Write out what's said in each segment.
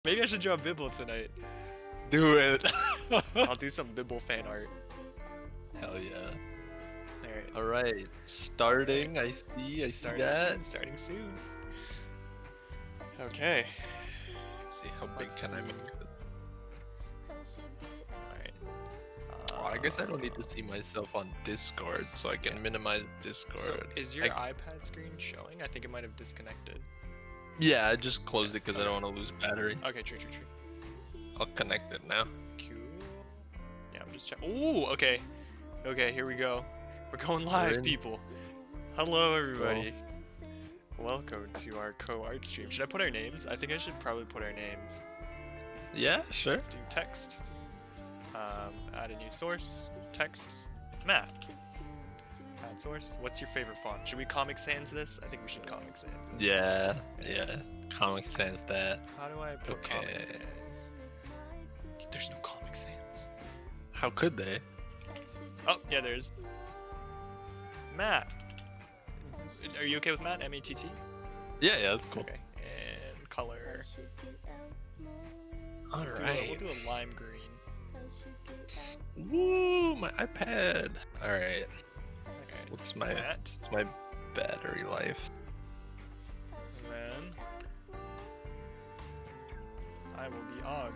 Maybe I should draw Bibble tonight. Do it. I'll do some Bibble fan art. Hell yeah. Alright. Alright, starting. I see that. Starting soon. Okay. Let's see how big can I make it. Alright. Oh, I guess I don't need to see myself on Discord, so I can minimize Discord. So is your iPad screen showing? I think it might have disconnected. Yeah, I just closed it because I don't want to lose battery. Okay, true. I'll connect it now. Cool. Yeah, I'm just checking. Ooh, okay. Okay, here we go. We're going live, people. Hello, everybody. Welcome to our co-art stream. Should I put our names? I think I should probably put our names. Yeah, sure. Let's do text. Add a new source. Text. Math. Add source. What's your favorite font? Should we Comic Sans this? I think we should Comic Sans it. Yeah. Comic Sans that. How do I put Comic Sans? There's no Comic Sans. How could they? Oh, yeah, there's. Matt. Are you okay with Matt? M-A-T-T? Yeah, that's cool. Okay. And color. Alright. We'll do a lime green. Woo, my iPad. Alright. Okay. What's my Matt. battery life? And then I will be Og.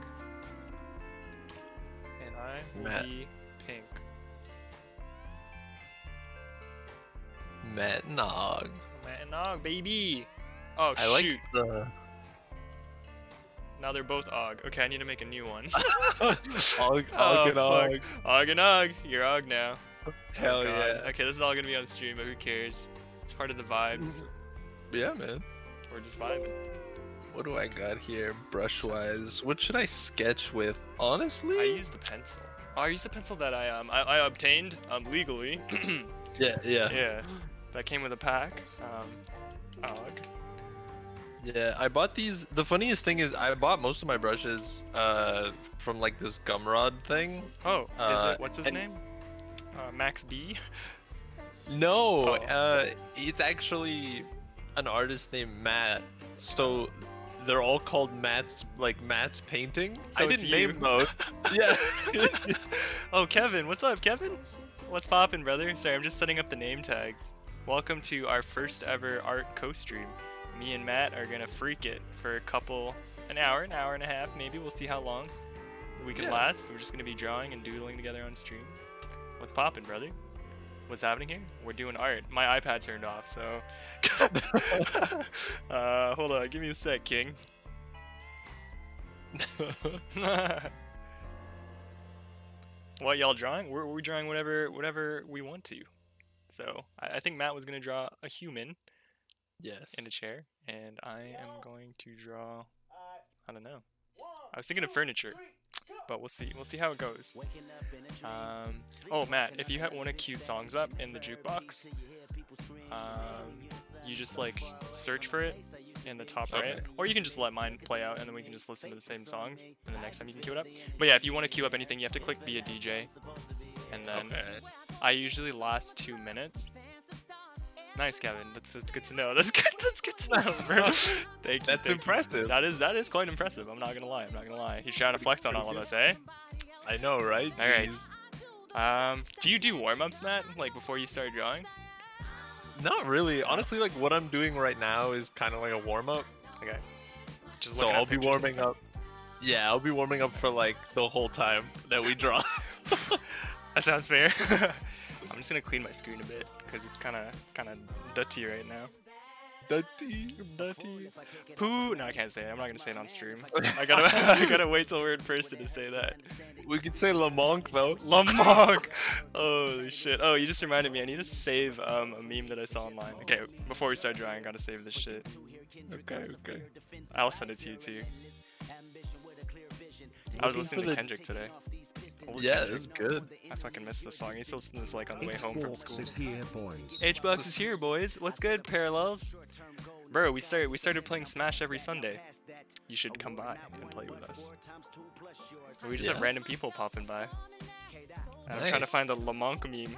And I will Matt. be pink. Matt Nog. Matt and Og, baby! Oh, I shoot. like the Now they're both Og. Okay, I need to make a new one. Og Oh, and fuck. Og. Og and Og. You're Og now. Hell Oh, God. yeah. Okay, this is all gonna be on stream, but who cares? It's part of the vibes. Yeah, man. We're just vibing. What do I got here, brush-wise? What should I sketch with? Honestly? I used a pencil. Oh, I used a pencil that I obtained legally. Yeah. Yeah, that came with a pack. Og. Yeah, I bought these. The funniest thing is I bought most of my brushes from like this Gumrod thing. Oh, is it? What's his and- name? Max B. No, Oh. it's actually an artist named Matt. So they're all called Matt's painting. So I it's didn't you. name those. Yeah. Oh, Kevin, what's up, Kevin? What's poppin', brother? Sorry, I'm just setting up the name tags. Welcome to our first ever art co-stream. Me and Matt are gonna freak it for an hour and a half, maybe. We'll see how long we can Yeah. last. We're just gonna be drawing and doodling together on stream. What's poppin', brother? What's happening here? We're doing art. My iPad turned off, so. Hold on, give me a sec, King. What y'all drawing? We're drawing whatever we want to. So I think Matt was gonna draw a human Yes. in a chair, and I am going to draw. I don't know. I was thinking of furniture, but we'll see. We'll see how it goes. Oh, Matt, if you want to queue songs up in the jukebox, you just like search for it in the top right, or you can just let mine play out, and then we can just listen to the same songs, and the next time you can queue it up. But yeah, if you want to queue up anything, you have to click be a DJ, and then I usually last 2 minutes. Nice, Kevin. That's good to know. That's good to know, bro. Thank you. That's thank you. impressive. That is quite impressive. I'm not gonna lie. He's trying to flex on all of us, eh? I know, right? All right. Jeez. Do you do warm-ups, Matt? Like before you start drawing? Not really. Honestly, like what I'm doing right now is kind of like a warm up. Okay. Just So looking at I'll be pictures and warming stuff? up. Yeah, I'll be warming up for like the whole time that we draw. That sounds fair. I'm just gonna clean my screen a bit because it's kind of dirty right now. Dirty. Poo. No, I can't say it. I'm not gonna say it on stream. I gotta wait till we're in person to say that. We could say Lamonk though. Lamog! Holy shit. Oh, you just reminded me. I need to save a meme that I saw online. Okay, before we start drawing, I gotta save this shit. Okay. I'll send it to you too. I was listening to Kendrick today. Old Yeah, Kendrick. it's good. I fucking missed the song. I used to listen to this like on the way home from school. Is here, boys. Hbox is here, boys. What's good, Parallels? Bro, we started playing Smash every Sunday. You should come by and play with us. We just have Yeah. random people popping by. I'm trying to Nice. find the Lamonk meme.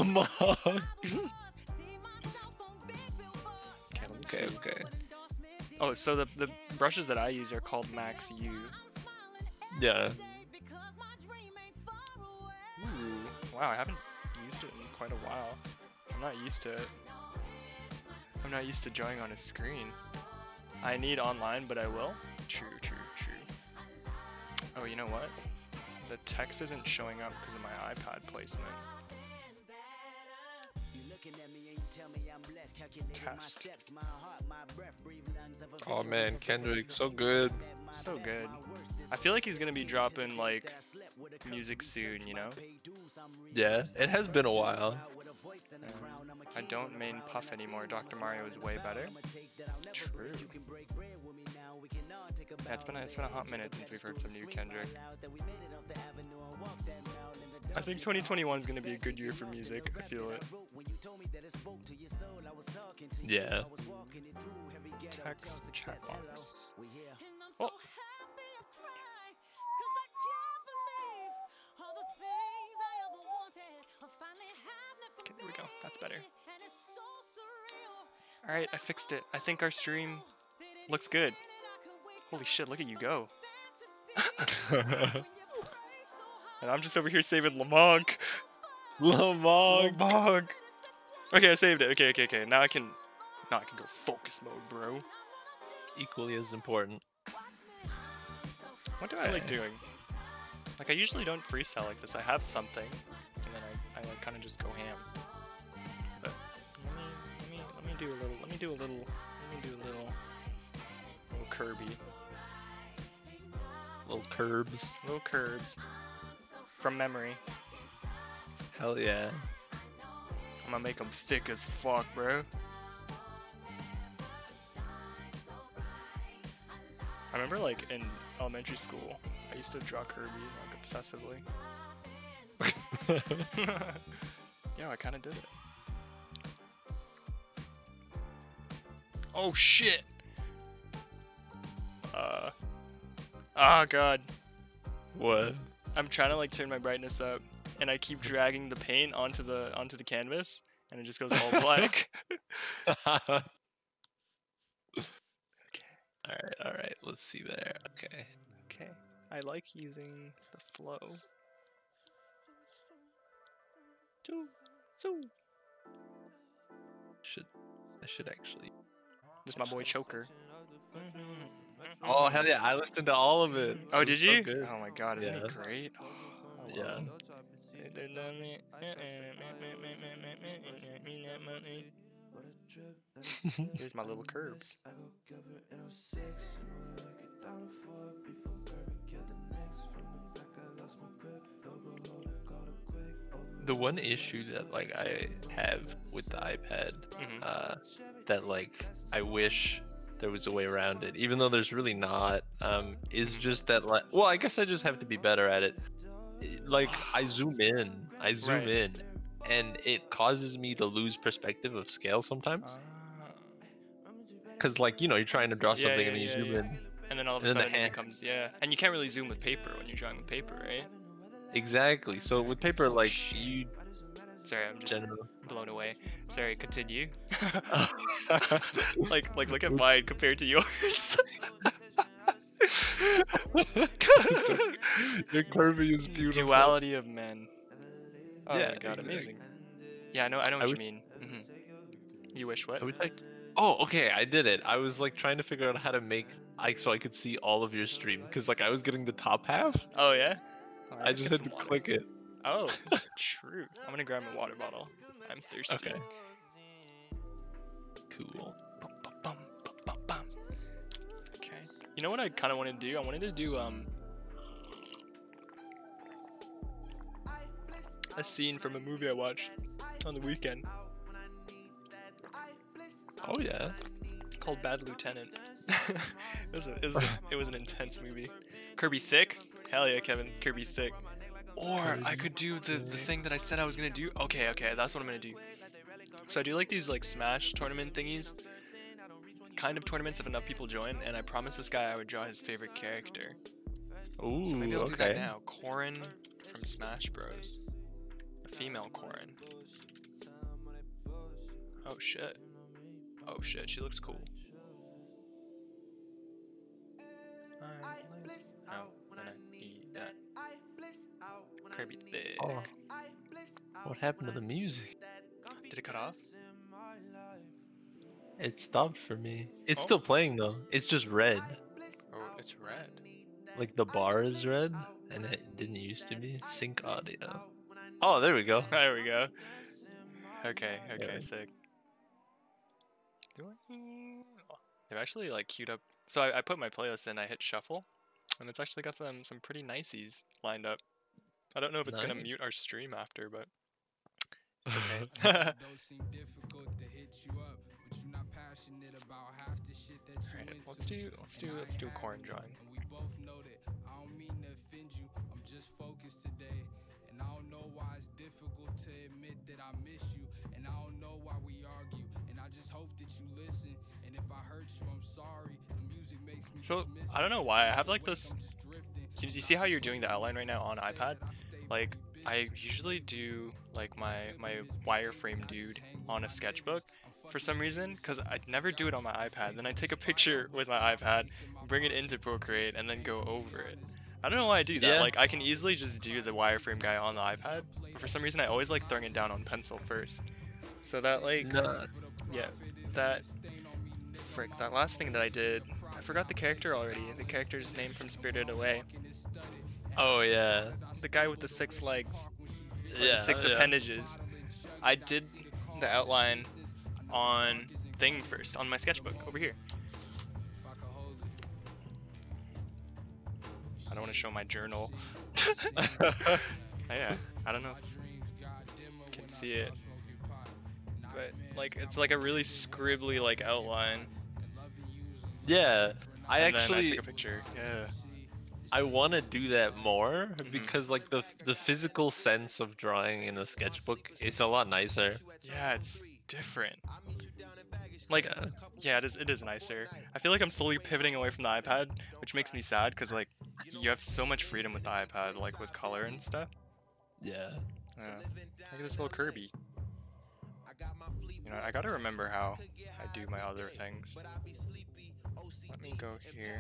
Lamonk. Okay, let me see. Okay. Oh, so the brushes that I use are called Max U. Yeah. Ooh, wow, I haven't used it in quite a while. I'm not used to it. I'm not used to drawing on a screen. I need online, but I will. True, true, true. Oh, you know what? The text isn't showing up because of my iPad placement. Test. Oh man, Kendrick, so good. So good. I feel like he's gonna be dropping like music soon, you know? Yeah, it has been a while. I don't main Puff anymore. Dr. Mario is way better. True. Yeah, it's been a hot minute since we've heard some new Kendrick. I think 2021 is gonna be a good year for music. I feel it. Yeah. Text chat box. Oh. Okay, there we go. That's better. Alright, I fixed it. I think our stream looks good. Holy shit, look at you go. And I'm just over here saving Lamont. Lamont. Okay, I saved it. Okay. Now I can go focus mode, bro. Equally as important. What do I like doing? Like, I usually don't freestyle like this. I have something, and then I like kind of just go ham. But let me do a little Kirby. Little curbs. Little curves. From memory. Hell yeah. I'm gonna make them thick as fuck, bro. I remember, like, in elementary school, I used to draw Kirby, like, obsessively. Yeah, I kind of did it. Oh, shit! Oh, God. What? I'm trying to, like, turn my brightness up, and I keep dragging the paint onto the canvas, and it just goes all black. Alright, let's see there. Okay. I like using the flow. I should actually. This is my boy Choker. Oh hell yeah! I listened to all of it. Oh, It did was so you? good. Oh my god, isn't he Yeah. great? Oh, I love Yeah. him. Here's my little curves. The one issue that like I have with the iPad, that like I wish there was a way around it, even though there's really not, is just that like, well, I guess I just have to be better at it. Like I zoom in, and it causes me to lose perspective of scale sometimes. Cause like, you know, you're trying to draw something and then you zoom in. And then all of a sudden it becomes, and you can't really zoom with paper when you're drawing with paper, right? Exactly. So with paper, like you. Sorry, I'm just blown away. Sorry, continue. like look at mine compared to yours. Your Kirby is beautiful. Duality of men. Oh yeah, my god, exactly. amazing. Yeah, I know what you mean. You wish what? Oh, okay, I did it. I was like trying to figure out how to make so I could see all of your stream, because like I was getting the top half. Oh yeah? I just had to click it. Oh, true. I'm gonna grab my water bottle. I'm thirsty. Okay. Cool. Okay. You know what I kind of wanted to do? I wanted to do a scene from a movie I watched on the weekend. Oh yeah. Called Bad Lieutenant. it was an intense movie. Kirby Thick? Hell yeah, Kevin. Kirby Thick. Or I could do the thing that I said I was gonna do. Okay, that's what I'm gonna do. So I do like these like Smash tournament thingies. Kind of tournaments if enough people join, and I promised this guy I would draw his favorite character. Ooh, so maybe I'll do that now. Corrin from Smash Bros. A female Corrin. Oh shit, she looks cool. No, then I need that. Kirby thick. Oh, what happened to the music? Did it cut off? It stopped for me. It's Oh. still playing though. It's just red. Oh, it's red. Like the bar is red, and it didn't used to be. Sync audio. Oh, there we go. There we go. Okay, Yeah. sick. They've actually like queued up. So I put my playlist in, I hit shuffle, and it's actually got some pretty niceies lined up. I don't know if it's gonna Nice. mute our stream after, but it's okay. Alright, let's do corn drawing. So I don't know why I have like this. You see how you're doing the outline right now on iPad? Like I usually do like my wireframe dude on a sketchbook for some reason, because I never do it on my iPad. Then I take a picture with my iPad, bring it into Procreate, and then go over it. I don't know why I do that. Yeah. Like I can easily just do the wireframe guy on the iPad, but for some reason I always like throwing it down on pencil first. So that like yeah, that that last thing that I did, I forgot the character already. The character's name from Spirited Away. Oh yeah. The guy with the 6 legs. Yeah. The 6 appendages. I did the outline on thing first, on my sketchbook over here. I don't want to show my journal. Yeah, I don't know if you can see it, but like it's like a really scribbly like outline. Yeah. I And then I actually took a picture. Yeah. I want to do that more because like the physical sense of drawing in a sketchbook is a lot nicer. Yeah, it's different. Like, yeah, it is nicer. I feel like I'm slowly pivoting away from the iPad, which makes me sad because like you have so much freedom with the iPad, like with color and stuff. Yeah. Yeah. Look at this little Kirby. You know, I gotta remember how I do my other things. Let me go here.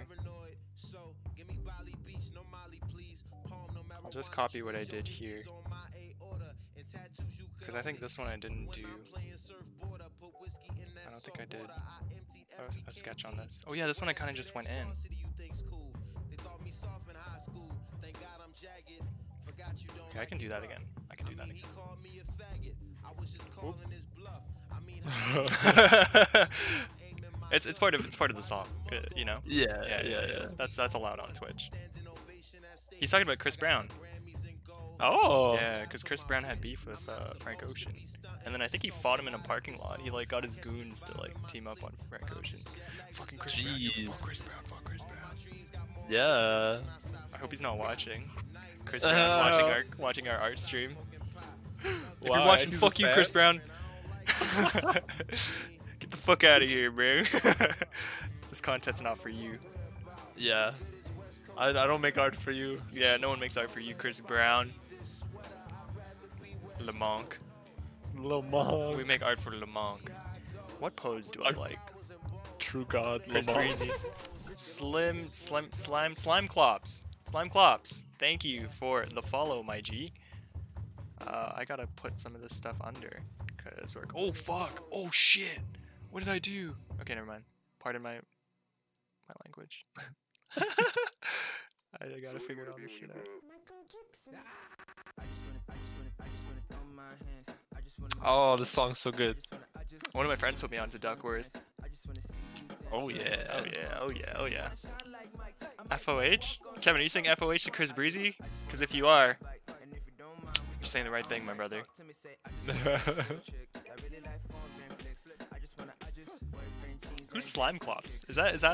I'll just copy what I did here. Because I think this one I didn't do. I don't think I did a sketch on this. Oh yeah, this one I kind of just went in. Okay, I can do that again. I can do that again. It's part of the song, you know. Yeah. That's allowed on Twitch. He's talking about Chris Brown. Oh. Yeah, because Chris Brown had beef with Frank Ocean, and then I think he fought him in a parking lot. He like got his goons to like team up on Frank Ocean. Fucking Chris Brown. Yo, fuck Chris Brown. Fuck Chris Brown. Yeah. I hope he's not watching. Chris Brown watching our art stream. If you're watching, fuck you, Chris Brown. Get the fuck out of here, bro. This content's not for you. Yeah. I don't make art for you. Yeah, no one makes art for you, Chris Brown. LeMonk. We make art for LeMonk. What pose do I like? True God. Chris Lamont. Breezy. Slime Clops. Slime Clops. Thank you for the follow, my G. I gotta put some of this stuff under. Cause we're... Oh fuck! Oh shit! What did I do? Okay, never mind. Pardon my language. I gotta figure all this shit out. Oh, this song's so good. One of my friends put me on to Duckworth. Oh yeah. Oh yeah, oh yeah, oh yeah. FOH? Kevin, are you saying FOH to Chris Breezy? Because if you are, you're saying the right thing, my brother. Who's Slime Clops? Is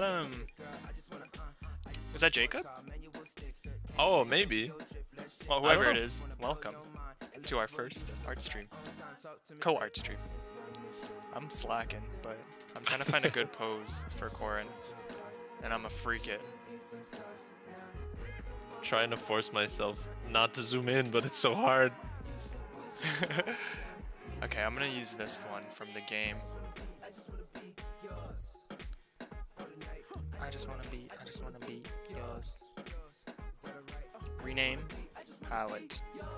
that Jacob? Oh, maybe. Well, whoever it is, welcome to our first art stream. Co-art stream. I'm slacking, but I'm trying to find a good pose for Corin, and I'm a freak it. Trying to force myself not to zoom in, but it's so hard. Okay, I'm gonna use this one from the game. I just wanna be yours. Rename palette.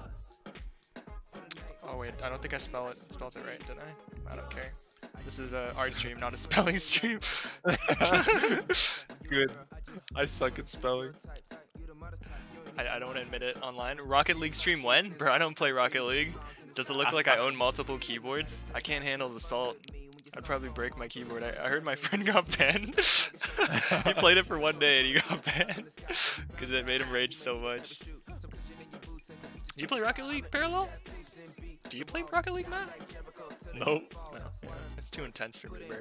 Oh wait, I don't think I spelled it right, did I? I don't care. This is a art stream, not a spelling stream. Good. I suck at spelling. I don't want to admit it online. Rocket League stream when? Bro, I don't play Rocket League. Does it look like I own multiple keyboards? I can't handle the salt. I'd probably break my keyboard. I heard my friend got banned. He played it for one day and he got banned because it made him rage so much. Do you play Rocket League, Parallel? Do you play Rocket League, Matt? Nope. No, it's too intense for me, bro.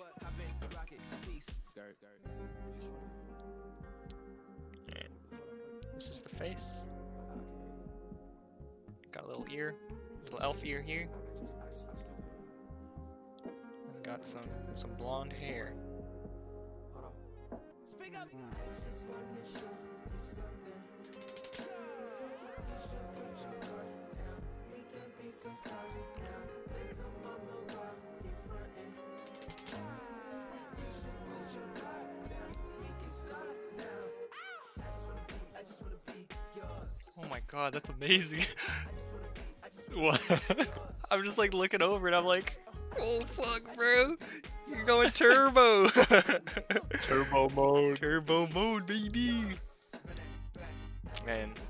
This is the face. Got a little ear, little elf ear here. And got some blonde hair. Oh my god, that's amazing. What? I'm just like looking over and I'm like, oh fuck, bro. You're going turbo. Turbo mode. Turbo mode, baby. Man.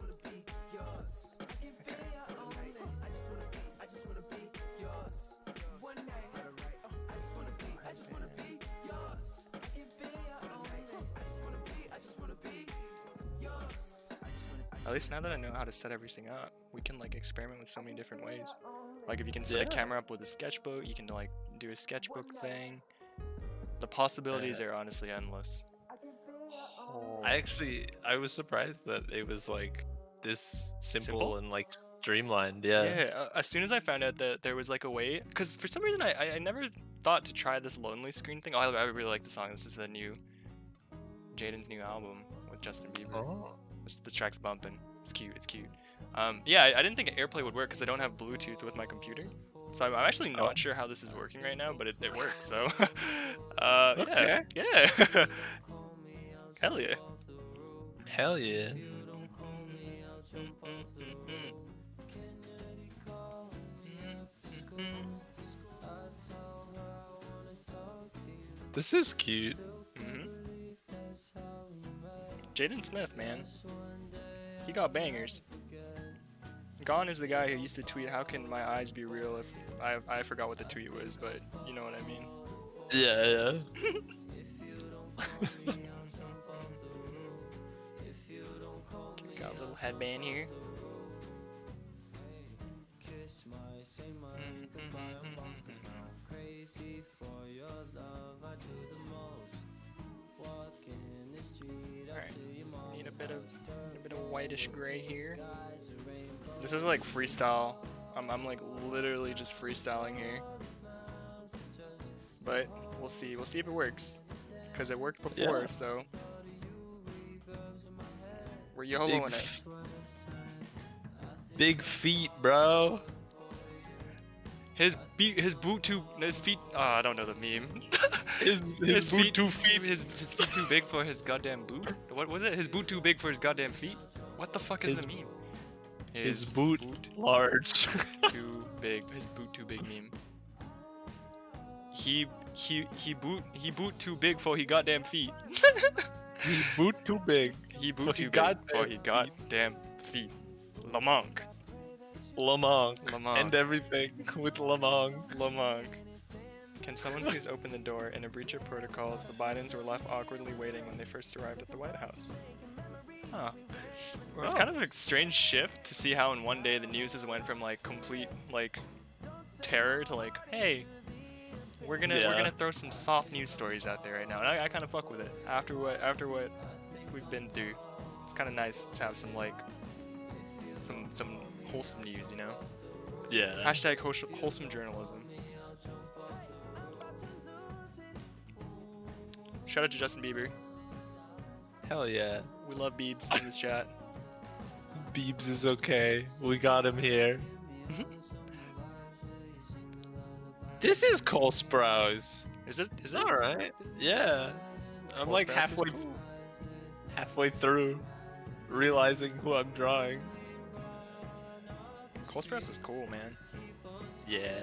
At least now that I know how to set everything up, we can like experiment with so many different ways. Like if you can set a camera up with a sketchbook, you can like do a sketchbook thing. The possibilities are honestly endless. Oh. I was surprised that it was like this simple? And like streamlined. Yeah. As soon as I found out that there was like a way, because for some reason I never thought to try this lonely screen thing. Oh, I really like the song. This is the new Jaden's new album with Justin Bieber. Oh. This track's bumping. It's cute. It's cute. Yeah, I didn't think AirPlay would work because I don't have Bluetooth with my computer. So I'm actually not sure how this is working right now, but it works. So, okay. yeah. Hell yeah. Hell yeah. This is cute. Jaden Smith, man. He got bangers. Gone is the guy who used to tweet, "How can my eyes be real?" If I forgot what the tweet was, but you know what I mean. Yeah. Got a little headband here. Alright, need a bit of whitish gray here. This is like freestyle. I'm like literally just freestyling here. But we'll see if it works. Because it worked before, so we're YOLOing it. Big feet, bro. His feet. Oh, I don't know the meme. His feet too feet. His feet too big for his goddamn boot. What was it? His boot too big for his goddamn feet. What the fuck is the meme? His boot large. Too big. His boot too big meme. He boot too big for he goddamn feet. He boot too big. He boot too big for he goddamn feet. Lamont. And everything with Lamont. Can someone please open the door? In a breach of protocols, the Bidens were left awkwardly waiting when they first arrived at the White House. Huh. It's kind of a strange shift to see how in one day the news has went from like complete like terror to like, hey, we're gonna throw some soft news stories out there right now, and I kind of fuck with it after what we've been through. It's kind of nice to have some like some wholesome news, you know? Yeah. Hashtag wholesome journalism. Shout out to Justin Bieber. Hell yeah. We love Biebs in this chat. Biebs is okay. We got him here. This is Cole Sprouse. Is it? Alright. Yeah. I'm Cole like Sprouse is halfway cool. halfway through realizing who I'm drawing. Cole Sprouse is cool, man. Yeah.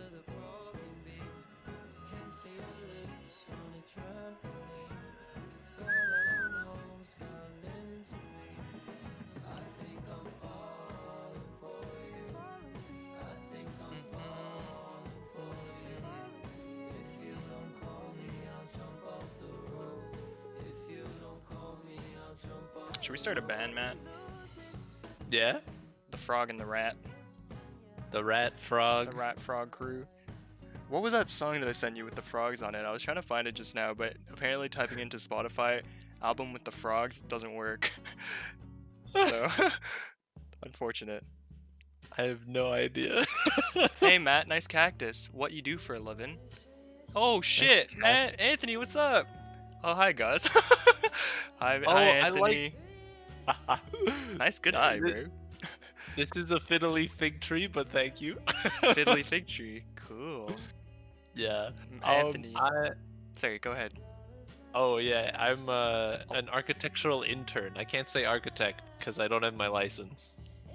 Should we start a band, Matt? Yeah? The Frog and the Rat. The rat frog. The Rat Frog Crew. What was that song that I sent you with the frogs on it? I was trying to find it just now, but apparently typing into Spotify album with the frogs doesn't work. So, unfortunate. I have no idea. Hey Matt, nice cactus. What you do for a living? Oh shit, Matt, Anthony, what's up? Oh hi guys. Hi, Oh, hi I Anthony. Nice good eye, bro. This is a fiddly fig tree, but thank you. Fiddly fig tree. Cool. Yeah. Anthony. Sorry, go ahead. Oh yeah, I'm an architectural intern. I can't say architect because I don't have my license.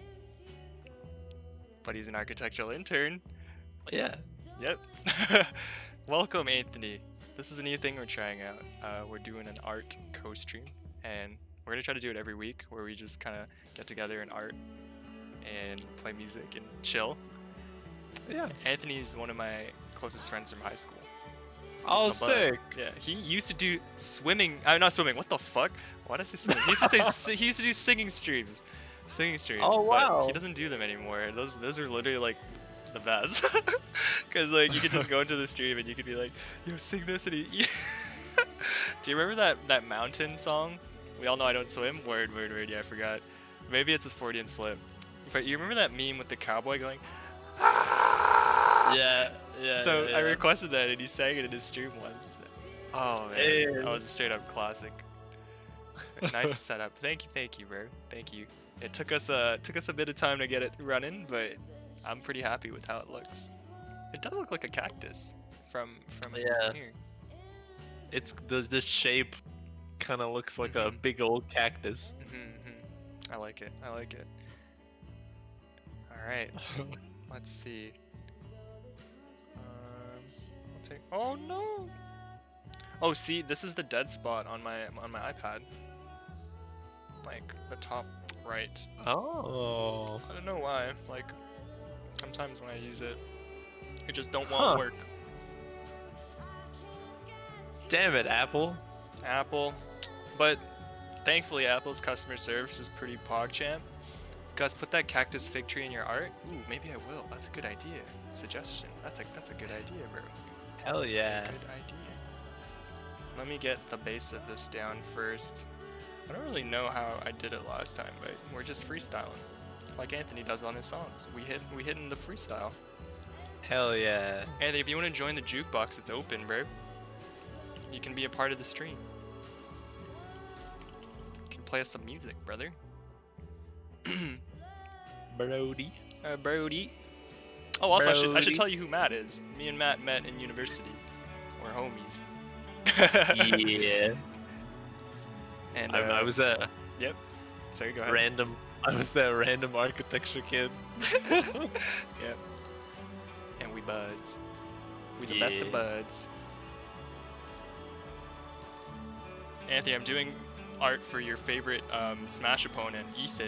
But he's an architectural intern. Yeah. Yep. Welcome, Anthony. This is a new thing we're trying out. We're doing an art co-stream, and we're gonna try to do it every week, where we just kind of get together and art and play music and chill. Yeah. Anthony's one of my closest friends from high school. Oh, He's my bud. sick. Yeah, he used to do swimming. Not swimming. What the fuck? Why did I say swimming? He used to say he used to do singing streams. Singing streams. Oh, wow. But he doesn't do them anymore. Those are literally like the best. Cause like you could just go into the stream and you could be like, yo, sing this, and he. Do you remember that mountain song? We all know I don't swim. Word. Yeah, I forgot. Maybe it's his Freudian slip. But you remember that meme with the cowboy going? Yeah. So yeah. I requested that and he sang it in his stream once. Oh man, Hey. that was a straight up classic. Nice setup. Thank you, bro. Thank you. It took us a bit of time to get it running, but I'm pretty happy with how it looks. It does look like a cactus from Yeah. here. It's the shape kind of looks like a big old cactus. I like it. All right. Let's see. I'll take. Oh no. Oh, see, this is the dead spot on my iPad. Like the top right. Oh. I don't know why. Like sometimes when I use it, it just don't want to work. Damn it, Apple. Apple, but thankfully Apple's customer service is pretty PogChamp. Guys, put that cactus fig tree in your art. Ooh, maybe I will. That's a good idea. Suggestion. That's a good idea, bro. Hell That's yeah. a good idea. Let me get the base of this down first. I don't really know how I did it last time, but we're just freestyling, like Anthony does on his songs. We hit in the freestyle. Hell yeah. Anthony, if you want to join the jukebox, it's open, bro. You can be a part of the stream. You can play us some music, brother. Brody. Brody. Oh, also, I should Brody. tell you who Matt is. Me and Matt met in university. We're homies. Yeah. And I was a Yep. Sorry, go ahead. random. I was that random architecture kid. Yep. And we buds. We the best of Yeah. buds. Anthony, I'm doing art for your favorite Smash opponent, Ethan.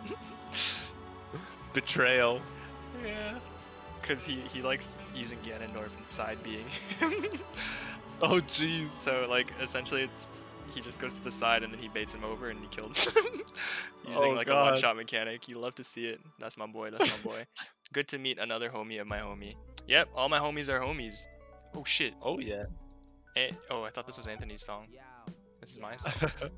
Betrayal. Yeah. Because he likes using Ganondorf and side being him. Oh jeez. So like essentially he just goes to the side and then he baits him over and he kills him using Oh, like God. a one-shot mechanic. You love to see it. That's my boy. Good to meet another homie of my homie. Yep, all my homies are homies. Oh shit. Oh yeah. Oh, I thought this was Anthony's song. This is my song.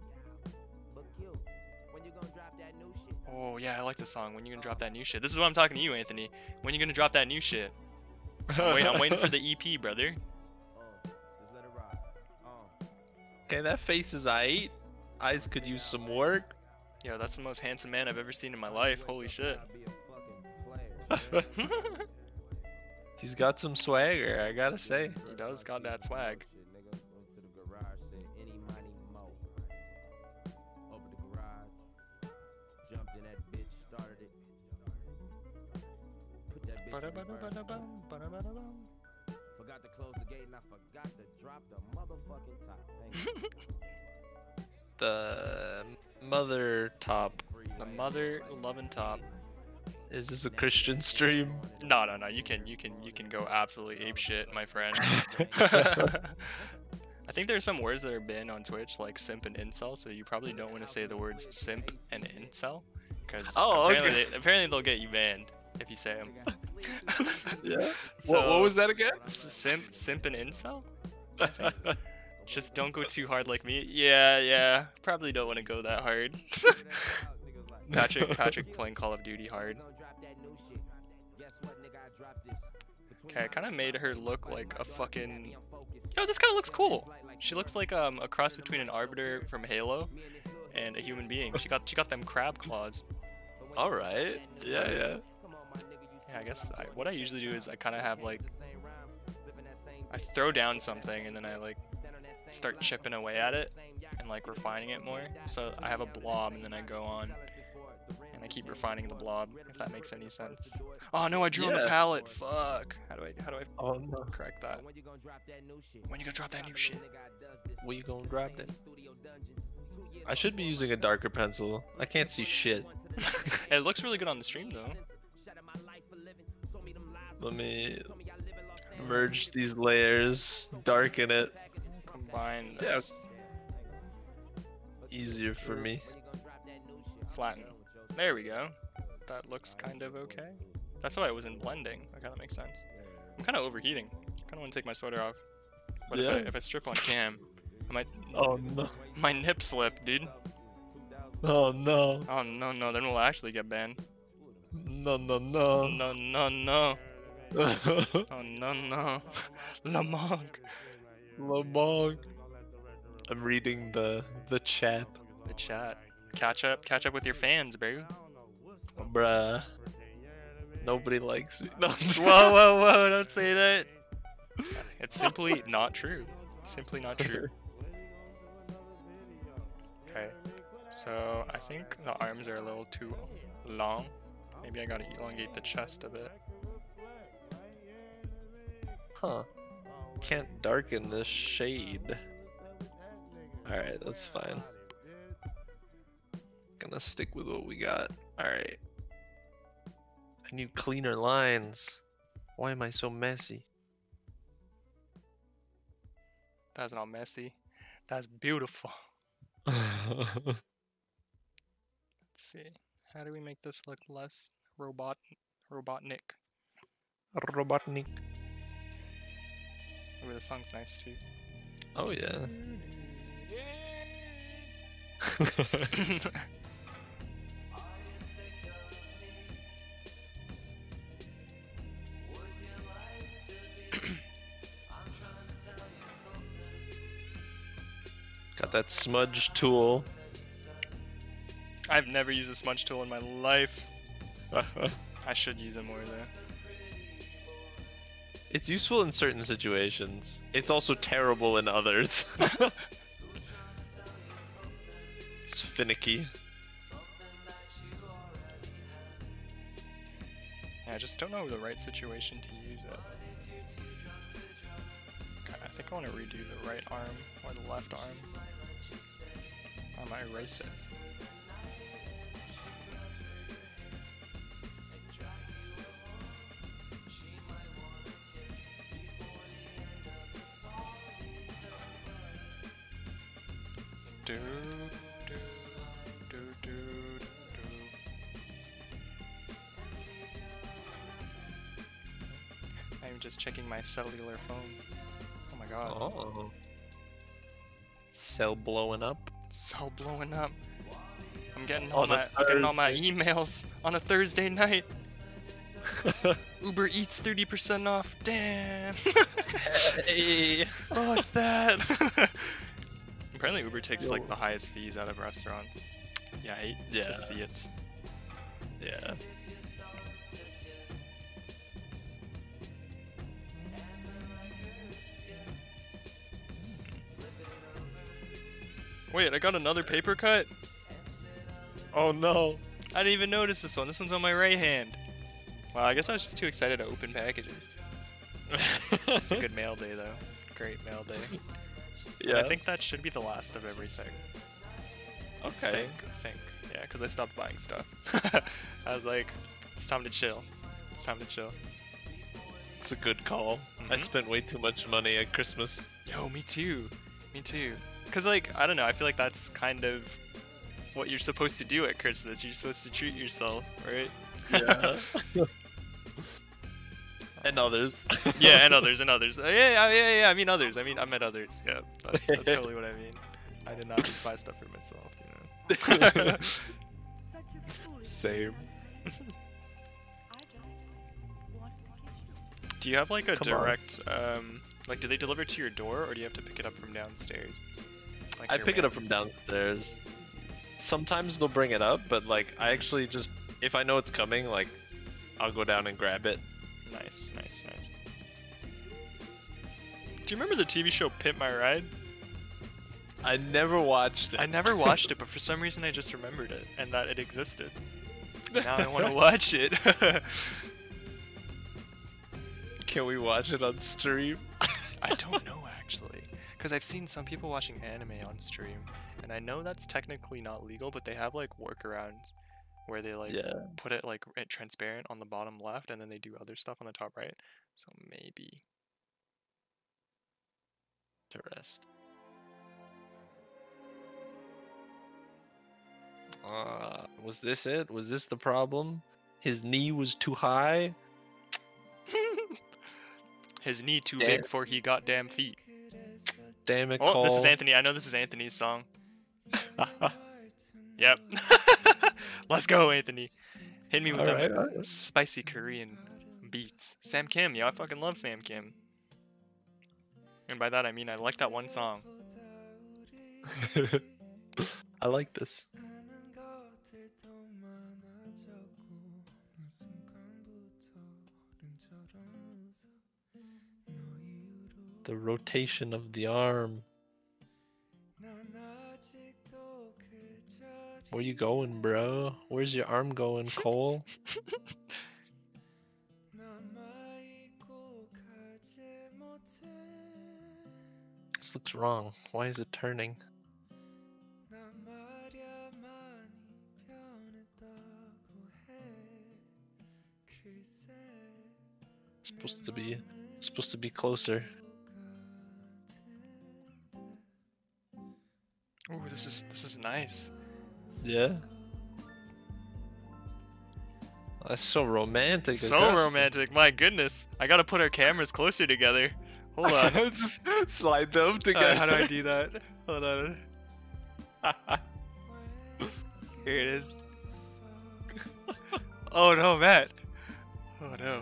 Oh yeah, I like the song. When you gonna drop that new shit? This is what I'm talking to you, Anthony. When you gonna drop that new shit? I'm waiting for the EP, brother. Okay, that face is aight. Eyes could use some work. Yo, that's the most handsome man I've ever seen in my life. Holy shit. He's got some swagger, I gotta say. He does got that swag. Forgot to close the gate and I forgot to drop the motherfucking top. The mother top. The mother loving top. Is this a Christian stream? No. You can go absolutely ape shit, my friend. I think there's some words that are banned on Twitch, like simp and incel, so you probably don't want to say the words simp and incel, because apparently they'll get you banned if you say them. Yeah. So, what was that again? Simp and incel? I think. Just don't go too hard like me. Yeah. Probably don't want to go that hard. Patrick playing Call of Duty hard. Okay, I kind of made her look like a fucking... Yo, this kind of looks cool. She looks like a cross between an Arbiter from Halo and a human being. She got them crab claws. All right. Yeah. Yeah, I guess what I usually do is I kind of have like... I throw down something and then I like start chipping away at it and like refining it more. So I have a blob and then I go on and I keep refining the blob, if that makes any sense. Oh no, I drew on the palette. Fuck. How do I correct that? When you gonna drop that new shit? When you gonna drop that? I should be using a darker pencil. I can't see shit. It looks really good on the stream though. Let me merge these layers, darken it. Combine this. Yeah. Easier for me. Flatten. There we go. That looks kind of okay. That's why it wasn't blending. Okay, that makes sense. I'm kind of overheating. Kind of want to take my sweater off. But if I strip on cam, I might... Oh no. My nip slip, dude. Oh no. Oh no, then we'll actually get banned. No. No. Oh no. Lamong. I'm reading the chat. The chat. Catch up with your fans, bro. Bruh. Nobody likes me. No. Whoa, don't say that. It's simply not true. Simply not true. Okay. So I think the arms are a little too long. Maybe I gotta elongate the chest a bit. Huh. Can't darken the shade. Alright, that's fine. Gonna stick with what we got. Alright. I need cleaner lines. Why am I so messy? That's not messy. That's beautiful. Let's see. How do we make this look less robotnik? Robotnik. Ooh, the song's nice too. Oh yeah. Got that smudge tool. I've never used a smudge tool in my life. I should use it more though. It's useful in certain situations. It's also terrible in others. It's finicky. Yeah, I just don't know the right situation to use it. Okay, I think I want to redo the right arm or the left arm. I might erase it. I'm just checking my cellular phone. Oh my god. Oh. Cell blowing up. Cell blowing up. I'm getting all my emails on a Thursday night. Uber Eats 30% off. Damn. Hey. Fuck that. Apparently Uber takes like the highest fees out of restaurants. Yeah, I hate to see it. Yeah. Wait, I got another paper cut? Oh no. I didn't even notice this one. This one's on my right hand. Wow, I guess I was just too excited to open packages. It's a good mail day, though. Great mail day. Yeah. And I think that should be the last of everything. Okay. I think. Yeah, because I stopped buying stuff. I was like, it's time to chill. It's time to chill. It's a good call. I spent way too much money at Christmas. Yo, me too. Me too. Because, like, I don't know, I feel like that's kind of what you're supposed to do at Christmas. You're supposed to treat yourself, right? Yeah. And others. Yeah, and others, and others. Yeah, I mean others. I meant others. Yeah, that's totally what I mean. I did not just buy stuff for myself, you know. Same. Do you have like a Come on. direct, like do they deliver to your door or do you have to pick it up from downstairs? Like I your pick it man- up from downstairs. Sometimes they'll bring it up, but like I actually just, if I know it's coming, like I'll go down and grab it. Nice, nice, nice. Do you remember the TV show Pimp My Ride? I never watched it. I never watched it, but for some reason I just remembered it and that it existed. Now I want to watch it. Can we watch it on stream? I don't know actually, because I've seen some people watching anime on stream, and I know that's technically not legal, but they have like workarounds where they like Yeah. put it like transparent on the bottom left, and then they do other stuff on the top right. So maybe. Interest. Was this it? Was this the problem? His knee was too high? His knee too Damn. big for he goddamn feet. Damn it, Oh, Cole. this is Anthony. I know this is Anthony's song. Yep. Let's go, Anthony. Hit me with Alright, them alright. spicy Korean beats. Sam Kim, yo, I fucking love Sam Kim. And by that I mean I like that one song. I like this. The rotation of the arm. Where you going, bro? Where's your arm going, Cole? This looks wrong. Why is it turning? It's supposed to be closer. Ooh, this is nice. Yeah. That's so romantic. So Augustin. romantic, my goodness. I gotta put our cameras closer together. Hold on. Just slide them together. How do I do that? Hold on. Here it is. Oh no, Matt. Oh no.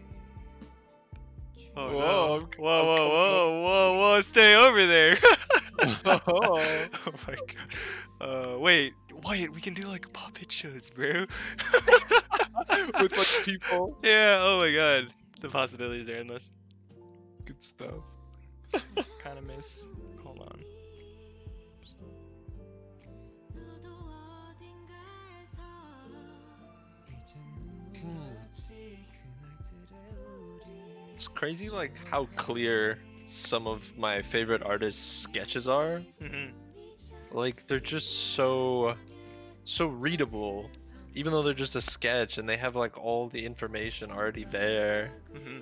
Oh Whoa, no. I'm- Whoa, I'm whoa, coming whoa, whoa, whoa, stay over there. Oh. Oh my god. Wait, we can do like puppet shows, bro. With like people. Yeah, oh my god. The possibilities are endless. Good stuff. Kinda miss. Hold on. It's crazy like how clear some of my favorite artists' sketches are. Mm-hmm. Like they're just so readable, even though they're just a sketch and they have like all the information already there. Mm-hmm.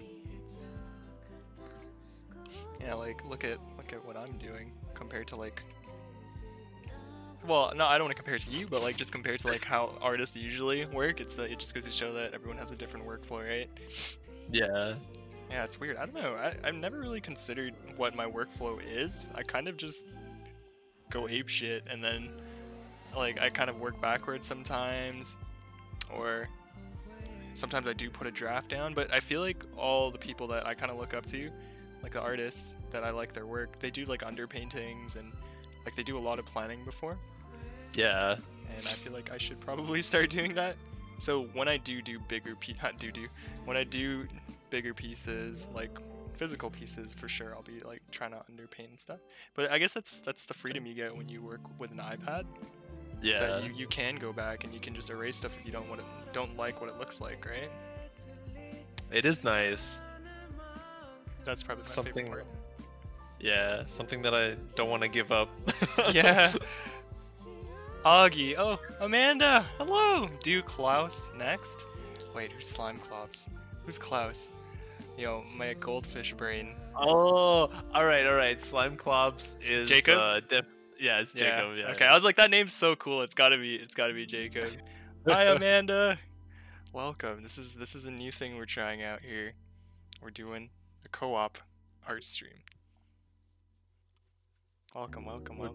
Yeah, like look at what I'm doing compared to like. Well, no, I don't want to compare it to you, but like just compared to like how artists usually work. It just goes to show that everyone has a different workflow, right? Yeah. Yeah, it's weird. I don't know. I've never really considered what my workflow is. I kind of just go ape shit and then like I kind of work backwards sometimes, or sometimes I do put a draft down. But I feel like all the people that I kind of look up to, like the artists that I like their work, they do like underpaintings and like they do a lot of planning before. Yeah. And I feel like I should probably start doing that. So when I do bigger when I do bigger pieces, like physical pieces, for sure I'll be like trying to underpaint and stuff. But I guess that's the freedom you get when you work with an iPad. So Yeah. you can go back and you can just erase stuff if you don't like what it looks like, right? It is nice. That's probably my Something. favorite part. Yeah, something that I don't want to give up. Yeah. Augie. Oh, Amanda. Hello. Do Klaus next? Wait, who's Slime Clops? Who's Klaus? Yo, my goldfish brain. Oh, all right. Slime Clops is Jacob? Yeah, it's Jacob. Yeah. Okay, I was like, that name's so cool. It's gotta be Jacob. Hi, Amanda. Welcome. This is a new thing we're trying out here. We're doing a co-op art stream. Welcome.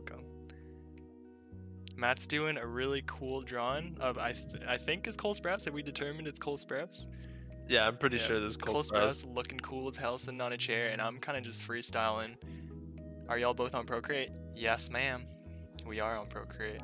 Matt's doing a really cool drawing of I think is Cole Sprouse. Have we determined it's Cole Sprouse? Yeah, I'm pretty sure this is Cole Sprouse looking cool as hell sitting on a chair, and I'm kind of just freestyling. Are y'all both on Procreate? Yes, ma'am. We are on Procreate.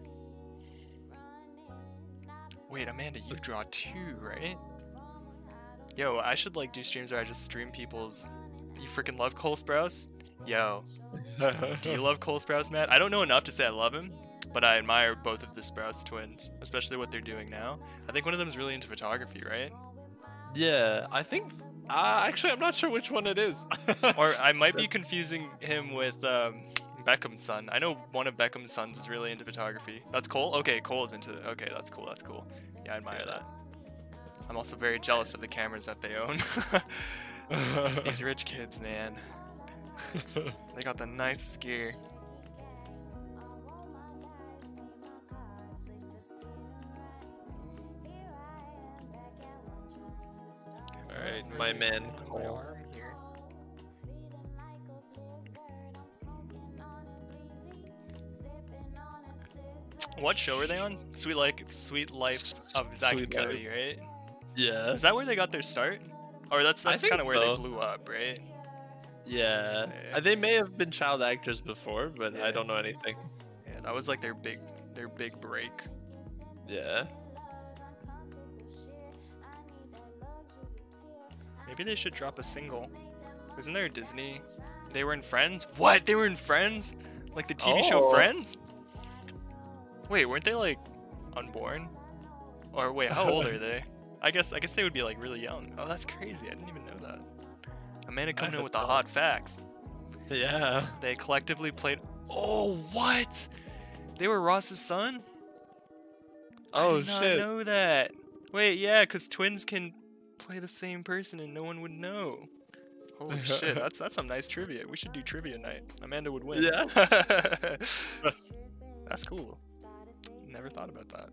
Wait, Amanda, you draw too, right? Yo, I should like do streams where I just stream people's. You freaking love Cole Sprouse? Yo, do you love Cole Sprouse, Matt? I don't know enough to say I love him, but I admire both of the Sprouse twins, especially what they're doing now. I think one of them is really into photography, right? Yeah, I think. Actually, I'm not sure which one it is. Or I might be confusing him with Beckham's son. I know one of Beckham's sons is really into photography. That's Cole? Okay, Cole is into it. Okay, that's cool. Yeah, I admire that. I'm also very jealous of the cameras that they own. These rich kids, man. They got the nicest gear. Alright, my man Cole. What show are they on? Sweet Life of Zack and Cody, right? Yeah. Is that where they got their start? Or that's kind of where so. they blew up, right? Yeah. They may have been child actors before, but I don't know anything. Yeah, that was like their big break. Yeah. Maybe they should drop a single. Isn't there a Disney? They were in Friends? What? They were in Friends? Like the TV show Friends? Wait, weren't they like unborn? Or wait, how old are they? I guess they would be like really young. Oh, that's crazy. I didn't even know that. Amanda coming in with the hot facts. Yeah. They collectively played. Oh, what? They were Ross's son? Oh, I did not know that. Wait, yeah, because twins can play the same person and no one would know. Holy shit, that's some nice trivia. We should do trivia night. Amanda would win. Yeah. That's cool. Never thought about that.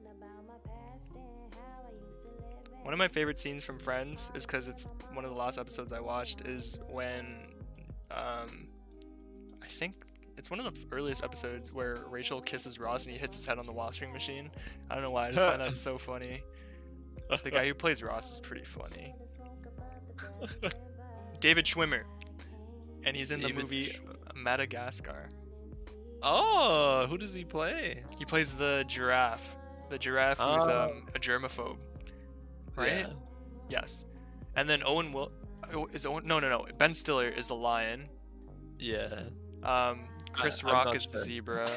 One of my favorite scenes from Friends is because it's one of the last episodes I watched is when I think it's one of the earliest episodes where Rachel kisses Ross and he hits his head on the washing machine. I don't know why, I just find that so funny. The guy who plays Ross is pretty funny. David Schwimmer. And he's in the movie Madagascar. Oh, who does he play? He plays the giraffe. The giraffe who's a germaphobe. Right? Yeah. Yes. And then no. Ben Stiller is the lion. Yeah. Chris Rock is the zebra.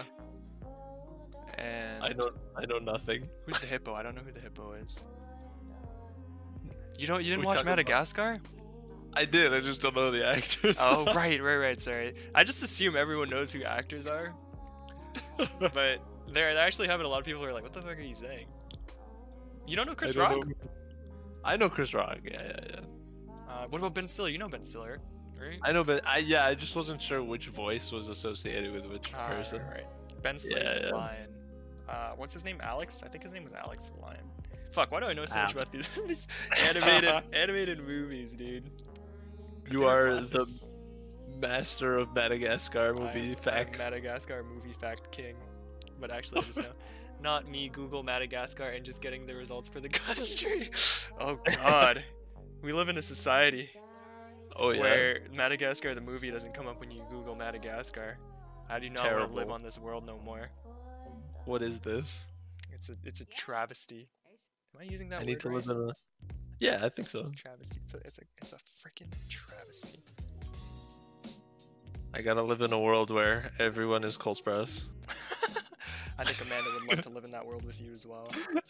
And I know nothing. Who's the hippo? I don't know who the hippo is. You didn't watch Madagascar? I did. I just don't know the actors. Oh, right. Sorry. I just assume everyone knows who actors are. But they're actually having a lot of people who are like, "What the fuck are you saying?" You don't know Chris Rock? I know Chris Rock. Yeah. What about Ben Stiller? You know Ben Stiller, right? I know, but I just wasn't sure which voice was associated with which person. Right. Ben Stiller's the lion. What's his name? Alex? I think his name was Alex the lion. Fuck, why do I know so much about these animated movies, dude? You are the master of Madagascar movie facts. Madagascar movie fact king. But actually, I just know. Not me Google Madagascar and just getting the results for the country. Oh god. We live in a society where Madagascar the movie doesn't come up when you Google Madagascar. How do you not want to live on this world no more? What is this? It's a travesty. Am I using that word? I need to live in a... Yeah, I think so. Travesty. It's a freaking travesty. I gotta live in a world where everyone is Cole Sprouse. I think Amanda would love to live in that world with you as well.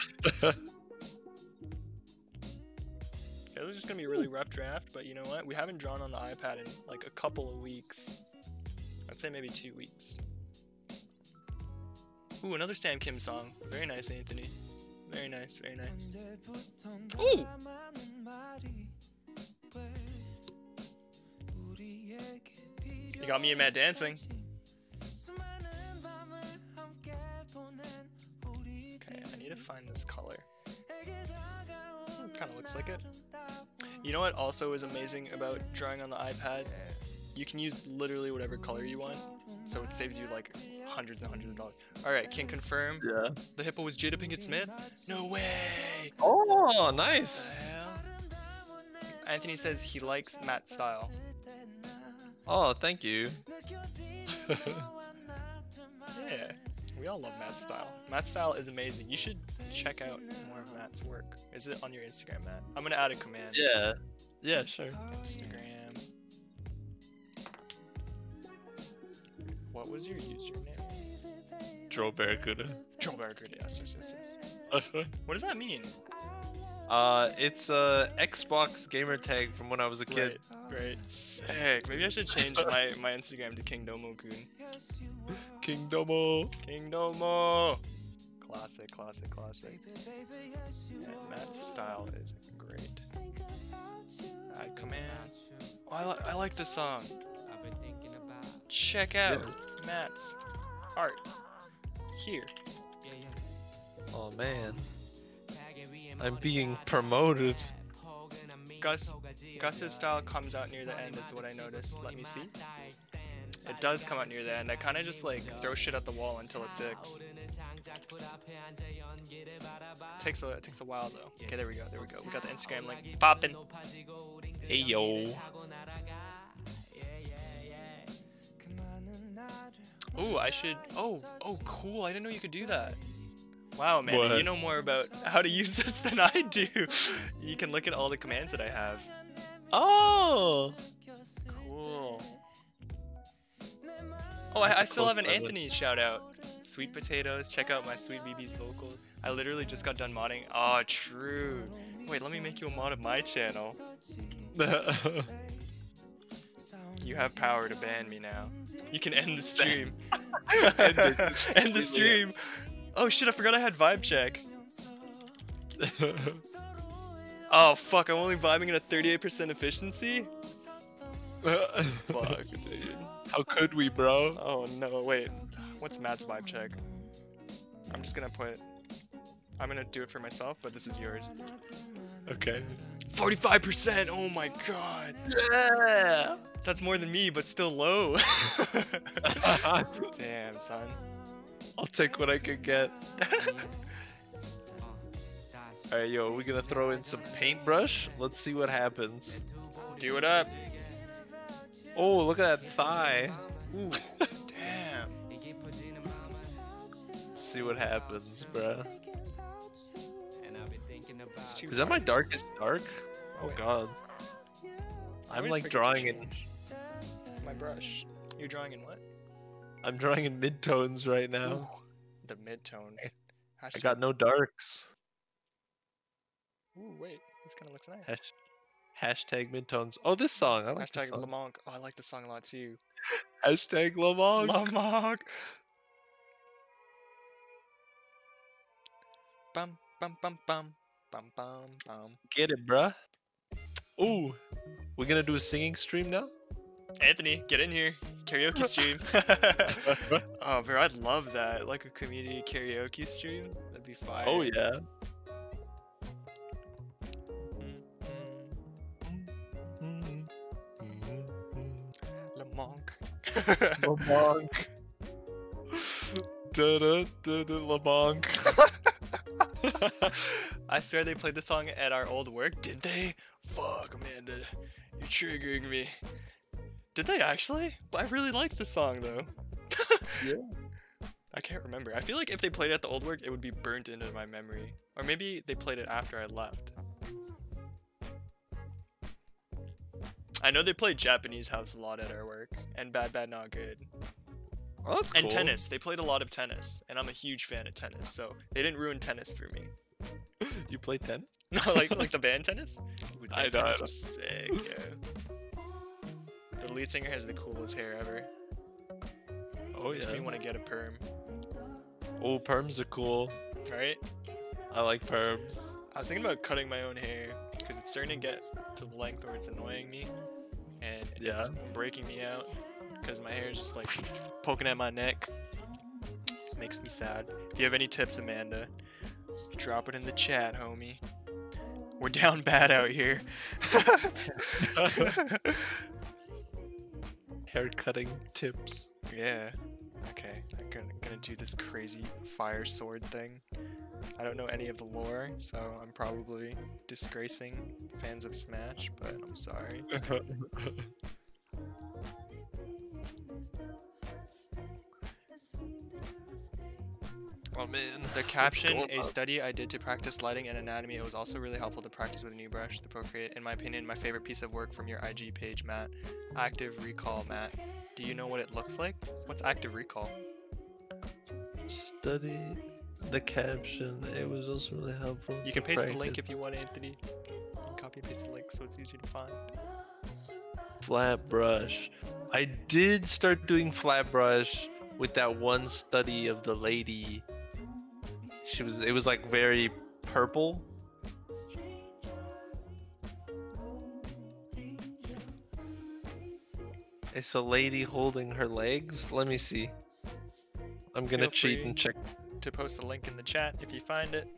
It was just gonna be a really rough draft, but you know what? We haven't drawn on the iPad in like a couple of weeks. I'd say maybe 2 weeks. Ooh, another Sam Kim song. Very nice, Anthony. Very nice, very nice. Ooh! You got me and Matt dancing. Okay, I need to find this color. Kind of looks like it. You know what also is amazing about drawing on the iPad? You can use literally whatever color you want, so it saves you like hundreds and hundreds of dollars. Alright, can confirm. Yeah. The hippo was Jada Pinkett Smith? No way! Oh, nice. What the hell? Anthony says he likes Matt's style. Oh, thank you. Yeah, we all love Matt's style. Matt's style is amazing. You should check out more of Matt's work. Is it on your Instagram, Matt? I'm gonna add a command. Yeah. Yeah, sure. Instagram. What was your username? Joe Barracuda. Joel Barracuda, yes. What does that mean? It's a Xbox gamer tag from when I was a kid. Right. Sick. Maybe I should change my Instagram to Kingdomo-kun. Kingdomo. Kingdomo. Classic. Yeah, Matt's style is great. Add command. Oh, I like this song. Check out Matt's art here. Oh man, I'm being promoted. Gus's style comes out near the end, is what I noticed. Let me see. It does come out near the end. I kind of just like throw shit at the wall until it sticks. Takes a while though. Okay, there we go. We got the Instagram link poppin'. Hey yo. Ooh, I should. Oh, cool. I didn't know you could do that. Wow, man, What? you know more about how to use this than I do. You can look at all the commands that I have. Oh. Cool. Oh, I still have an Anthony shout out. Sweet potatoes. Check out my Sweet BB's vocal. I literally just got done modding. Oh, true. Wait, let me make you a mod of my channel. You have power to ban me now. You can end the stream. End the stream. Oh shit, I forgot I had vibe check. Oh fuck, I'm only vibing at a 38% efficiency? Fuck, dude. How could we, bro? Oh no, wait. What's Matt's vibe check? I'm gonna do it for myself, but this is yours. Okay. 45%! Oh my god! Yeah. That's more than me, but still low. Damn, son. I'll take what I can get. Alright, yo, we're gonna throw in some paintbrush. Let's see what happens. Do it up. Oh, look at that thigh. Ooh, damn. Let's see what happens, bruh. It's too Is that my bright. darkest dark? Oh Wait. god. I I'm always like forget to drawing in. change my brush. You're drawing in what? I'm drawing in midtones right now. Ooh, the midtones. I got no darks. Ooh, wait. This kind of looks nice. Hashtag midtones. Oh, this song. I like this Hashtag song. Lamonk. Oh, I like this song a lot too. Hashtag Lamont. Lamonk. Bum bum bum bum bum bum bum. Get it, bruh. Ooh, we're gonna do a singing stream now. Anthony, get in here. Karaoke stream. Oh, bro, I'd love that. Like a community karaoke stream. That'd be fire. Oh yeah. Lamonk. Lamont. Da da da da Lamont. I swear they played the song at our old work. Did they? Fuck, Amanda. You're triggering me. Did they actually? But I really like the song though. Yeah. I can't remember. I feel like if they played it at the old work, it would be burnt into my memory. Or maybe they played it after I left. I know they played Japanese House a lot at our work. And Bad Bad Not Good. Oh, that's cool. And tennis. They played a lot of tennis, and I'm a huge fan of tennis, so they didn't ruin tennis for me. You play tennis? No, like the band tennis? Ooh, I band know, tennis I know. is sick, yeah. The lead singer has the coolest hair ever. Oh Makes me yeah. want to get a perm, Oh, perms are cool. right? I like perms. I was thinking about cutting my own hair, because it's starting to get to the length where it's annoying me, and Yeah. it's breaking me out, because my hair is just like poking at my neck. Makes me sad. If you have any tips, Amanda, drop it in the chat, homie. We're down bad out here. Hair cutting tips. Yeah. Okay. I'm gonna do this crazy fire sword thing. I don't know any of the lore, so I'm probably disgracing fans of Smash, but I'm sorry. Oh man. The caption, going a on? study I did to practice lighting and anatomy. It was also really helpful to practice with a new brush, the Procreate. In my opinion, my favorite piece of work from your IG page, Matt. Active Recall, Matt. Do you know what it looks like? What's Active Recall? Study the caption. It was also really helpful. You can to paste the link practice. if you want, Anthony. You can copy and paste the link so it's easier to find. Flat brush. I did start doing flat brush with that one study of the lady. It was like very purple. It's a lady holding her legs. Let me see. I'm gonna Feel cheat free and check. to post the link in the chat if you find it.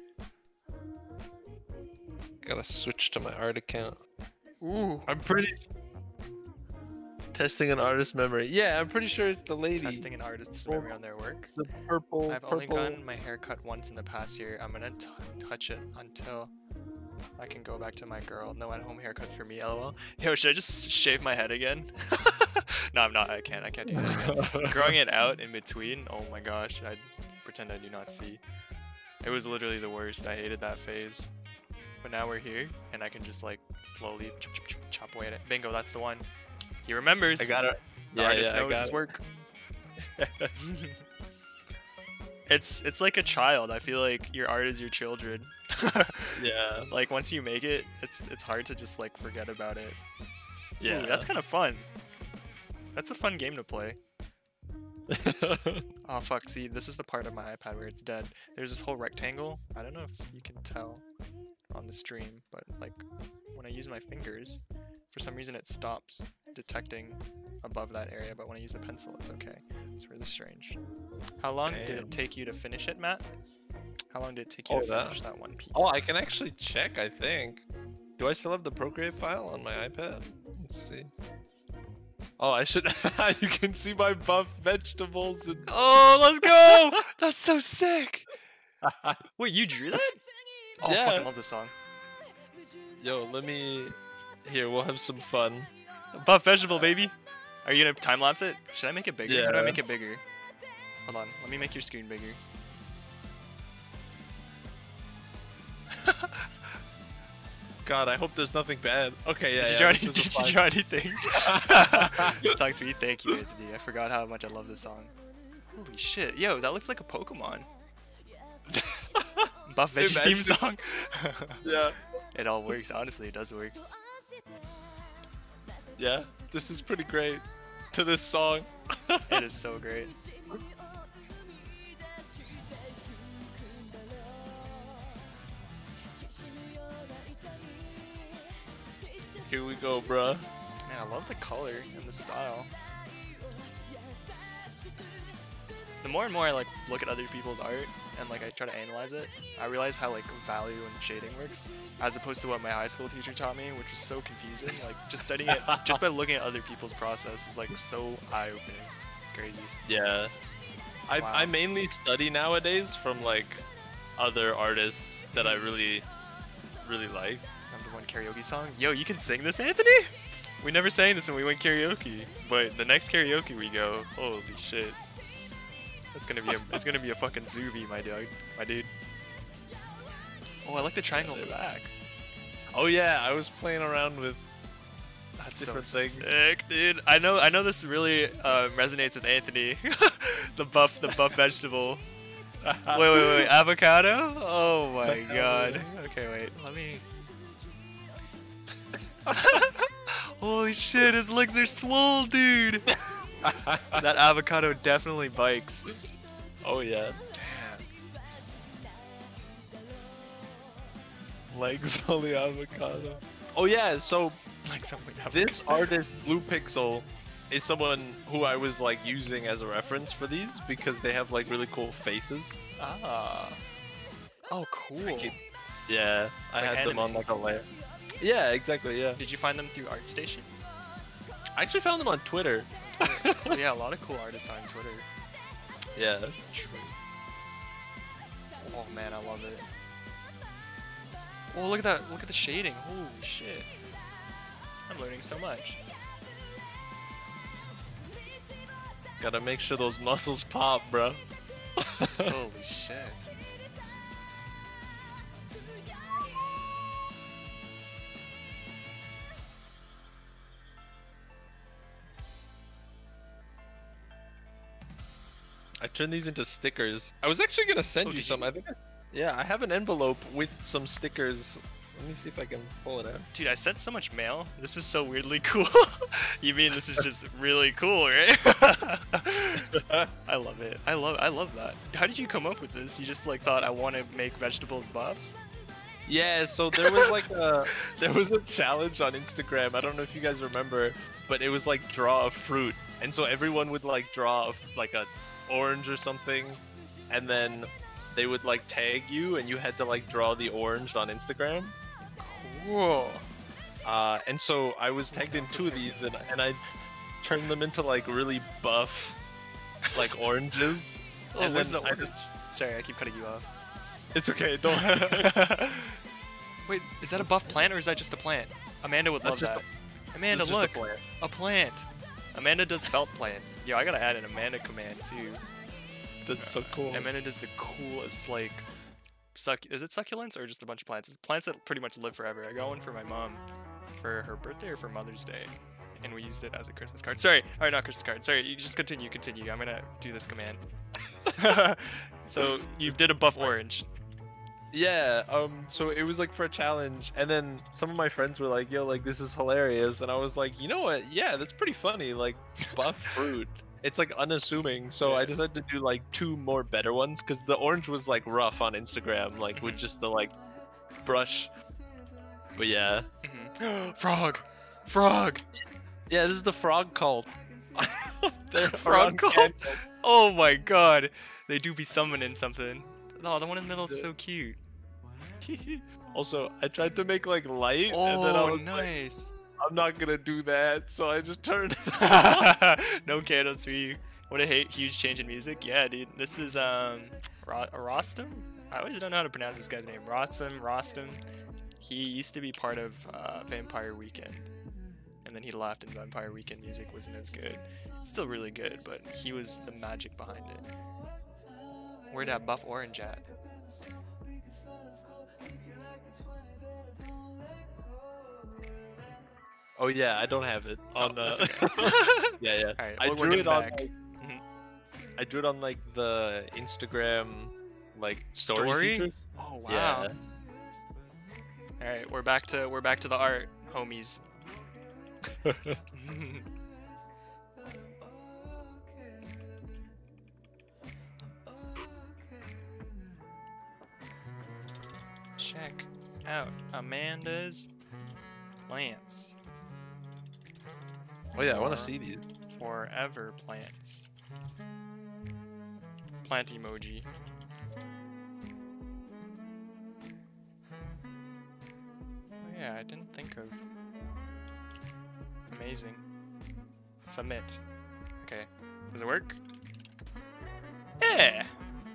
Gotta switch to my art account. Ooh. I'm pretty testing an artist memory. Yeah, I'm pretty sure it's the lady. Testing an artist's memory on their work. The purple. I've only purple. gotten my hair cut once in the past year. I'm gonna touch it until I can go back to my girl. No at-home haircuts for me, lol. Yo, should I just shave my head again? No, I'm not. I can't do that again. Growing it out in between, oh my gosh, I pretend I do not see. It was literally the worst. I hated that phase. But now we're here, and I can just like slowly chop away at it. Bingo, that's the one. He remembers. I got it. The Yeah, artist yeah, I knows got his it. work. It's like a child. I feel like your art is your children. Yeah. Like once you make it, it's hard to just like forget about it. Yeah. Ooh, that's kind of fun. That's a fun game to play. Oh fuck, see, this is the part of my iPad where it's dead. There's this whole rectangle. I don't know if you can tell on the stream, but like when I use my fingers, for some reason it stops detecting above that area, but when I use a pencil it's okay. It's really strange. How long did Damn. it take you to finish it, Matt? How long did it take you Oh, to that- finish that one piece? Oh, I can actually check, I think. Do I still have the Procreate file on my iPad? Let's see. Oh, I should. You can see my buff vegetables and. Oh, let's go! That's so sick! Wait, you drew that? Oh, I Yeah. fucking love this song. Yo, let me. Here, we'll have some fun. Buff vegetable, baby. Are you gonna time lapse it? Should I make it bigger? How do I Yeah. make it bigger? Hold on, let me make your screen bigger. God, I hope there's nothing bad. Okay, yeah, Did you yeah. draw this any, is a did fun- you draw anything? This song's for you. Thank you, Anthony. I forgot how much I love this song. Holy shit. Yo, that looks like a Pokemon. Buff Veggie theme Imagine- song. Yeah, It all works. Honestly, it does work. yeah. This is pretty great. To this song. It is so great. Here we go, bruh. Man, I love the color and the style. The more and more I like look at other people's art and like I try to analyze it, I realize how like value and shading works, as opposed to what my high school teacher taught me, which was so confusing. Like just studying it just by looking at other people's process is like so eye-opening. It's crazy. Yeah. I Wow. I mainly study nowadays from like other artists that I really like. Number one karaoke song. Yo, you can sing this, Anthony? We never sang this when we went karaoke, but the next karaoke we go, holy shit. It's gonna be a fucking zoovie, my dude. Oh, I like the triangle in the back. Oh yeah, I was playing around with That's different so things. sick, dude. I know this really resonates with Anthony. the buff vegetable. Wait, avocado? Oh my god. Okay, wait, let me. Holy shit, his legs are swole, dude. That avocado definitely bikes. Oh yeah. Damn. Legs on the avocado. Oh yeah, so Like something. this artist Blue Pixel is someone who I was like using as a reference for these because they have like really cool faces. Ah. Oh, cool. Yeah, I like had them on anime. like a layer. Yeah, exactly. Yeah, Did you find them through ArtStation? I actually found them on Twitter. Cool. Yeah, a lot of cool artists on Twitter. Yeah. True. Oh man, I love it. Oh, look at that! Look at the shading. Holy shit! I'm learning so much. Gotta make sure those muscles pop, bro. Holy shit! I turned these into stickers. I was actually gonna send Oh, you did some. you? I think. Yeah, I have an envelope with some stickers. Let me see if I can pull it out. Dude, I sent so much mail. This is so weirdly cool. You mean this is just really cool, right? I love it. I love that. How did you come up with this? You just like thought I want to make vegetables buff? Yeah, so there was like a challenge on Instagram. I don't know if you guys remember, but it was like draw a fruit, and so everyone would like draw like a orange or something, and then they would like tag you, and you had to like draw the orange on Instagram. Cool. And so I was tagged in 2 of these, and I turned them into like really buff, like oranges. Oh, And where's then the I orange? Sorry, I keep cutting you off. It's okay, don't. Wait, is that a buff plant or is that just a plant? Amanda would love That's just that. Amanda, It's just a look, plant. a plant. Amanda does felt plants. Yo, I gotta add an Amanda command too. That's so cool. Amanda does the coolest like, is it succulents or just a bunch of plants? It's plants that pretty much live forever. I got one for my mom for her birthday or for Mother's Day, and we used it as a Christmas card. Sorry, alright, not Christmas card. Sorry, you just continue. I'm gonna do this command. So you did a buff orange. Yeah, so it was like for a challenge, and then some of my friends were like, yo, like this is hilarious, and I was like, you know what, yeah, that's pretty funny, like buff fruit. It's like unassuming, so I decided to do like 2 more better ones, because the orange was like rough on Instagram, like with just the like brush. But yeah. Frog! Yeah, this is the frog cult. They're Frog around cult? Canada. Oh my god! They do be summoning something. Oh, the one in the middle is so cute. Also, I tried to make like light, and then I Oh, was like, nice! I'm not gonna do that, so I just turned it No candles for you. What a huge change in music. Yeah, dude. This is Rostam? I always don't know how to pronounce this guy's name. Rostam. He used to be part of Vampire Weekend. And then he left, and Vampire Weekend music wasn't as good. It's still really good, but he was the magic behind it. Where'd that buff orange at? Oh yeah, I don't have it on the. That's okay. Yeah. Alright, I we're drew getting it on. back. Like, Mhm. I drew it on like the Instagram, like story. Story? feature. Oh wow. Yeah. Alright, we're back to the art, homies. Check out Amanda's plants. Oh yeah, I want to see these. Forever plants. Plant emoji. Oh yeah, I didn't think of. Amazing. Submit. Okay. Does it work? Yeah!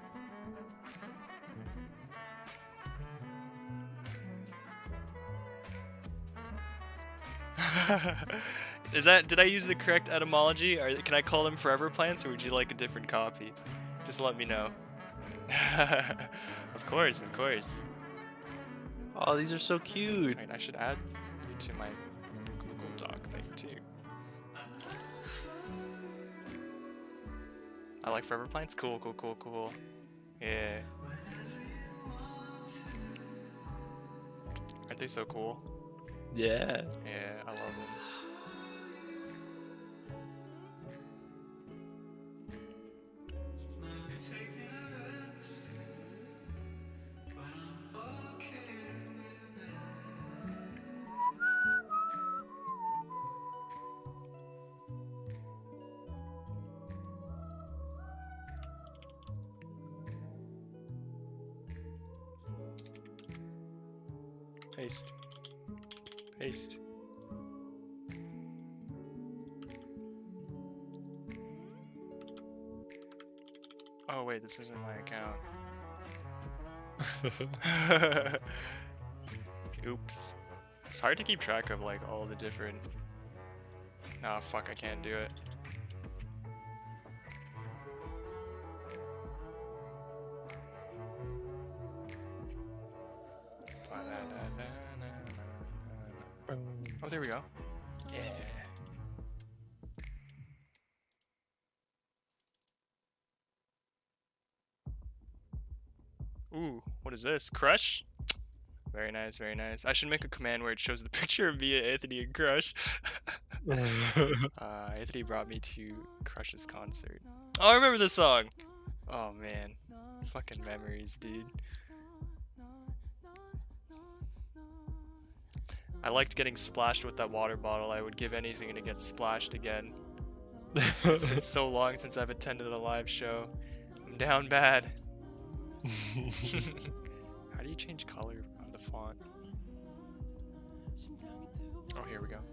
Did I use the correct etymology? Or can I call them forever plants, or would you like a different copy? Just let me know. Of course. Oh, these are so cute. Right, I should add you to my Google Doc thing. I like Forever Plants. Cool, cool, cool, cool. Yeah. Aren't they so cool? Yeah. Yeah, I love them. Paste. Paste. Oh wait, this isn't my account. Oops. It's hard to keep track of like all the different... Nah, fuck, I can't do it. Oh, there we go. Yeah. Ooh, what is this? Crush? Very nice, very nice. I should make a command where it shows the picture of me, Anthony, and Crush. Anthony brought me to Crush's concert. Oh, I remember this song! Oh man. Fucking memories, dude. I liked getting splashed with that water bottle. I would give anything to get splashed again. It's been so long since I've attended a live show. I'm down bad. How do you change color on the font? Oh, here we go.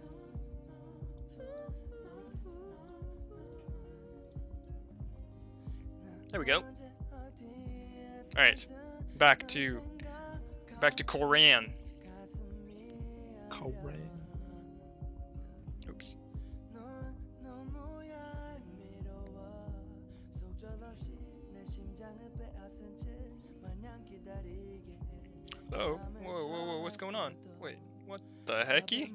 There we go. Alright. Back to Koran. Oops. Oh, whoa, whoa, whoa, what's going on? Wait, what the hecky?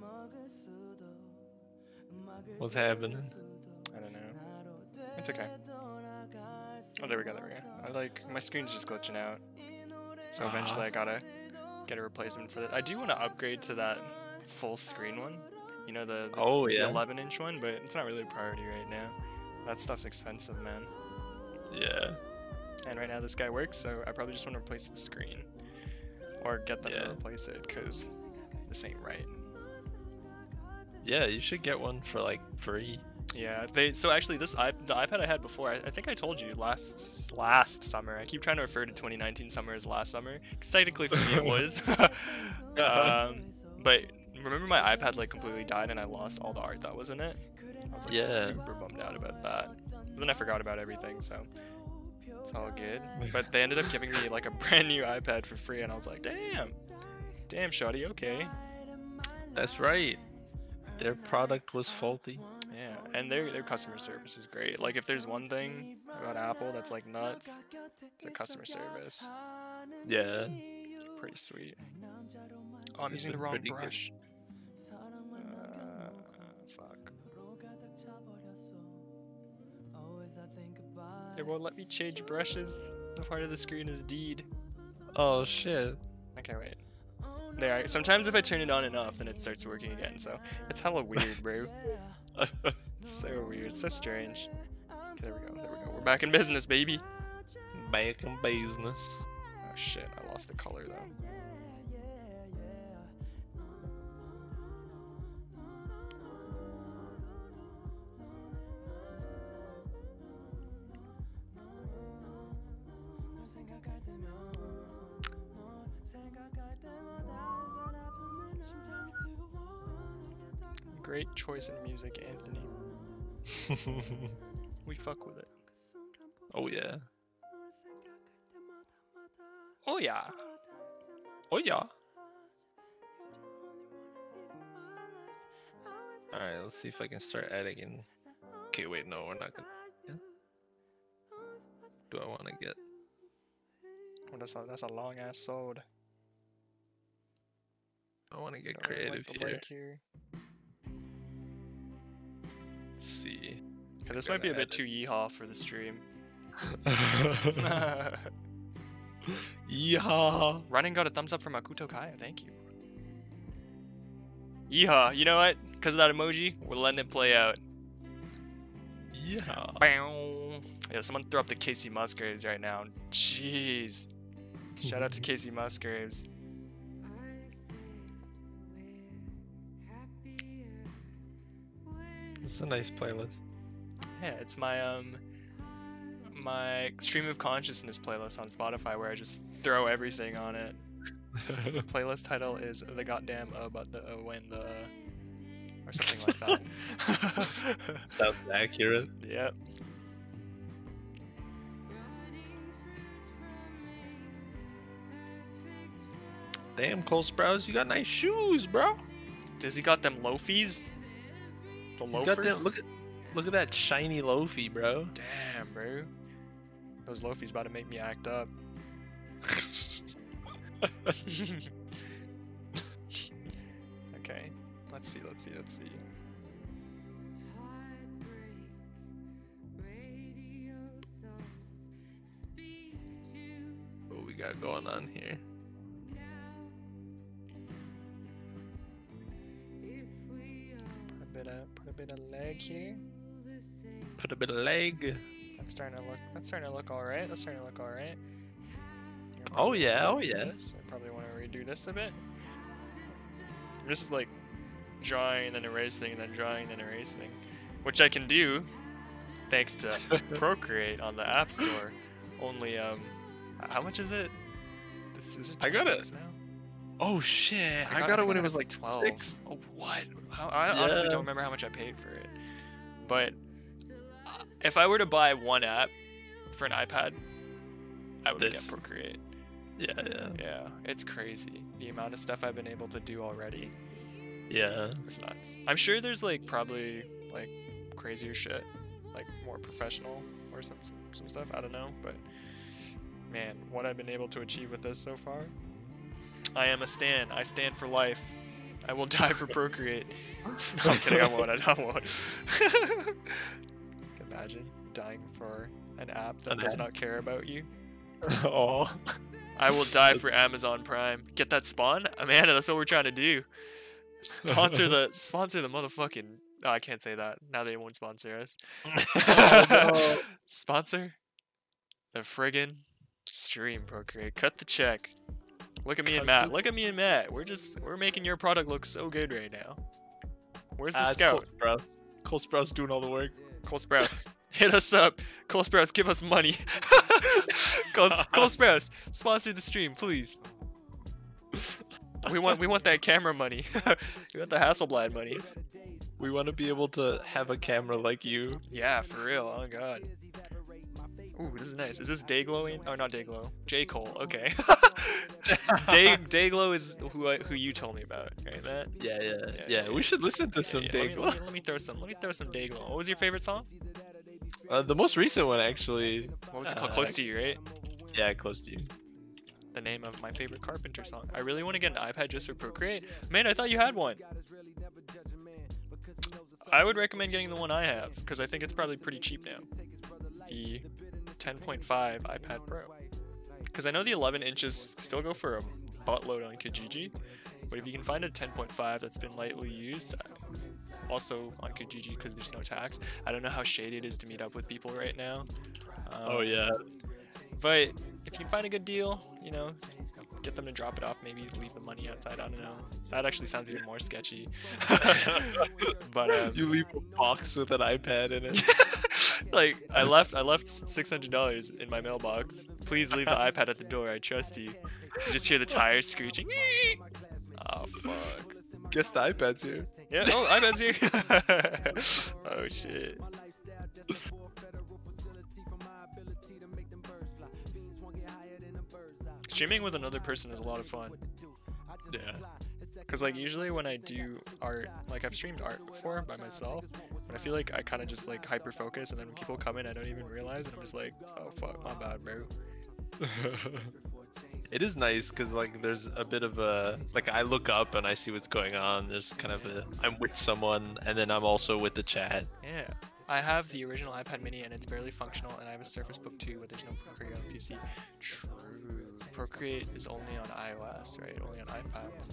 What's happening? I don't know. It's okay. Oh, there we go, there we go. My screen's just glitching out. So eventually I gotta get a replacement for that. I do want to upgrade to that full screen one. You know, the 11-inch one, but it's not really a priority right now. That stuff's expensive, man. Yeah. And right now this guy works, so I probably just want to replace the screen. Or get them to replace it, because this ain't right. Yeah, you should get one for like free. Yeah, so actually the iPad I had before, I think I told you last summer. I keep trying to refer to 2019 summer as last summer, because technically for me it was. But remember my iPad like completely died and I lost all the art that was in it? I was like super bummed out about that. But then I forgot about everything, so it's all good. But they ended up giving me like a brand new iPad for free and I was like, damn shoddy, okay. That's right. Their product was faulty. Yeah, and their customer service is great. Like if there's one thing about Apple that's like nuts, it's their customer service. Yeah. Pretty sweet. Oh, I'm using the wrong brush. Fuck. It won't let me change brushes. The part of the screen is deed. Oh shit. Okay, wait. There. Sometimes if I turn it on enough, then it starts working again. So it's hella weird, bro. It's so weird. It's so strange. Okay, there we go. There we go. We're back in business, baby. Back in business. Oh shit! I lost the color though. Great choice in music, Anthony. We fuck with it. Oh yeah. Oh yeah. Oh yeah. Alright, let's see if I can start adding in. Okay, wait, no, we're not gonna. Yeah. Do I want to get? Oh, that's a long ass sword. I want to get creative here. Let's see. Okay, this might be a bit too yeehaw for the stream. Yeehaw. Running got a thumbs up from Makuto Kaya. Thank you. Yeehaw. You know what? Because of that emoji, we're letting it play out. Yeah. Bow. Yeah, someone throw up the Casey Musgraves right now. Jeez. Shout out to Casey Musgraves. It's a nice playlist. Yeah, it's my my stream of consciousness playlist on Spotify where I just throw everything on it. The playlist title is the goddamn about the when the or something like that. Sounds accurate. Yep. Damn, Cole Sprouse, you got nice shoes, bro. Does he got them loafies? The He's loafers? got them, look at that shiny loafy, bro. Damn, bro. Those loafies about to make me act up. Okay. Let's see. What we got going on here? Put a bit of leg here. Put a bit of leg. That's starting to look alright. Oh yeah, oh yeah. I probably want to redo this a bit. This is like drawing and then erasing and then drawing and then erasing, which I can do thanks to Procreate on the App Store. Only how much is it? This is it. I got it. $20 now? Oh shit! I got think it when I it was for like 12. 6. Oh what? I honestly Yeah. don't remember how much I paid for it. But if I were to buy one app for an iPad, I would get Procreate. Yeah, yeah. Yeah, it's crazy. The amount of stuff I've been able to do already. Yeah. It's nuts. I'm sure there's like probably like crazier shit, like more professional or some stuff. I don't know, but man, what I've been able to achieve with this so far. I am a stan. I stand for life. I will die for Procreate. No, I'm kidding. I won't. Imagine dying for an app that does not care about you. Oh. I will die for Amazon Prime. Get that spawn, Amanda. That's what we're trying to do. Sponsor the motherfucking. Oh, I can't say that. Now they won't sponsor us. Oh, Sponsor the friggin' stream, Procreate. Cut the check. Look at me and Matt. Look at me and Matt. We're making your product look so good right now. Where's the scout? Cole Sprouse doing all the work. Cole Sprouse, hit us up. Cole Sprouse, give us money. Cole Sprouse, sponsor the stream, please. We want that camera money. We want the Hasselblad money. We want to be able to have a camera like you. Yeah, for real. Oh god. Ooh, this is nice. Is this Dayglow in? Oh, not Dayglow. J. Cole. Okay. Dayglow is who you told me about, right, Matt? Yeah. We should listen to some Dayglow. Let me throw some Dayglow. What was your favorite song? The most recent one, actually. What was it called? Close to You, right? Yeah, Close to You. The name of my favorite Carpenter song. I really want to get an iPad just for Procreate. Man, I thought you had one. I would recommend getting the one I have because I think it's probably pretty cheap now. The 10.5 iPad Pro. Because I know the 11 inches still go for a buttload on Kijiji, but if you can find a 10.5 that's been lightly used, also on Kijiji because there's no tax. I don't know how shady it is to meet up with people right now. Oh yeah. But if you can find a good deal, you know, get them to drop it off, maybe leave the money outside, I don't know. That actually sounds even more sketchy. But you leave a box with an iPad in it. Like I left $600 in my mailbox. Please leave the iPad at the door. I trust you. You just hear the tires screeching. Oh fuck. Guess the iPad's here. Yeah. Oh, iPad's here. Oh shit. Streaming with another person is a lot of fun. Yeah. Cause like usually when I do art, like I've streamed art before by myself, but I feel like I kind of just like hyper focus, and then when people come in, I don't even realize, and I'm just like, oh fuck, my bad, bro. It is nice because like there's a bit of a like I look up and I see what's going on. There's kind of a I'm with someone and then I'm also with the chat. Yeah. I have the original iPad mini and it's barely functional, and I have a Surface Book 2, but there's no Procreate on PC. True. Procreate is only on iOS, right? Only on iPads.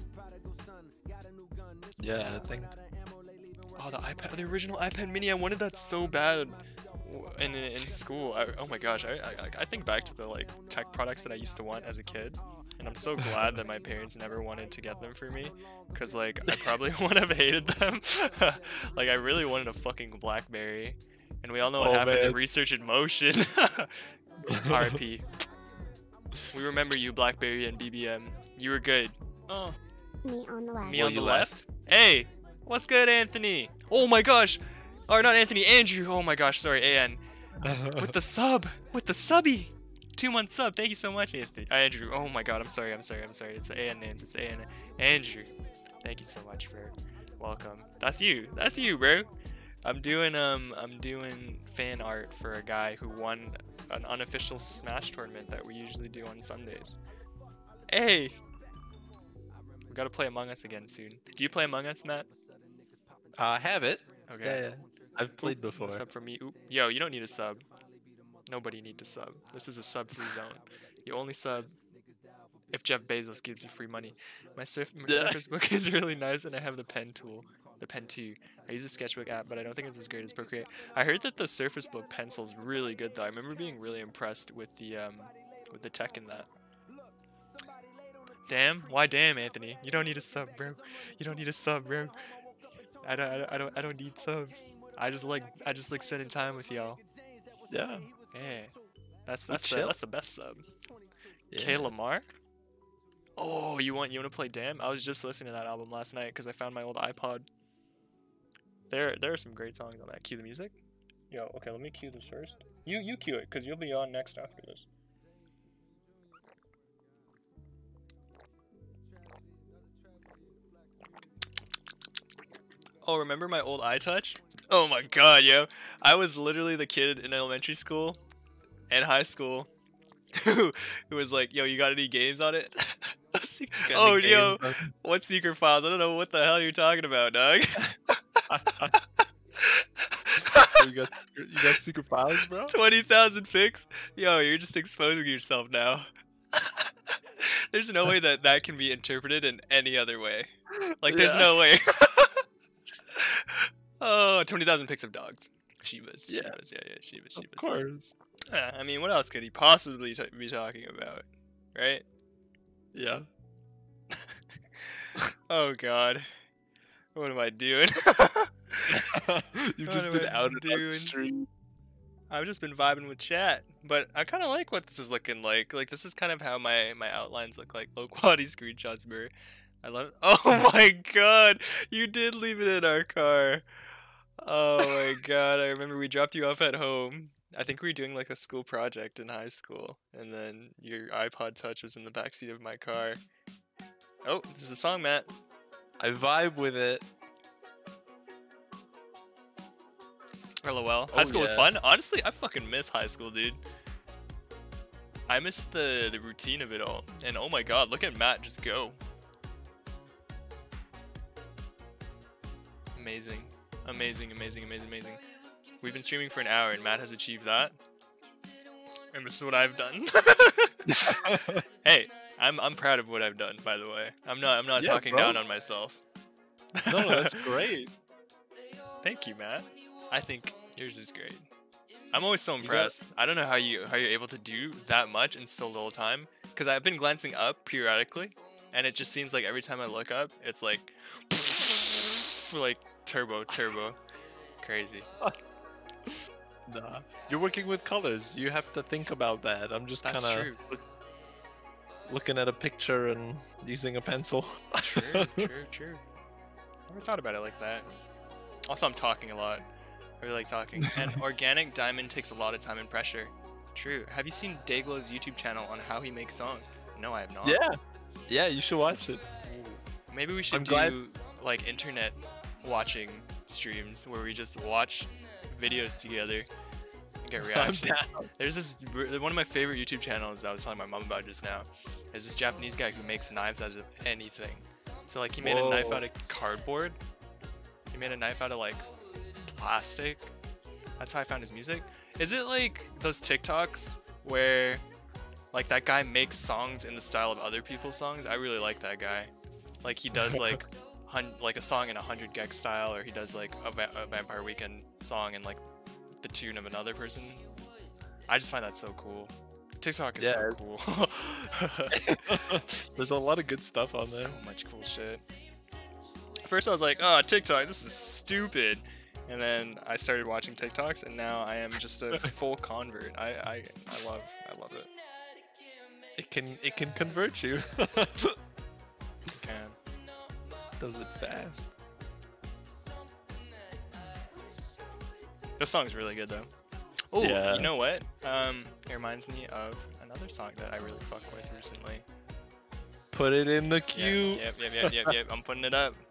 Yeah, I think. Oh, the original iPad mini, I wanted that so bad in school. Oh my gosh, I think back to the like tech products that I used to want as a kid, and I'm so glad that my parents never wanted to get them for me, because like I probably would have hated them. Like I really wanted a fucking BlackBerry, and we all know what happened to Research in Motion. RIP. We remember you, BlackBerry and BBM. You were good. Oh. Me on the left. Me on the left? Hey, what's good, Anthony? Oh my gosh. Or not Anthony, Andrew. Oh my gosh, sorry, AN. With the sub. With the subby. 2-month sub. Thank you so much, Anthony. Andrew. Oh my god, I'm sorry. It's the AN names. It's the AN. Andrew. Thank you so much for welcome. That's you, bro. I'm doing fan art for a guy who won an unofficial Smash tournament that we usually do on Sundays. Hey! We gotta play Among Us again soon. Do you play Among Us, Matt? I have it. Okay. Yeah. I've played before. Sub for me. Oop. Yo, you don't need a sub. Nobody needs to sub. This is a sub-free zone. You only sub if Jeff Bezos gives you free money. My Surface Book is really nice, and I have the pen tool. The Pen 2. I use the Sketchbook app, but I don't think it's as great as Procreate. I heard that the Surface Book pencil's really good, though. I remember being really impressed with the tech in that. Damn? Why damn, Anthony? You don't need a sub, bro. You don't need a sub, bro. I don't need subs. I just like spending time with y'all. Yeah. Yeah. That's the best sub. Yeah. K Lamar? Oh, you want to play Damn? I was just listening to that album last night because I found my old iPod. There are some great songs on that. Cue the music. Yo, okay, let me cue this first. You cue it, because you'll be on next after this. Oh, remember my old iTouch? Oh my god, yo. I was literally the kid in elementary school and high school who was like, yo, you got any games on it? Oh, yo, what secret files? I don't know what the hell you're talking about, dog. you got secret files, bro? 20,000 pics? Yo, you're just exposing yourself now. There's no way that can be interpreted in any other way. Like, there's no way. Oh, 20,000 pics of dogs. Shivas. Yeah. Shivas. Of course. I mean, what else could he possibly be talking about? Right? Yeah. Oh, God. What am I doing? You've just been out on the street. I've just been vibing with chat, but I kind of like what this is looking like. Like, this is kind of how my outlines look like. Low quality screenshots, bro. I love it. Oh my god, you did leave it in our car. Oh my god, I remember we dropped you off at home. I think we were doing like a school project in high school, and then your iPod Touch was in the backseat of my car. Oh, this is the song, Matt. I vibe with it. LOL. High school was fun. Honestly, I fucking miss high school, dude. I miss the routine of it all. And oh my god, look at Matt just go. Amazing. Amazing. We've been streaming for an hour and Matt has achieved that. And this is what I've done. Hey, I'm proud of what I've done, by the way. I'm not talking down on myself. No, that's great. Thank you, Matt. I think yours is great. I'm always so impressed. I don't know how you're able to do that much in so little time. Because I've been glancing up periodically, and it just seems like every time I look up, it's like turbo, crazy. Nah, you're working with colors. You have to think about that. I'm just kind of looking at a picture and using a pencil. True. Never thought about it like that. Also, I'm talking a lot. I really like talking. And organic diamond takes a lot of time and pressure. True. Have you seen Dayglow's YouTube channel on how he makes songs? No, I have not. Yeah, you should watch it. Maybe we should do like internet watching streams where we just watch videos together and get reactions. There's this one of my favorite YouTube channels I was telling my mom about just now. Is this Japanese guy who makes knives out of anything. So like he made a knife out of cardboard. He made a knife out of like plastic. That's how I found his music. Is it like those TikToks where like that guy makes songs in the style of other people's songs? I really like that guy. Like he does like a song in 100 Gex style, or he does like a Vampire Weekend song in like the tune of another person. I just find that so cool. TikTok is so cool. There's a lot of good stuff on there. So much cool shit. At first I was like, oh, TikTok, this is stupid. And then I started watching TikToks, and now I am just a full convert. I love it. It can convert you. It can. Does it fast. This song's really good though. Oh, yeah. You know what? It reminds me of another song that I really fuck with recently. Put it in the queue. Yep. I'm putting it up.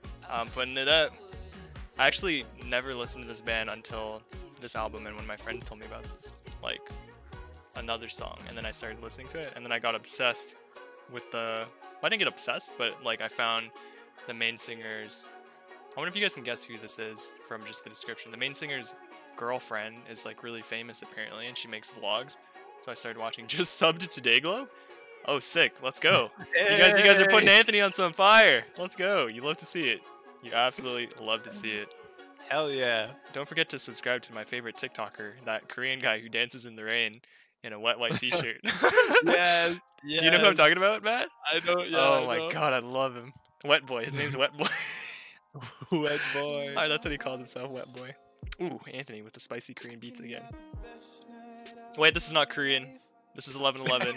I actually never listened to this band until this album, and when my friend told me about this, like another song, and then I started listening to it, and then I got obsessed with the. Well, I didn't get obsessed, but like I found the main singer's. I wonder if you guys can guess who this is from just the description. The main singer's girlfriend is like really famous apparently, and she makes vlogs. So I started watching. Just subbed to Dayglow. Oh, sick! Let's go. Hey! You guys are putting Anthony on some fire. Let's go. You love to see it. You absolutely love to see it. Hell yeah. Don't forget to subscribe to my favorite TikToker, that Korean guy who dances in the rain in a wet white t-shirt. Yes. Do you know who I'm talking about, Matt? I know. Yeah. Oh my god, I love him. Wet Boy. His name's Wet Boy. Wet Boy. Oh, that's what he calls himself, Wet Boy. Ooh, Anthony with the spicy Korean beats again. Wait, this is not Korean. This is 1111.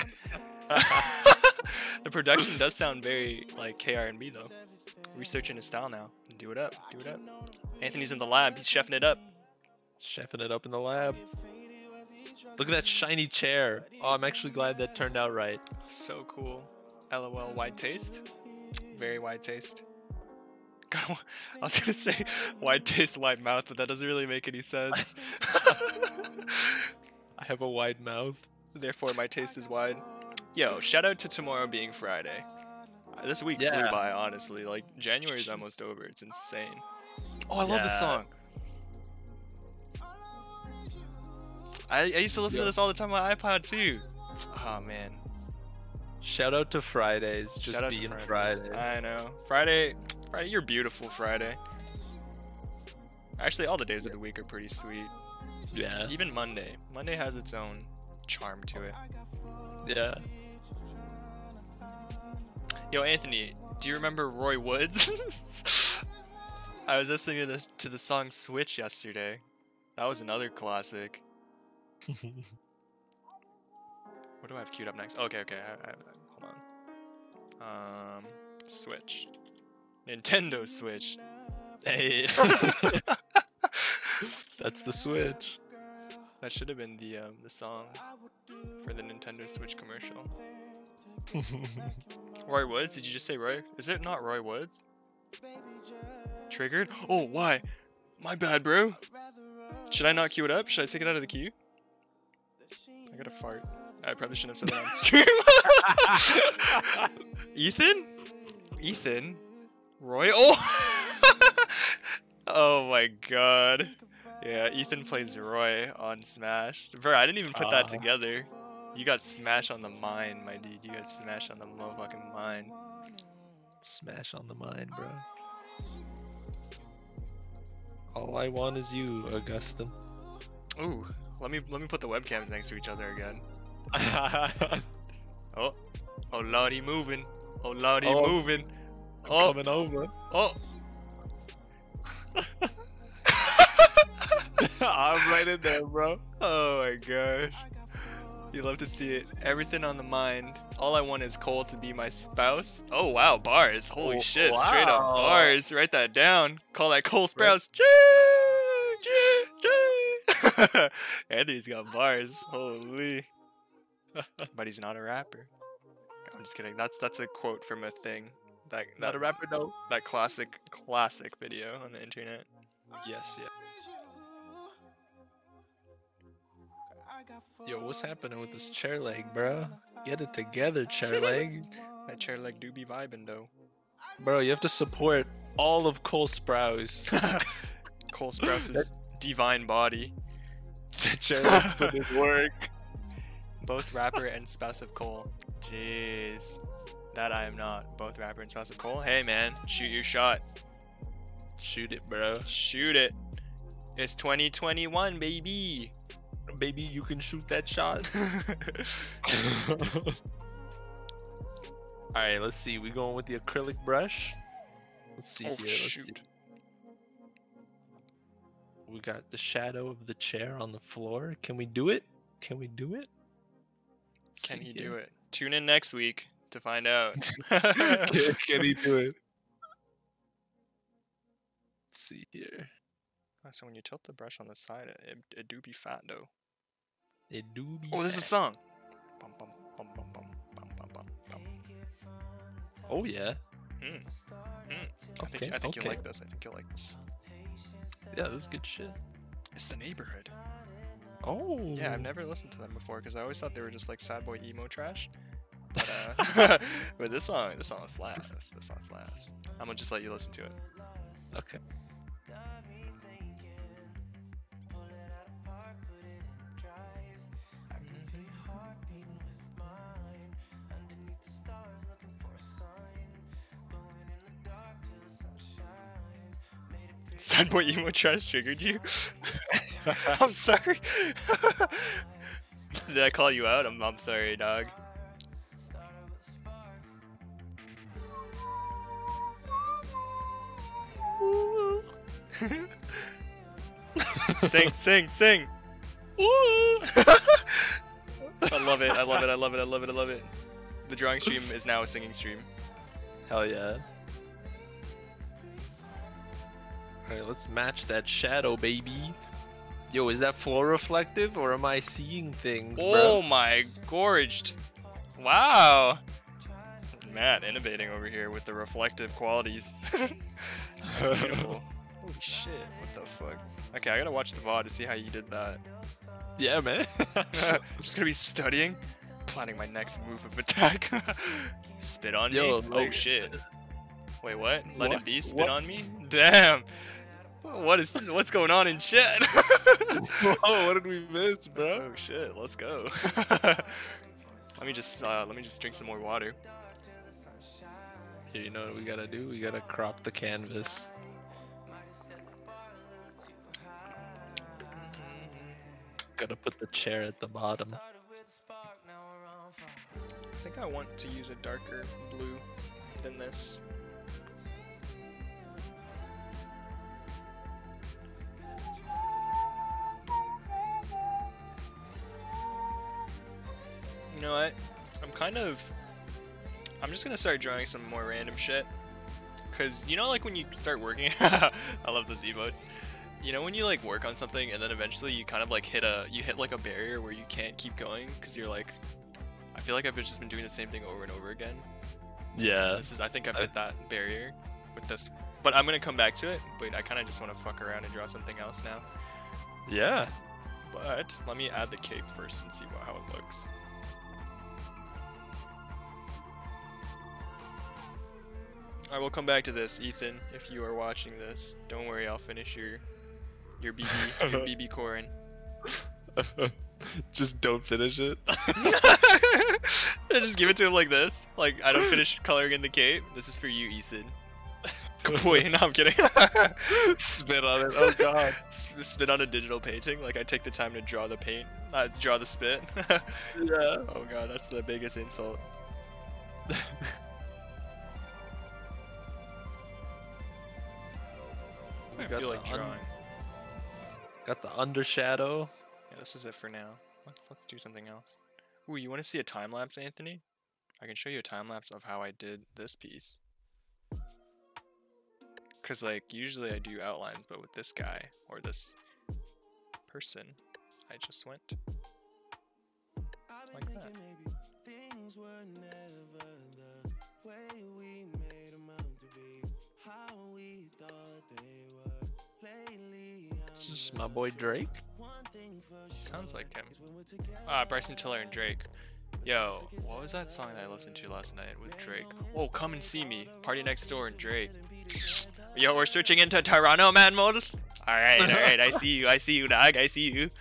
The production does sound very like KR&B though. Researching his style now. Do it up. Anthony's in the lab. He's chefing it up. Chefing it up in the lab. Look at that shiny chair. Oh, I'm actually glad that turned out right. So cool. LOL, wide taste. Very wide taste. God, I was gonna say wide taste, wide mouth, but that doesn't really make any sense. I have a wide mouth. Therefore, my taste is wide. Yo, shout out to tomorrow being Friday. This week flew by, honestly. Like, January's almost over. It's insane. Oh, I love this song. I used to listen to this all the time on my iPod, too. Oh, man. Shout out to Fridays. Just being Friday. I know. Friday, you're beautiful, Friday. Actually, all the days of the week are pretty sweet. Yeah. Even Monday. Monday has its own charm to it. Yeah. Yo, Anthony, do you remember Roy Woods? I was listening to the song Switch yesterday. That was another classic. What do I have queued up next? Okay. Hold on. Switch. Nintendo Switch. Hey. That's the Switch. That should have been the song for the Nintendo Switch commercial. Roy Woods? Did you just say Roy? Is it not Roy Woods? Triggered? Oh, why? My bad, bro. Should I not queue it up? Should I take it out of the queue? I gotta fart. I probably shouldn't have said that on stream. Ethan? Roy? Oh! Oh my god. Yeah, Ethan plays Roy on Smash. Bro, I didn't even put that together. You got Smash on the mind, my dude. You got Smash on the motherfucking mind. Smash on the mind, bro. All I want is you, Augustin. Ooh, let me put the webcams next to each other again. Oh lordy moving. Oh lordy moving. Oh, coming over. Oh. I'm right in there, bro. Oh my gosh. You love to see it. Everything on the mind. All I want is Cole to be my spouse. Oh wow, bars. Holy shit, wow. Straight up bars. Write that down. Call that Cole Sprouse. Anthony's got bars. Holy. But he's not a rapper. I'm just kidding. That's a quote from a thing. Not a rapper, though. That classic video on the internet. Yes, yeah. Yo, what's happening with this chair leg, bro? Get it together, chair leg. That chair leg do be vibing though. Bro, you have to support all of Cole Sprouse. Cole Sprouse's divine body. That chair leg's put in work. Both rapper and spouse of Cole. Jeez. That I am not. Both rapper and spouse of Cole. Hey man, shoot your shot. Shoot it, bro. Shoot it. It's 2021, baby. Baby, you can shoot that shot. Alright, let's see. We going with the acrylic brush? Let's see here. Let's see. We got the shadow of the chair on the floor. Can we do it? Can we do it? Can he do it? Tune in next week to find out. Can he do it? Let's see here. So when you tilt the brush on the side, it do be fat though. It do be. Oh, there's a song. Bum, bum, bum, bum, bum, bum, bum, bum, bum. Oh yeah. I think you'll like this. I think you'll like this. Yeah, this is good shit. It's The Neighborhood. Oh. Yeah, I've never listened to them before because I always thought they were just like sad boy emo trash. But, but this song slaps. This song slaps. I'm gonna just let you listen to it. Okay. Sad boy emo trash triggered you? I'm sorry. Did I call you out? I'm sorry, dog. Sing. I love it. The drawing stream is now a singing stream. Hell yeah. Alright, let's match that shadow, baby. Yo, is that floor reflective or am I seeing things, bro? Oh my gorged. Wow. Matt innovating over here with the reflective qualities. That's beautiful. Holy shit, what the fuck? Okay, I gotta watch the VOD to see how you did that. Yeah, man. Just gonna be studying, planning my next move of attack. Spit on me? Like, oh shit. Wait, what? Let it be? Spit on me? Damn. What's going on in chat? Whoa, what did we miss, bro? Oh shit, let's go. let me just drink some more water. Here, you know what we gotta do? We gotta crop the canvas. Gotta put the chair at the bottom. I think I want to use a darker blue than this. You know what? I'm just gonna start drawing some more random shit. Cause you know, like when you start working, I love those emotes. You know when you like work on something and then eventually you kind of like hit like a barrier where you can't keep going because you're like, I feel like I've just been doing the same thing over and over again. Yeah. I think I've hit that barrier with this, but I'm gonna come back to it. But I kind of just want to fuck around and draw something else now. Yeah. But let me add the cape first and see how it looks. I will come back to this, Ethan. If you are watching this, don't worry. I'll finish your BB Corin. Just don't finish it. Just give it to him like this. Like I don't finish coloring in the cape. This is for you, Ethan. Wait, no, I'm kidding. Spit on it. Oh god. Spit on a digital painting. Like I take the time to draw the paint, draw the spit. Yeah. Oh god, that's the biggest insult. I feel like drawing. Got the undershadow. Yeah, this is it for now. Let's do something else. Ooh, you want to see a time lapse, Anthony? I can show you a time lapse of how I did this piece. Cause like usually I do outlines, but with this guy or this person, I just went like that. This is my boy Drake. It's sounds like him. Bryson Tiller and Drake. Yo, what was that song that I listened to last night with Drake? Oh, Come and See Me. Party Next Door and Drake. Yo, we're searching into Toronto man mode. Alright, I see you, dog, I see you.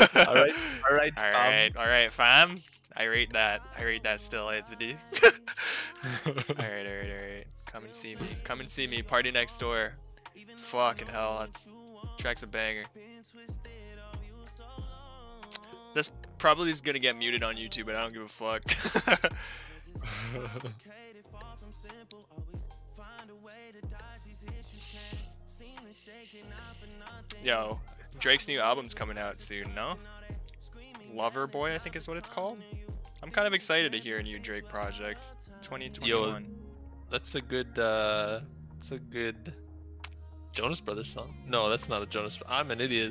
Alright, fam. I rate that still, Anthony. Alright. Come and see me, Party Next Door. Fucking hell, that track's a banger. This probably is gonna get muted on YouTube, but I don't give a fuck. Yo, Drake's new album's coming out soon, no? Lover Boy, I think is what it's called. I'm kind of excited to hear a new Drake project. 2021. Yo, that's a good Jonas Brothers song. No, that's not a Jonas. I'm an idiot.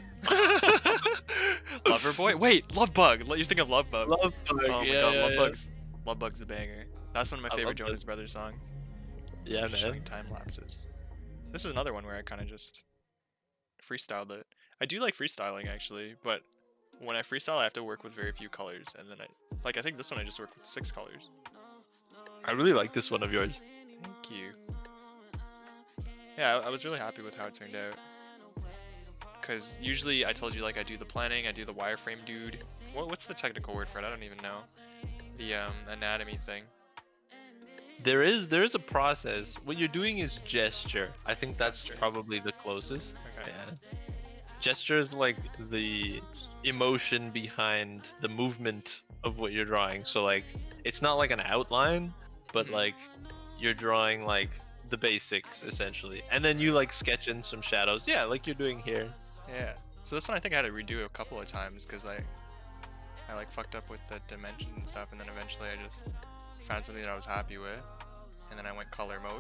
Lover Boy? Wait, Love Bug. You're thinking of Love Bug. Love Bug. Oh my god, Love Bug's a banger. That's one of my favorite Jonas Brothers songs. Yeah, man. Showing time lapses. This is another one where I kind of just freestyled it. I do like freestyling actually, but when I freestyle, I have to work with very few colors, and then I think this one I just worked with 6 colors. I really like this one of yours. Thank you. Yeah, I was really happy with how it turned out. Because usually I told you like I do the planning, I do the wireframe dude. What's the technical word for it? I don't even know. The anatomy thing. There is a process. What you're doing is gesture. I think that's probably the closest. Okay. Yeah. Gesture is like the emotion behind the movement of what you're drawing. So like it's not like an outline, but like you're drawing like the basics essentially, and then you like sketch in some shadows. Yeah, like you're doing here. Yeah. So this one I think I had to redo a couple of times because I like fucked up with the dimensions and stuff, and then eventually I just found something that I was happy with, and then I went color mode.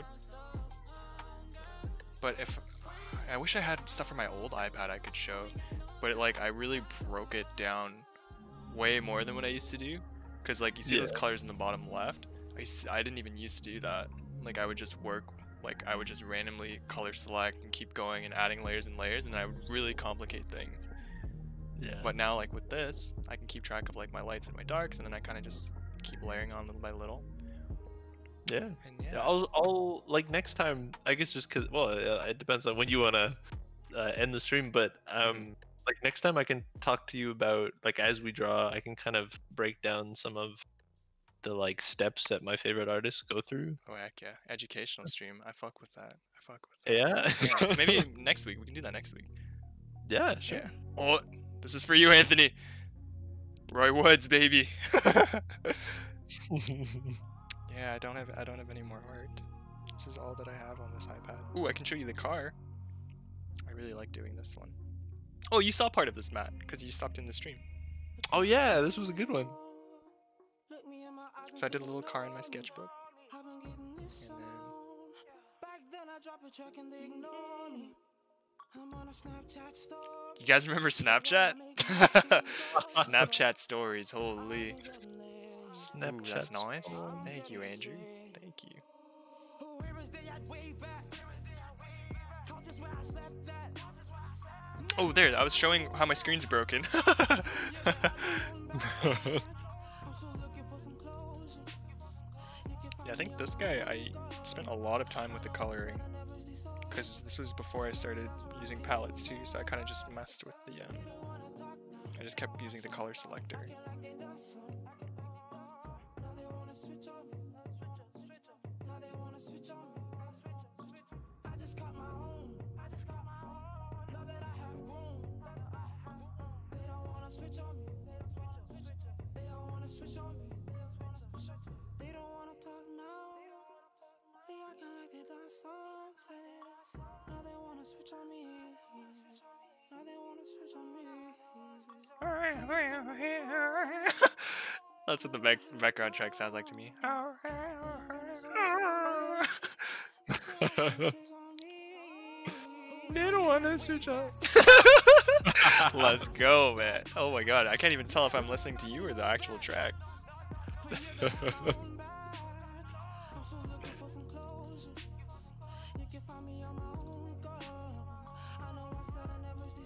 But I wish I had stuff from my old iPad I could show, but I really broke it down way more than what I used to do. Because like you see those colors in the bottom left, I didn't even used to do that. Like I would just I would just randomly color select and keep going and adding layers and layers, and then I would really complicate things. Yeah. But now like with this, I can keep track of like my lights and my darks, and then I kind of just keep layering on little by little. Yeah. And yeah. I'll like next time, I guess just cause it depends on when you wanna end the stream, but like next time I can talk to you about like as we draw, I can kind of break down some of the like steps that my favorite artists go through. Oh heck yeah, educational stream. I fuck with that. Yeah. Yeah. Maybe next week we can do that next week. Yeah, sure. Yeah. Oh, this is for you, Anthony. Roy Woods, baby. Yeah, I don't have any more art. This is all that I have on this iPad. Ooh, I can show you the car. I really like doing this one. Oh, you saw part of this, Matt, because you stopped in the stream. Oh yeah, this was a good one. So I did a little car in my sketchbook. You guys remember Snapchat? Snapchat stories, holy. Snapchat. Ooh, that's nice. Thank you, Andrew. Thank you. Oh, there. I was showing how my screen's broken. Yeah, I think this guy, I spent a lot of time with the coloring. Because this was before I started using palettes too, so I kind of just messed with the, I just kept using the color selector. That's what the background track sounds like to me. They don't want to switch on. Let's go, man. Oh my god, I can't even tell if I'm listening to you or the actual track.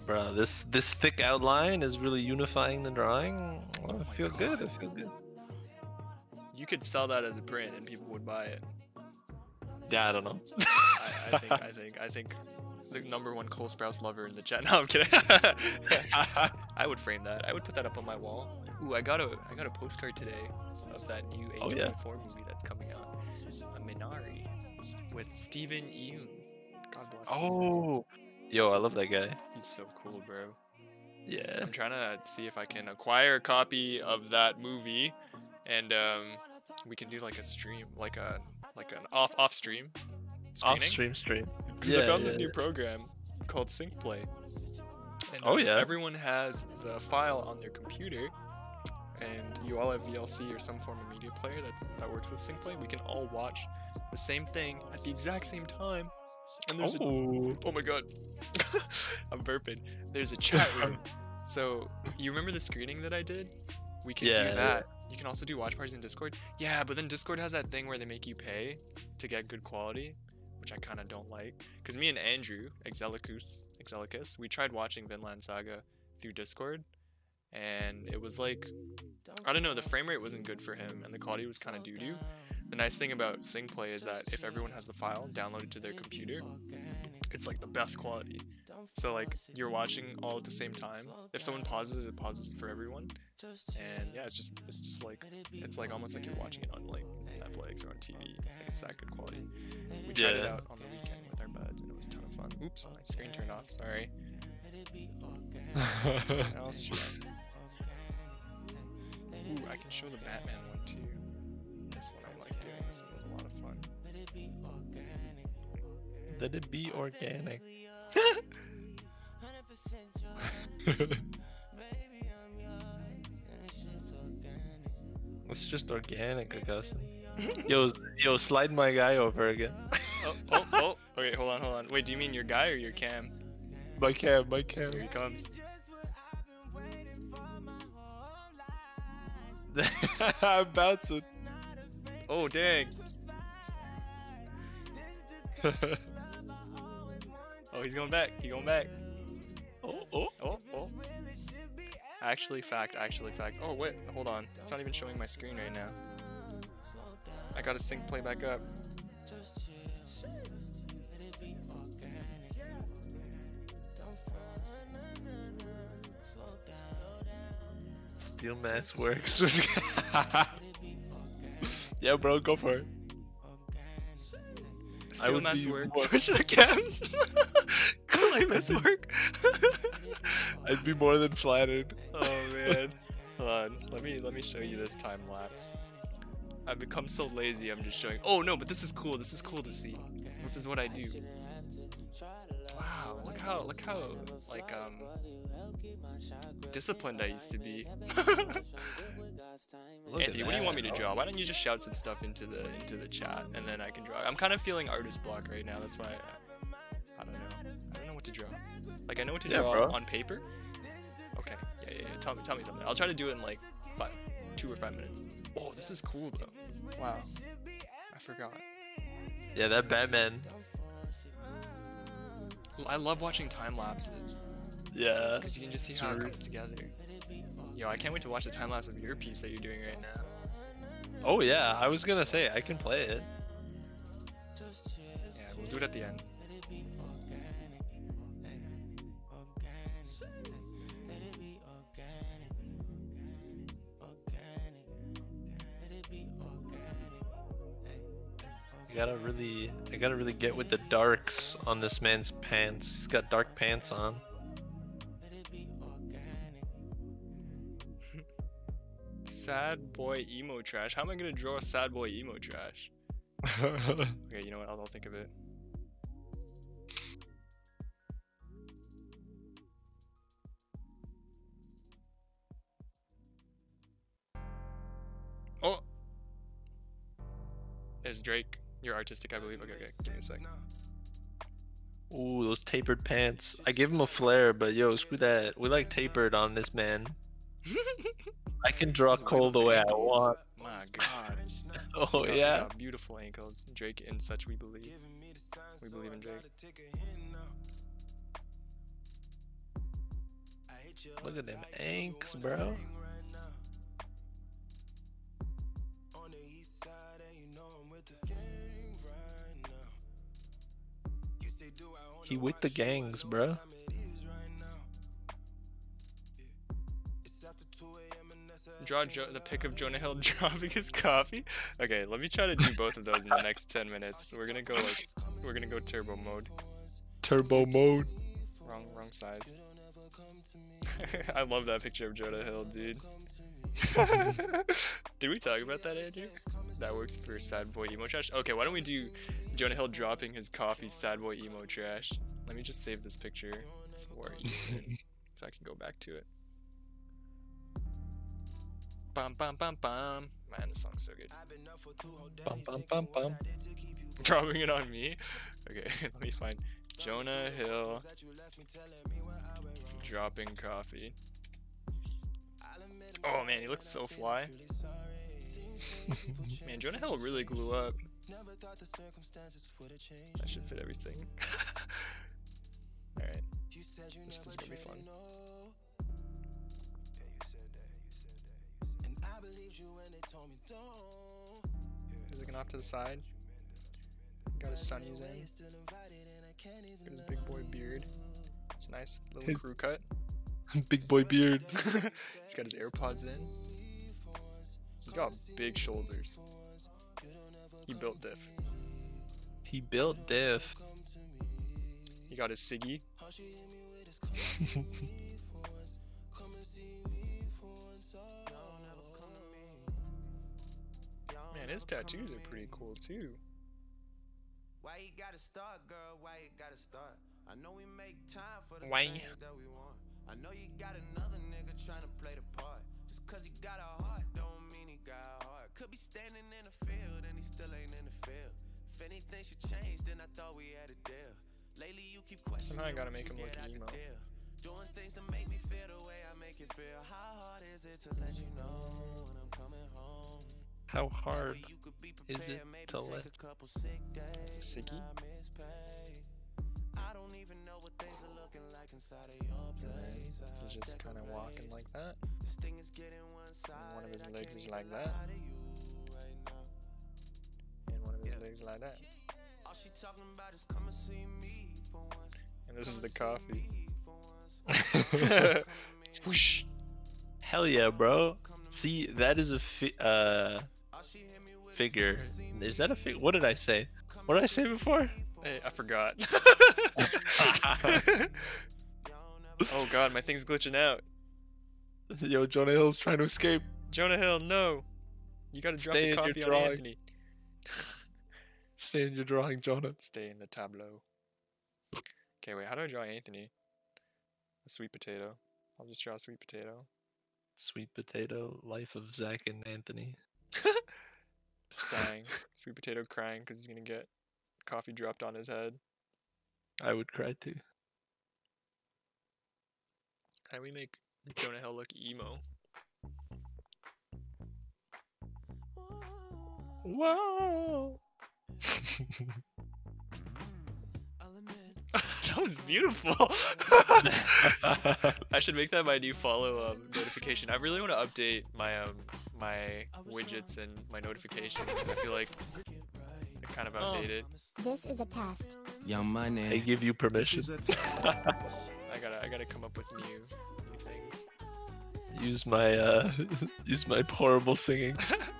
Bro, this thick outline is really unifying the drawing. Oh, I feel good. I feel good. You could sell that as a print and people would buy it. Yeah, I don't know. I think the #1 Cole Sprouse lover in the chat. No, I'm kidding. I would frame that. I would put that up on my wall. Ooh, I got a postcard today of that new A24 movie that's coming out. A Minari with Steven Yeun. God bless him. Oh, yo, I love that guy. He's so cool, bro. Yeah. I'm trying to see if I can acquire a copy of that movie, and we can do like a stream, like an off stream screening. Stream. Because I found this new program called SyncPlay. And everyone has the file on their computer, and you all have VLC or some form of media player that works with SyncPlay. We can all watch the same thing at the exact same time. And there's oh my god, I'm burping. There's a chat room. So you remember the screening that I did? We can do that. You can also do watch parties in Discord. Yeah, but then Discord has that thing where they make you pay to get good quality, which I kind of don't like. Because me and Andrew, Exelicus, we tried watching Vinland Saga through Discord, and it was like, I don't know, the frame rate wasn't good for him, and the quality was kind of doo-doo. The nice thing about SyncPlay is that if everyone has the file downloaded to their computer, it's like the best quality. So like you're watching all at the same time. If someone pauses, it pauses for everyone. And yeah, it's just like, it's like almost like you're watching it on like Netflix or on TV. And it's that good quality. We tried it out on the weekend with our buds, and it was a ton of fun. Oops, my screen turned off. Sorry. What else should I? Ooh, I can show the Batman one too. This one I like doing. This one was a lot of fun. Let it be organic. It's just organic, Augustine. Yo, slide my guy over again. Oh. Okay, hold on. Wait, do you mean your guy or your cam? My cam. Here he comes. I'm bouncing. Oh, dang. Oh, he's going back. Oh. Actually fact. Oh, wait, hold on. It's not even showing my screen right now. I gotta SyncPlay back up. Steel Mass works. Yeah, bro, go for it. Steel Mats work. Switch the cams. Climax work. I'd be more than flattered. Oh man. Hold on. Let me show you this time lapse. I've become so lazy. I'm just showing. Oh no, but this is cool. This is cool to see. This is what I do. Wow. Look how like disciplined I used to be. Anthony, what do you want me to draw? Why don't you just shout some stuff into the chat and then I can draw? I'm kind of feeling artist block right now. That's why I don't know. I don't know what to draw. Like I know what to draw on paper. Okay. Yeah. Tell me something. I'll try to do it in like 2 or 5 minutes. Oh, this is cool though. Wow. I forgot. Yeah, that Batman. I love watching time lapses. Yeah. Because you can just see how it comes together. Yo, I can't wait to watch the time lapse of your piece that you're doing right now. Oh yeah, I was gonna say I can play it. Yeah, we'll do it at the end. I gotta really get with the darks on this man's pants. He's got dark pants on. Sad boy emo trash. How am I gonna draw a sad boy emo trash? Okay, you know what? I'll think of it. Oh! Is Drake your artistic, I believe? Okay, give me a sec. Ooh, those tapered pants. I give him a flare, but yo, screw that. We like tapered on this man. I can draw Cole the way I want. My god. Oh yeah. Beautiful ankles. Drake and such we believe. We believe in Drake. Look at them anks, bro. He with the gangs, bro. Draw the pic of Jonah Hill dropping his coffee. Okay, let me try to do both of those in the next 10 minutes. We're gonna go turbo mode. Turbo mode. Wrong size. I love that picture of Jonah Hill, dude. Did we talk about that, Andrew? That works for sad boy emo trash. Okay, why don't we do Jonah Hill dropping his coffee sad boy emo trash? Let me just save this picture for Ethan so I can go back to it. Bum bum bum bum. Man, this song's so good. Bum bum bum bum. Dropping it on me? Okay, let me find Jonah Hill dropping coffee. Oh man, he looks so fly. Man, Jonah Hill really glue up. That should fit everything. Alright. This is gonna be fun. He's looking off to the side. Got his sunnies in. Got his big boy beard. It's a nice little crew cut. Big boy beard. He's got his AirPods in. He's got big shoulders. He built diff. He built diff. He got his Siggy. Man, his tattoos are pretty cool too. Why you gotta start, girl? Why you gotta start? I know we make time for the Why? things that we want. I know you got another nigga trying to play the part. Just cause he got a heart don't mean he got a heart. Could be standing in the field and he still ain't in the field. If anything should change, then I thought we had a deal. Lately you keep questioning. Somehow I gotta make him look emo. Doing things to make me feel the way I make it feel. How hard is it to let you know when I'm coming home? How hard is it to let Siggy? I don't even know what things are looking like inside of your place. He's just kind of walking like that. This thing is getting And one of his legs is like that. And one of his legs like that. All she talking about is come and see me for once. And this is the coffee. Whoosh. Hell yeah, bro. See, that is a figure. Is that a figure? What did I say? What did I say before? Hey, I forgot. Oh god, my thing's glitching out. Yo, Jonah Hill's trying to escape. Jonah Hill, no! You gotta drop Stay the in your coffee on drawing. Anthony. Stay in your drawing, Jonah. Stay in the tableau. Okay, wait, how do I draw Anthony? A sweet potato. I'll just draw a sweet potato. Sweet potato, life of Zach and Anthony. Crying. Sweet potato crying because he's gonna get coffee dropped on his head. I would cry too. How do we make Jonah Hill look emo? Whoa! That was beautiful. I should make that my new follow notification. I really want to update my my widgets and my notifications. I feel like they're kind of outdated. This is a test. Young money. I give you permission. I gotta come up with new things. Use my use my horrible singing.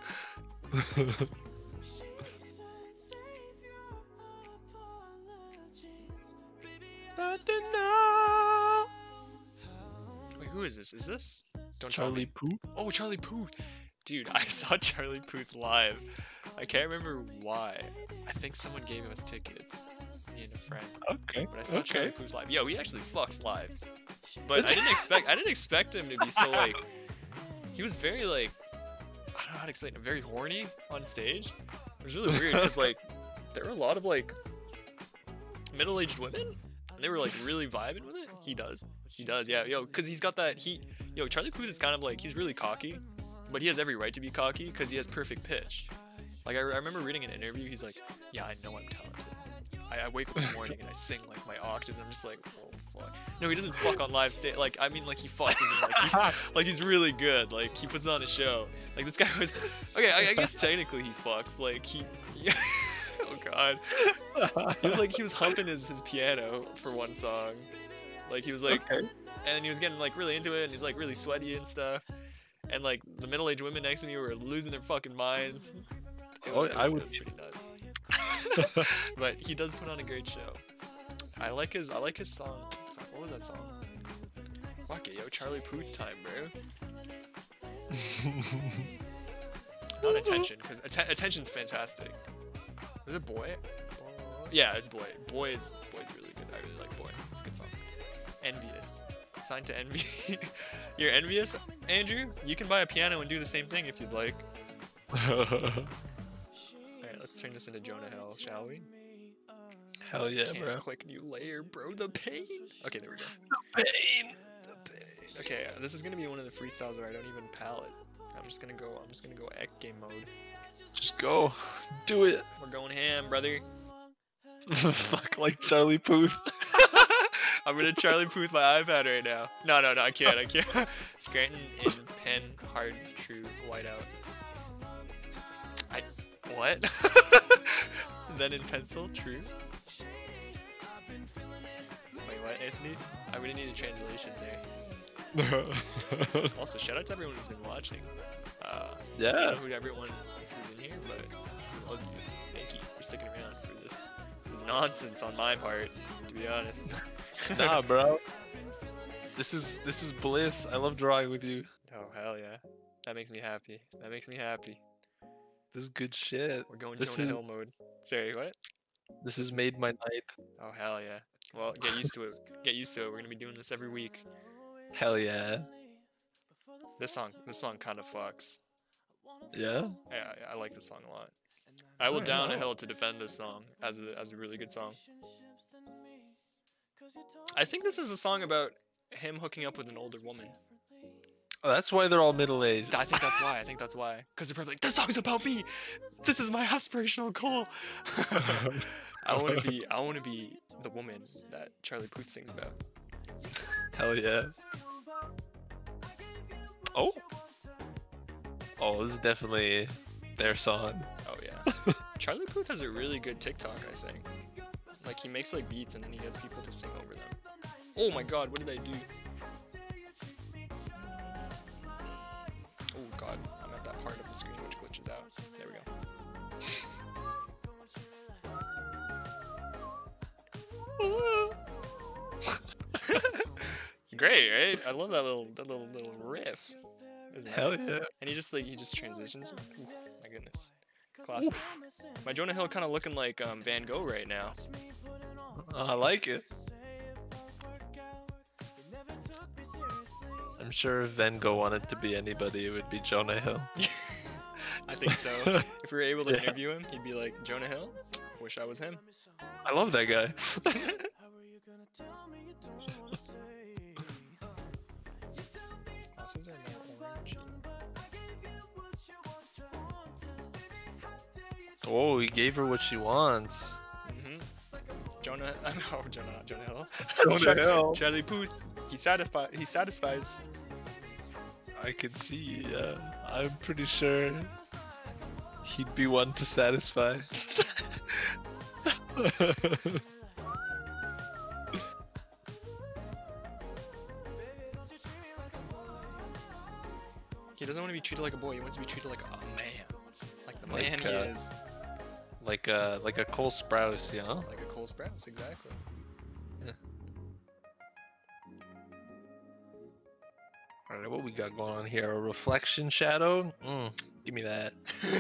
Wait, who is this? Is this? Don't Charlie Puth? Oh, Charlie Puth! Dude, I saw Charlie Puth live. I can't remember why. I think someone gave us tickets. Me and a friend. Okay. But I saw Charlie Puth live. Yo, he actually fucks live. But I didn't expect him to be so like. He was very like. I don't know how to explain it. Very horny on stage. It was really weird because like there were a lot of like middle-aged women, and they were like really vibing with it. He does, yeah, yo, because he's got that. Charlie Puth is kind of like he's really cocky, but he has every right to be cocky because he has perfect pitch. Like I remember reading an interview. He's like, yeah, I know I'm talented. I wake up in the morning and I sing like my octaves. I'm just like, oh fuck. No, he doesn't fuck on live stage. Like, I mean, like, he fucks as in, like he's really good. Like, he puts on a show. Like, this guy was... Okay, I guess technically he fucks. Like, he... Oh, God. He was humping his piano for one song. Like, he was like... Okay. And he was getting, like, really into it, and he's, like, really sweaty and stuff. And, like, the middle-aged women next to me were losing their fucking minds. I would be pretty nuts. But he does put on a great show. I like his song. Fuck, what was that song? Fuck it, yo, Charlie Puth time, bro. Not Attention, because Attention's fantastic. Was it Boy? Yeah, it's Boy. Boy's really good. I really like Boy. It's a good song. Envious. Signed to Envy. You're envious, Andrew? You can buy a piano and do the same thing if you'd like. Alright, let's turn this into Jonah Hill, shall we? Hell yeah, Can't bro. click new layer, bro. The pain. Okay, there we go. The pain. The pain. Okay, this is gonna be one of the freestyles where I don't even palette. I'm just gonna go Ek game mode. Just go. Do it. We're going ham, brother. Fuck like Charlie Puth. I'm gonna Charlie Puth my iPad right now. No, I can't. Scranton in pen, hard, true, whiteout. What? Then in pencil, true. Wait, what, Anthony? I really need a translation there. Also, shout out to everyone who's been watching. Yeah. I don't know who everyone who's in here, but I love you. Thank you for sticking around for this nonsense on my part, to be honest. Nah, bro. This is bliss. I love drawing with you. Oh, hell yeah. That makes me happy. This is good shit. We're going This Jonah is- Hill mode. Sorry, what? This has made my night. Oh, hell yeah. Well, get used to it. We're gonna be doing this every week. Hell yeah. This song kind of fucks. Yeah? Yeah, I like this song a lot. I will Alright, down a well. hill to defend this song as a really good song. I think this is a song about him hooking up with an older woman. Oh, that's why they're all middle-aged. I think that's why. Because they're probably like, this song's about me! This is my aspirational goal! I wanna be the woman that Charlie Puth sings about. Hell yeah. Oh. Oh, this is definitely their song. Oh yeah. Charlie Puth has a really good TikTok, I think. Like, he makes like beats and then he gets people to sing over them. Oh my god, what did I do? Oh god, I'm at that part of the screen which glitches out. There we go. Great, right? I love that little riff. It's Hell nice. yeah. And he just transitions. Ooh, my goodness. Classic. My Jonah Hill kind of looking like Van Gogh right now. I like it. I'm sure if Van Gogh wanted to be anybody, it would be Jonah Hill. I think so. If we were able to Yeah. interview him, he'd be like, Jonah Hill? Wish I was him. I love that guy. Glasses are now orangey. Oh, he gave her what she wants. Jonah, oh, Jonah Hill. Jonah Hill. Charlie Puth. He satisfies. I can see, yeah. I'm pretty sure he'd be one to satisfy. He doesn't want to be treated like a boy. He wants to be treated like a man. Like the Like, man he is. like a Cole Sprouse, you know? Like a Cole Sprouse, exactly. Alright, what we got going on here? A reflection shadow? Give me that.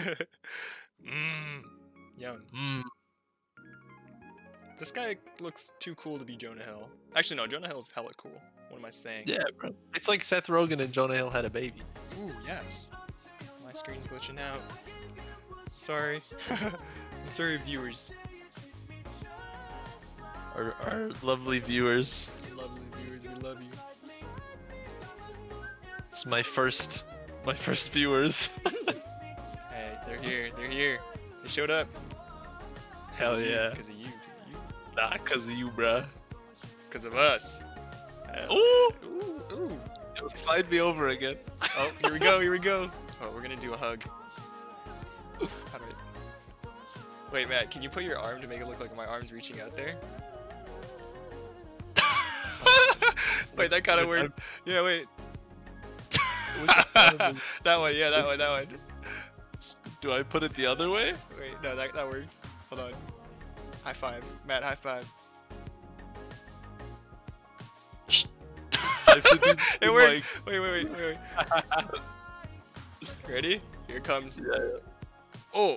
Yum. Mm. This guy looks too cool to be Jonah Hill. Actually, no, Jonah Hill's hella cool. What am I saying? Yeah, bro. It's like Seth Rogen and Jonah Hill had a baby. Ooh, yes. My screen's glitching out. Sorry. I'm sorry, viewers. Our lovely viewers. Lovely viewers, we love you. It's my first viewers. Hey, they're here. They showed up. Hell yeah. Because of you. Nah, cause of you, bruh. because of us. Ooh! Ooh. Yo, slide me over again. Oh, here we go, here we go. Oh, we're gonna do a hug. How do I... Wait, Matt, can you put your arm to make it look like my arm's reaching out there? Wait, that kind of worked. Yeah, wait. That one, yeah, that one. Do I put it the other way? Wait, no, that works. Hold on. High five. Matt, high five. It worked! Wait. Ready? Here it comes. Yeah. Oh!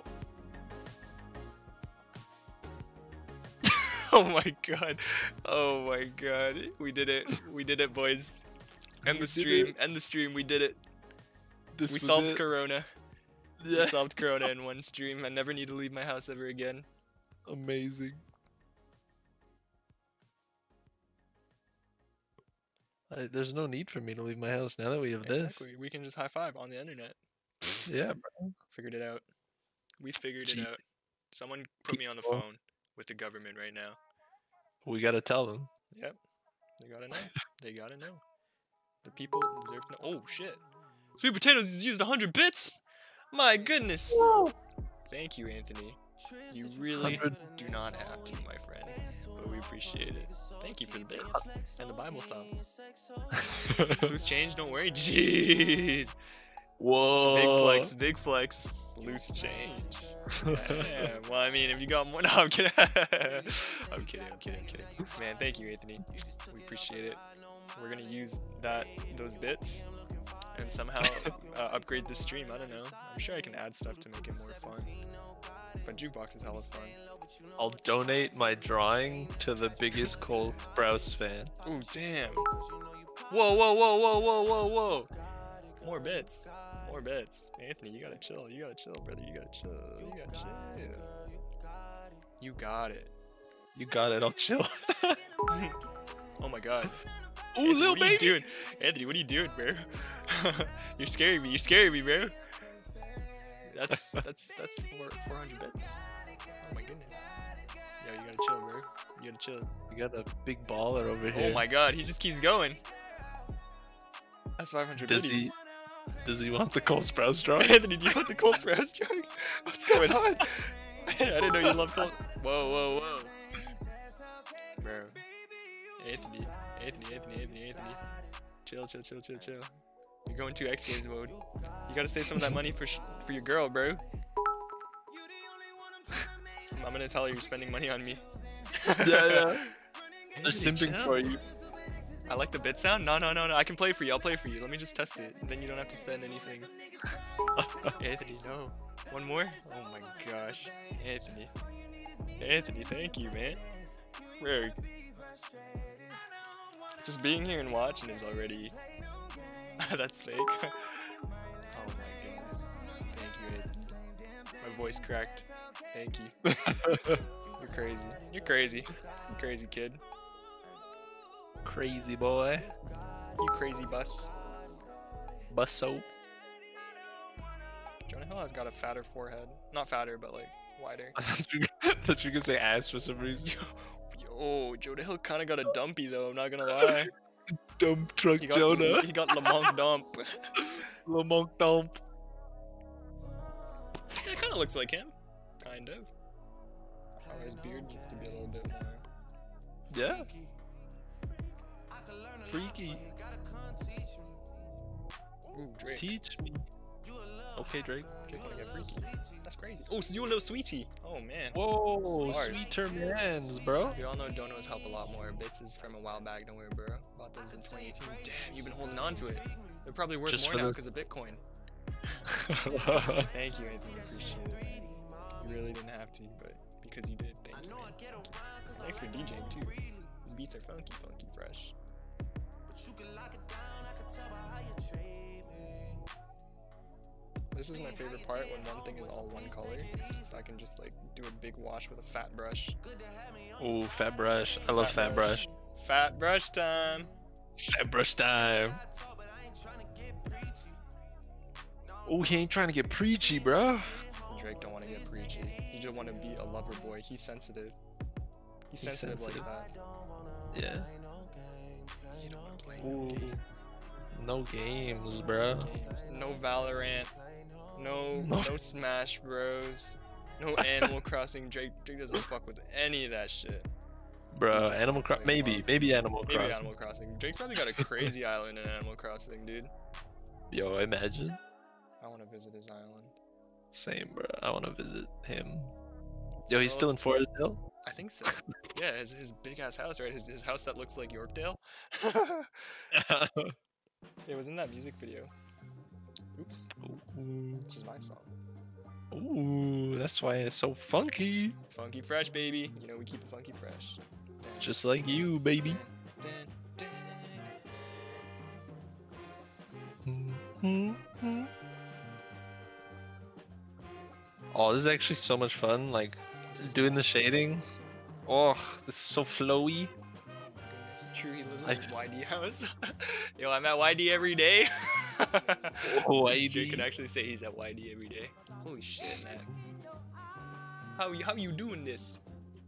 Oh my god. Oh my god. We did it. We did it, boys. End the stream. End the stream. We did it. We solved Corona. Yeah. We solved Corona in one stream. I never need to leave my house ever again. Amazing. There's no need for me to leave my house now that we have Exactly. We can just high five on the internet. this. Yeah, bro. Figured it out. We figured it out. Someone put me on the phone with the government right now. We gotta tell them. Yep. They gotta know. They gotta know. The people deserve to know. Oh shit. Sweet Potatoes has used 100 bits? My goodness. Thank you, Anthony. You really do not have to, my friend. But we appreciate it. Thank you for the bits. And the Bible thumb. Loose change, don't worry. Jeez. Whoa. Big flex. Loose change. Damn. Well, I mean, if you got more, no, I'm kidding. I'm kidding. Man, thank you, Anthony. We appreciate it. We're gonna use those bits and somehow upgrade the stream. I don't know. I'm sure I can add stuff to make it more fun. But Jukebox is hella fun. I'll donate my drawing to the biggest Cole Sprouse fan. Ooh, damn. Whoa. More bits. Anthony, you gotta chill, brother. You gotta chill. You got it. You got it, I'll chill. Oh my god. Ooh, Anthony, little what are you baby. doing? Anthony, what are you doing, bro? You're scaring me, bro. That's 400 bits. Oh my goodness. Yo, you gotta chill, bro. You gotta chill. We got a big baller over here. Oh my god, he just keeps going. That's 500 bits. Does he want the Cole Sprouse drawing? Anthony, do you want the Cole Sprouse drawing? What's going on? I didn't know you loved Cole. Whoa. Bro. Anthony. Chill. You're going to X Games mode. You gotta save some of that money for your girl, bro. I'm gonna tell her you're spending money on me. Yeah. They're Anthony, simping chill. for you. I like the bit sound. No. I can play for you. I'll play for you. Let me just test it. Then you don't have to spend anything. Anthony, no. One more? Oh my gosh. Anthony, thank you, man. Bro. Just being here and watching is already... That's fake. Oh my goodness. Thank you, Anthony. My voice cracked. Thank you. You're crazy, kid. Crazy boy. You crazy bus. Busso. Jonah Hill has got a fatter forehead. Not fatter, but like wider. I thought you were gonna say ass for some reason. Yo, Jonah Hill kind of got a dumpy though, I'm not gonna lie. Dump truck Jonah. He got Lamont dump. Lamont dump. It kind of looks like him. Kind of. Oh, his beard needs to be a little bit more. Yeah. Freaky. Ooh, Drake. Teach me. Okay, Drake. Drake wanna get freaky. That's crazy. Oh, so you a little sweetie. Oh man. Whoa, Bars. sweeter mans, bro. We all know donos help a lot more. Bits is from a while back, don't worry, bro. Bought those in 2018. Damn, you've been holding on to it. They're probably worth Just more for now the- because of Bitcoin. Thank you, Anthony. Appreciate it. You really didn't have to, but because you did, thank you, man. Thank you. Thanks for DJing too. These beats are funky, fresh. This is my favorite part when one thing is all one color, so I can just like do a big wash with a fat brush. Ooh, fat brush. I love fat brush. Fat brush time. Fat brush time. Oh, he ain't trying to get preachy, bro. Drake don't want to get preachy. He just want to be a lover boy. He's sensitive. He's sensitive like that. Yeah. Ooh. No games, bro. No Valorant. No Smash Bros. No Animal Crossing. Drake doesn't fuck with any of that shit. Bro, Animal Crossing. Maybe Animal Crossing. Maybe Animal Crossing. Drake's probably got a crazy island in Animal Crossing, dude. Yo, imagine. I want to visit his island. Same, bro. I want to visit him. Yo, he's still in Forest Hill? I think so. Yeah, his big ass house, right? His house that looks like Yorkdale. It was in that music video. Oops. Ooh. Which is my song. Ooh, that's why it's so funky. Funky fresh, baby. You know we keep it funky fresh. Just like you, baby. Oh, this is actually so much fun. Like doing the shading. Oh, this is so flowy. It's true. He lives in a YD house. Yo, I'm at YD every day. YD. Jake could actually say he's at YD every day. Holy shit, man. How you doing this?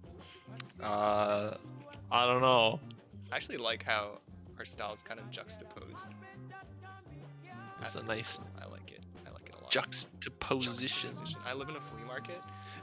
I don't know. I actually like how our styles kind of juxtapose. That's a nice. I like it. I like it a lot. Juxtaposition. I live in a flea market.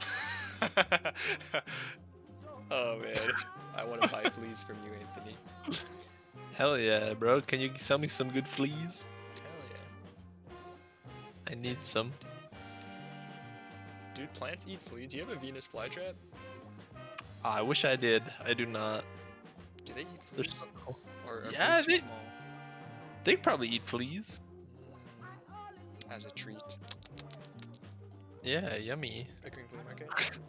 Oh man, I want to buy fleas from you, Anthony. Hell yeah, bro. Can you sell me some good fleas? Hell yeah. I need some. Dude, plants eat fleas. Do you have a Venus flytrap? I wish I did. I do not. Do they eat fleas? So cool. Or are Yeah, fleas too small? They probably eat fleas. As a treat. Yeah, yummy. Pickering Flea Market?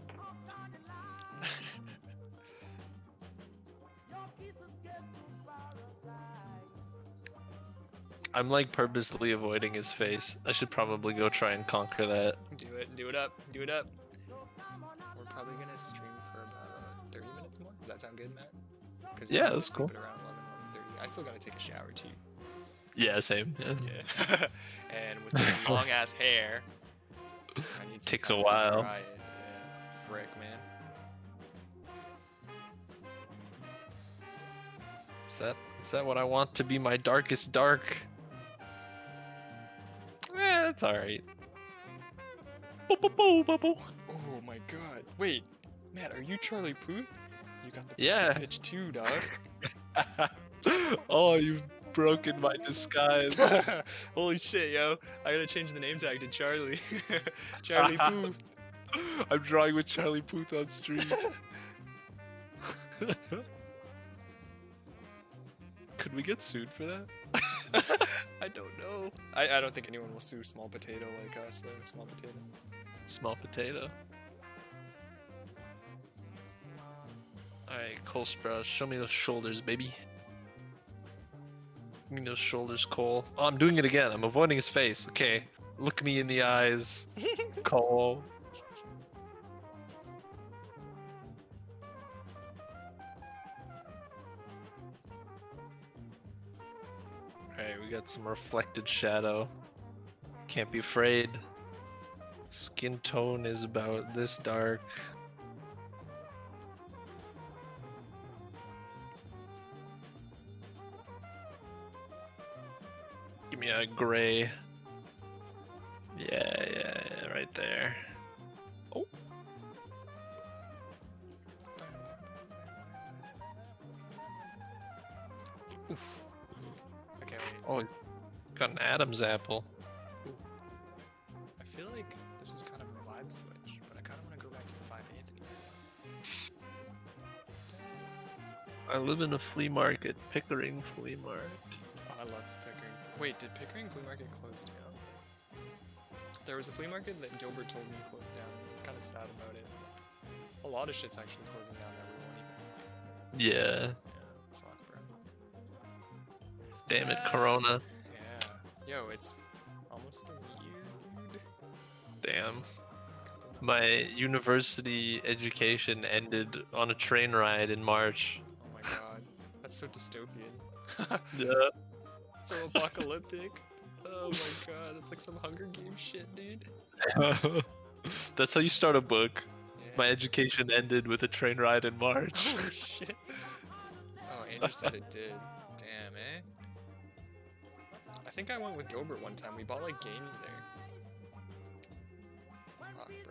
I'm like purposely avoiding his face. I should probably go try and conquer that. Do it up, do it up. We're probably gonna stream for about 30 minutes more. Does that sound good, Matt? Yeah, that's cool. Around 11:30. I still gotta take a shower too. Yeah, same. Yeah. And with this long ass hair, I need some takes time a to while. dry it. Yeah, frick, man. Is that what I want to be my darkest dark? It's alright. Oh my god. Wait, Matt, are you Charlie Puth? You got the pitch too, dog. Oh, you've broken my disguise. Holy shit, yo. I gotta change the name tag to Charlie. Charlie Puth. I'm drawing with Charlie Puth on stream. Could we get sued for that? I don't know. I don't think anyone will sue Small Potato like us, though. Small Potato. Small Potato. Alright, Cole Sprouse, show me those shoulders, baby. Give me those shoulders, Cole. Oh, I'm doing it again. I'm avoiding his face. Okay, look me in the eyes, Cole. Alright, we got some reflected shadow. Can't be afraid. Skin tone is about this dark. Give me a gray. Yeah, right there. Oh. Oof. Okay, wait. Oh, got an Adam's apple. I feel like this was kind of a vibe switch, but I kind of want to go back to the 5 Anthony. I live in a flea market, Pickering Flea Market. Oh, I love Pickering. Wait, did Pickering Flea Market close down? There was a flea market that Gilbert told me closed down. I was kind of sad about it. A lot of shit's actually closing down that we won't even. Yeah. Yeah, fuck, bro. Damn it, Corona. Yeah. Yo, it's almost a year, dude. Damn. My university education ended on a train ride in March. Oh my god. That's so dystopian. Yeah. So apocalyptic. Oh my god, that's like some Hunger Games shit, dude. That's how you start a book. Yeah. My education ended with a train ride in March. Holy shit. Oh, Andrew said it did. Damn, eh? I think I went with Gilbert one time. We bought like games there. Fuck, bro.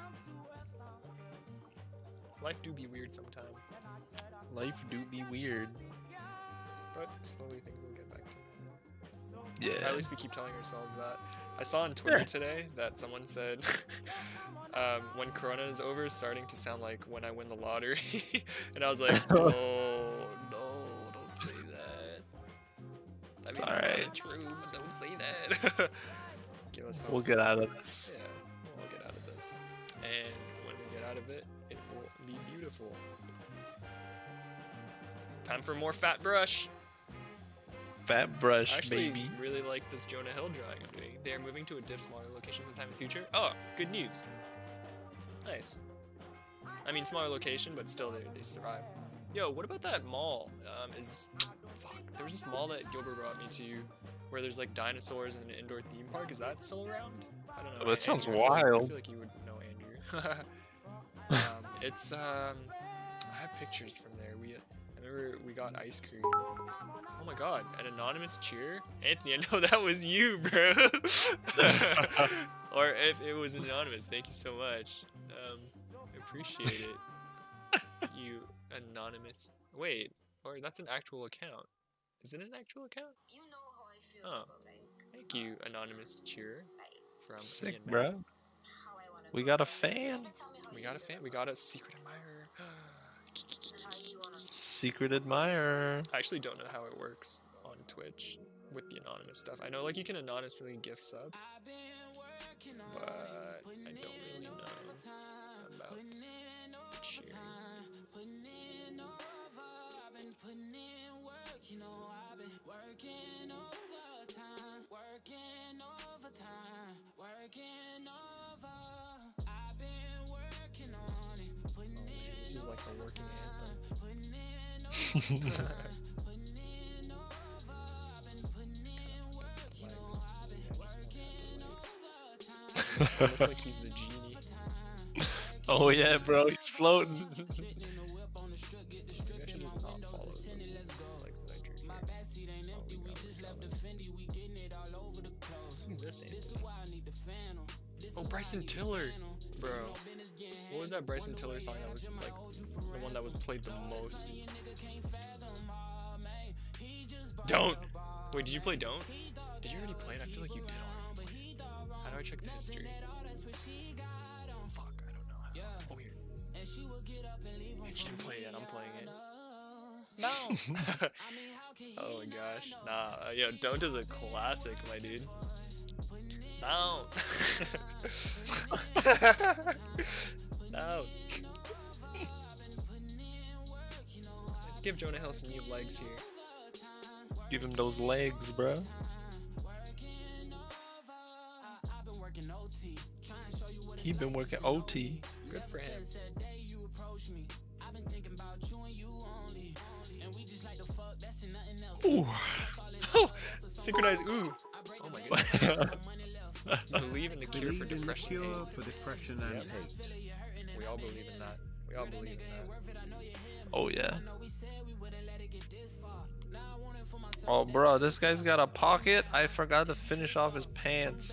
Life do be weird sometimes. Life do be weird. But slowly things will get back to normal. Yeah. Or at least we keep telling ourselves that. I saw on Twitter today that someone said, when Corona is over, it's starting to sound like when I win the lottery. And I was like, oh, no, don't say that. I mean, it's alright. true, but don't say that. Give us hope. We'll get out of this. Yeah, we'll get out of this. And when we get out of it, it will be beautiful. Time for more Fat Brush. Fat brush, I actually baby. really like this Jonah Hill drawing I'm doing. They are moving to a diff smaller location sometime in the future. Oh, good news. Nice. I mean, smaller location, but still they survive. Yo, what about that mall? Fuck, there was this mall that Gilbert brought me to where there's like dinosaurs and an indoor theme park. Is that still around? I don't know. Oh, that sounds Andrew, I wild. feel like you would know Andrew. It's I have pictures from there. I remember we got ice cream. Oh my god, an anonymous cheer? Anthony, I know that was you, bro. Or if it was anonymous, thank you so much. I appreciate it. You anonymous. Wait, or that's an actual account. Is it an actual account? You know how I feel Oh. about like Thank you, anonymous cheer from Sick, Ian bro. Mac. how I wanna We go. got a fan. Tell me how We you got a feel fan. We got a secret admirer. and how you wanna Secret admirer. I actually don't know how it works on Twitch with the anonymous stuff. I know like you can anonymously gift subs, but I don't really know about the cheering. This is like the working anthem. Looks like he's the genie. Oh yeah, bro, he's floating. Maybe I should just not follow the legs that I drew here. Oh, we got who's this Anthony? Oh, Bryson Tiller! Bro. What was that Bryson Tiller song that was like the one that was played the most? Don't! Wait, did you play Don't? Did you already play it? I feel like you did already play it. How do I check the history? Fuck, I don't know how. Oh, here. You didn't play it, I'm playing it. No! Oh my gosh. Nah, yo, Don't is a classic, my dude. No! No! Let's give Jonah Hill some new legs here. Give him those legs, bro. He been working OT. Good for him. Ooh. Synchronized ooh! Oh my goodness. Believe in the cure for depression. and Yep. hate. We all believe in that. We all believe in that. Oh yeah. Oh bro, this guy's got a pocket. I forgot to finish off his pants.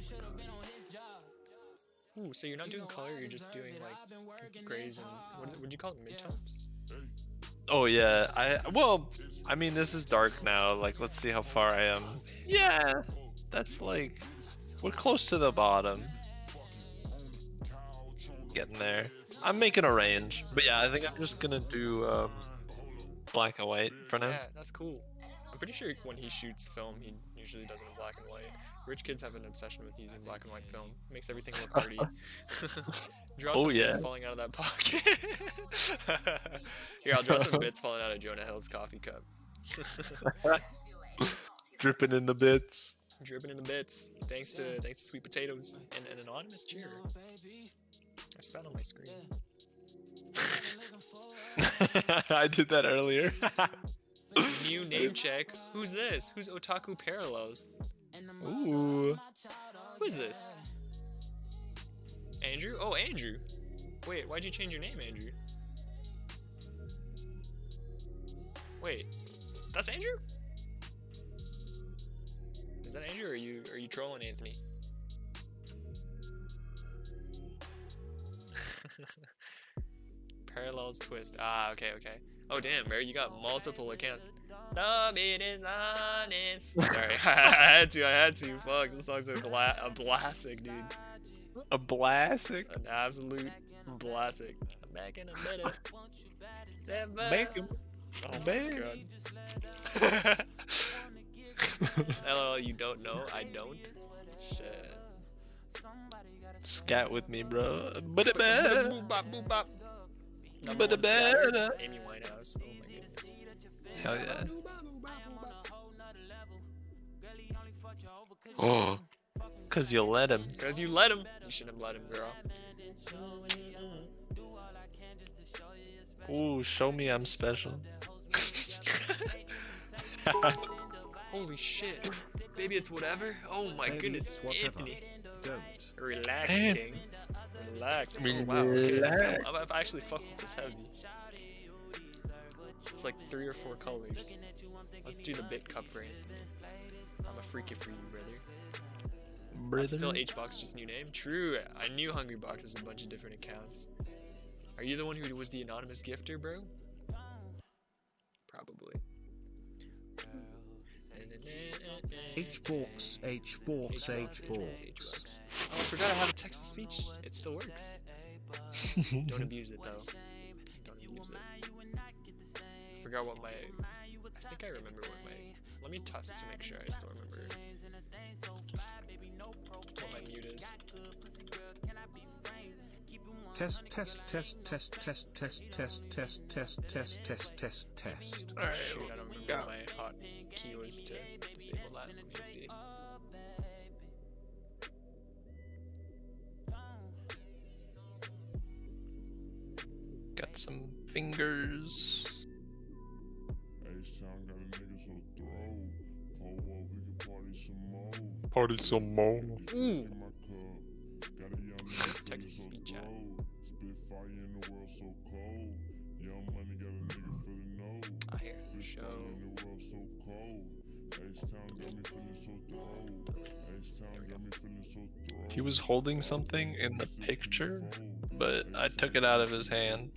Ooh, so you're not doing color, you're just doing like grays and what'd you call it? Midtones? Oh yeah, I mean this is dark now. Like let's see how far I am. Yeah, that's like we're close to the bottom. Getting there. I'm making a range, but yeah, I think I'm just gonna do black and white for now. Yeah, that's cool. I'm pretty sure when he shoots film, he usually does it in black and white. Rich kids have an obsession with using black and white film. Makes everything look arty. Draw some Oh, yeah. bits falling out of that pocket. Here, I'll draw some bits falling out of Jonah Hill's coffee cup. Dripping in the bits. Dripping in the bits. Thanks to Sweet Potatoes and an anonymous cheer. I spat on my screen. I did that earlier. New name check. Who's this? Who's Otaku Parallels? Ooh. Who is this? Andrew? Oh, Andrew. Wait, why'd you change your name, Andrew? Wait, that's Andrew? Is that Andrew or are you trolling Anthony? Parallels twist. Ah, okay. Oh damn, bro, you got multiple accounts. Love it is honest. Sorry, I had to. Fuck, this song's a classic, dude. A classic. An absolute classic. I'm back in a minute. Make him. Oh my Bang. god. LOL, you don't know? I don't. Shit. Scat with me, bro. But it Boop bop, boop bop. Number one scatter, Amy Winehouse. Oh my goodness. Hell yeah. Oh, cause you let him. Because you let him. You shouldn't have let him, girl. Ooh, show me I'm special. Holy shit. Baby, it's whatever. Oh my goodness, Anthony. Don't. Relax, Damn. King. Relax. Oh wow, okay. Relax. So, I've actually fucked with this heavy. It's like 3 or 4 colors. Let's do the bit cup for Anthony. I'm a freaky for you, brother. Still HBox, just new name? True, I knew Hungrybox has a bunch of different accounts. Are you the one who was the anonymous gifter, bro? Probably. H-Box. Oh, I forgot how to text to speech. It still works. Don't abuse it though. Don't abuse it. I forgot what my. I think I remember what my. Let me test to make sure I still remember what my mute is. Test. Alright, Shoot, I don't remember what my hot key was to disable that. Let me see. got some fingers. H-Town got a nigga so throw. Pull up, we can party some more. Party some more. Ooh. In my cup. Got a young nigga Text to feeling so speech chat. throw. Spit fire in the world so cold. Young money got a nigga feeling no. I hear the Spit show. fire in the world so cold. H-Town got me feeling so throw. H-Town got me feeling so throw. He was holding something in the picture, but I took it out of his hand.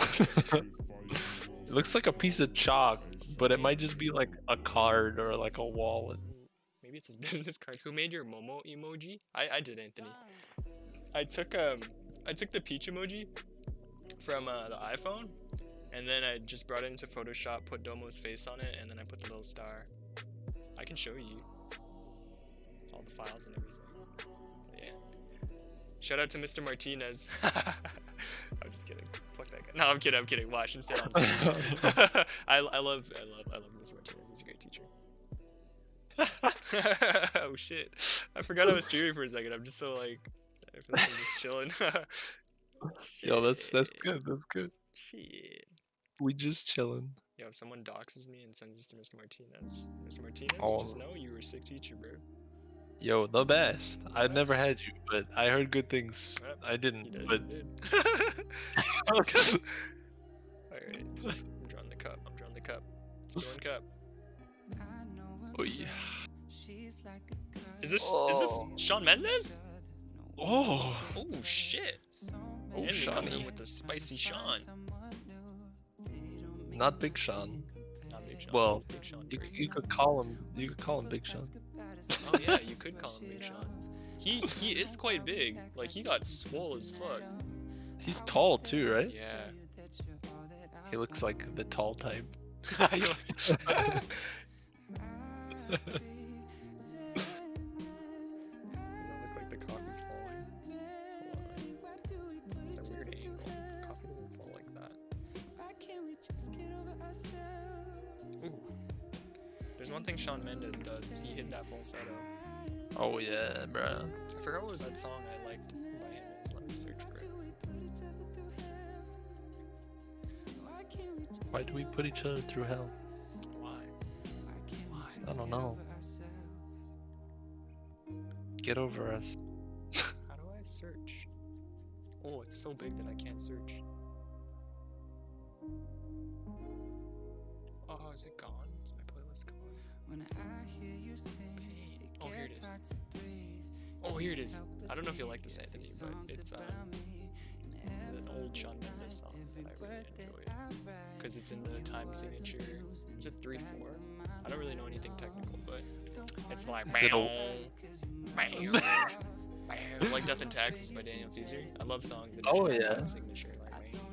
It looks like a piece of chalk, but it might just be like a card or like a wallet. Maybe it's his business card. Who made your Momo emoji? I did, Anthony. I took the peach emoji from the iPhone, and then I just brought it into Photoshop, put Domo's face on it, and then I put the little star. I can show you all the files and everything. Yeah. Shout out to Mr. Martinez. I'm just kidding. Fuck that guy. No, I'm kidding. Why? I shouldn't say that on I love Mr. Martinez. He's a great teacher. Oh shit. I forgot I was streaming for a second. I'm just so like, I feel like I'm just chilling. Yo, that's good. That's good. Shit. We just chilling. Yo, if someone doxes me and sends this to Mr. Martinez, Mr. Martinez, Oh. just know you were a sick teacher, bro. Yo, the best. I've never best. had you, but I heard good things. Yep, I You didn't, did. but You did. Alright. I'm drawing the cup. It's going cup. oh yeah. Is this Oh. Shawn Mendes? Oh, Oh shit. oh, Andy coming in Shawnee. with the spicy Sean. Not Big Sean. Not Big Sean. Well, Big Sean. You, great you could call him. You could call him Big Sean. Oh yeah, you could call him Big Sean. He is quite big. Like he got swole as fuck. He's tall too, right? Yeah. He looks like the tall type. He looks- Does that look like the coffee's falling? Hold on. It's a weird angle. Coffee doesn't fall like that. Ooh. There's one thing Shawn Mendes does. Is he hit that falsetto. Oh yeah, bruh. I forgot what was that song I liked by him is. Let me search for it. Why do we put each other through hell? Why? I don't know. Get over us. How do I search? Oh, it's so big that I can't search. Oh, is it gone? Is my playlist gone? Pain. Oh, here it is. Oh, here it is. I don't know if you'll like this, Anthony, but it's an old Shawn Mendes song that I really enjoy. Because it's in the time signature. Is it 3/4? I don't really know anything technical, but it's like like Death and Taxes by Daniel Caesar. I love songs that Oh, have yeah. time signature like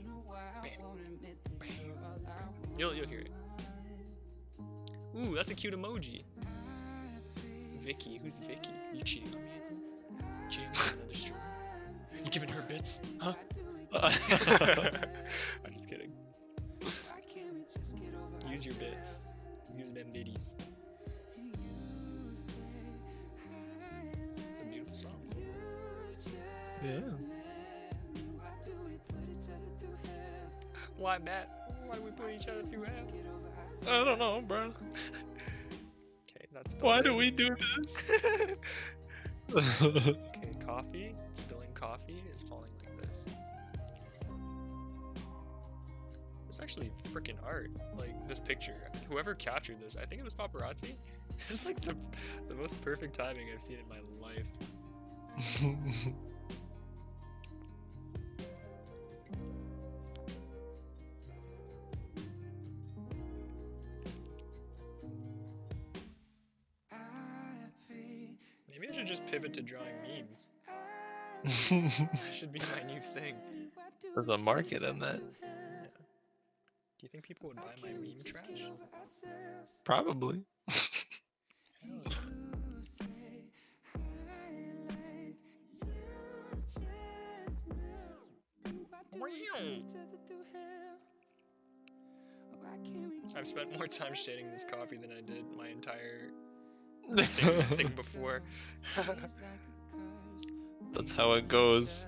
You'll hear it. Ooh, that's a cute emoji. Vicky, who's Vicky? You cheating on me? Cheating on another streamer? You giving her bits? Huh? I'm just kidding. Use your bits. Use them bitties. It's a beautiful song. Yeah. Why, Matt? Why do we put each other through hell? I don't know, bro. Okay, that's the Why word. do we do this? Okay, coffee. Spilling coffee is falling like this. It's actually freaking art. Like this picture. Whoever captured this, I think it was paparazzi. It's like the most perfect timing I've seen in my life. Maybe I should just pivot to drawing memes. That should be my new thing. There's a market in that. Do you think people would buy my meme trash? Probably. I've spent more time shading this coffee than I did my entire thing before. That's how it goes.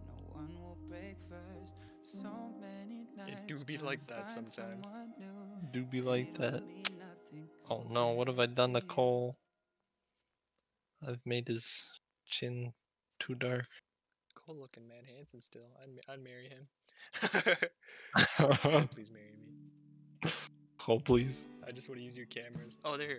It do be like that sometimes. Do be like that. Oh no, what have I done to Cole? I've made his chin too dark. Cool looking man, handsome still. I'd marry him. Cole, please marry me. Cole, please. I just want to use your cameras. Oh, they're here.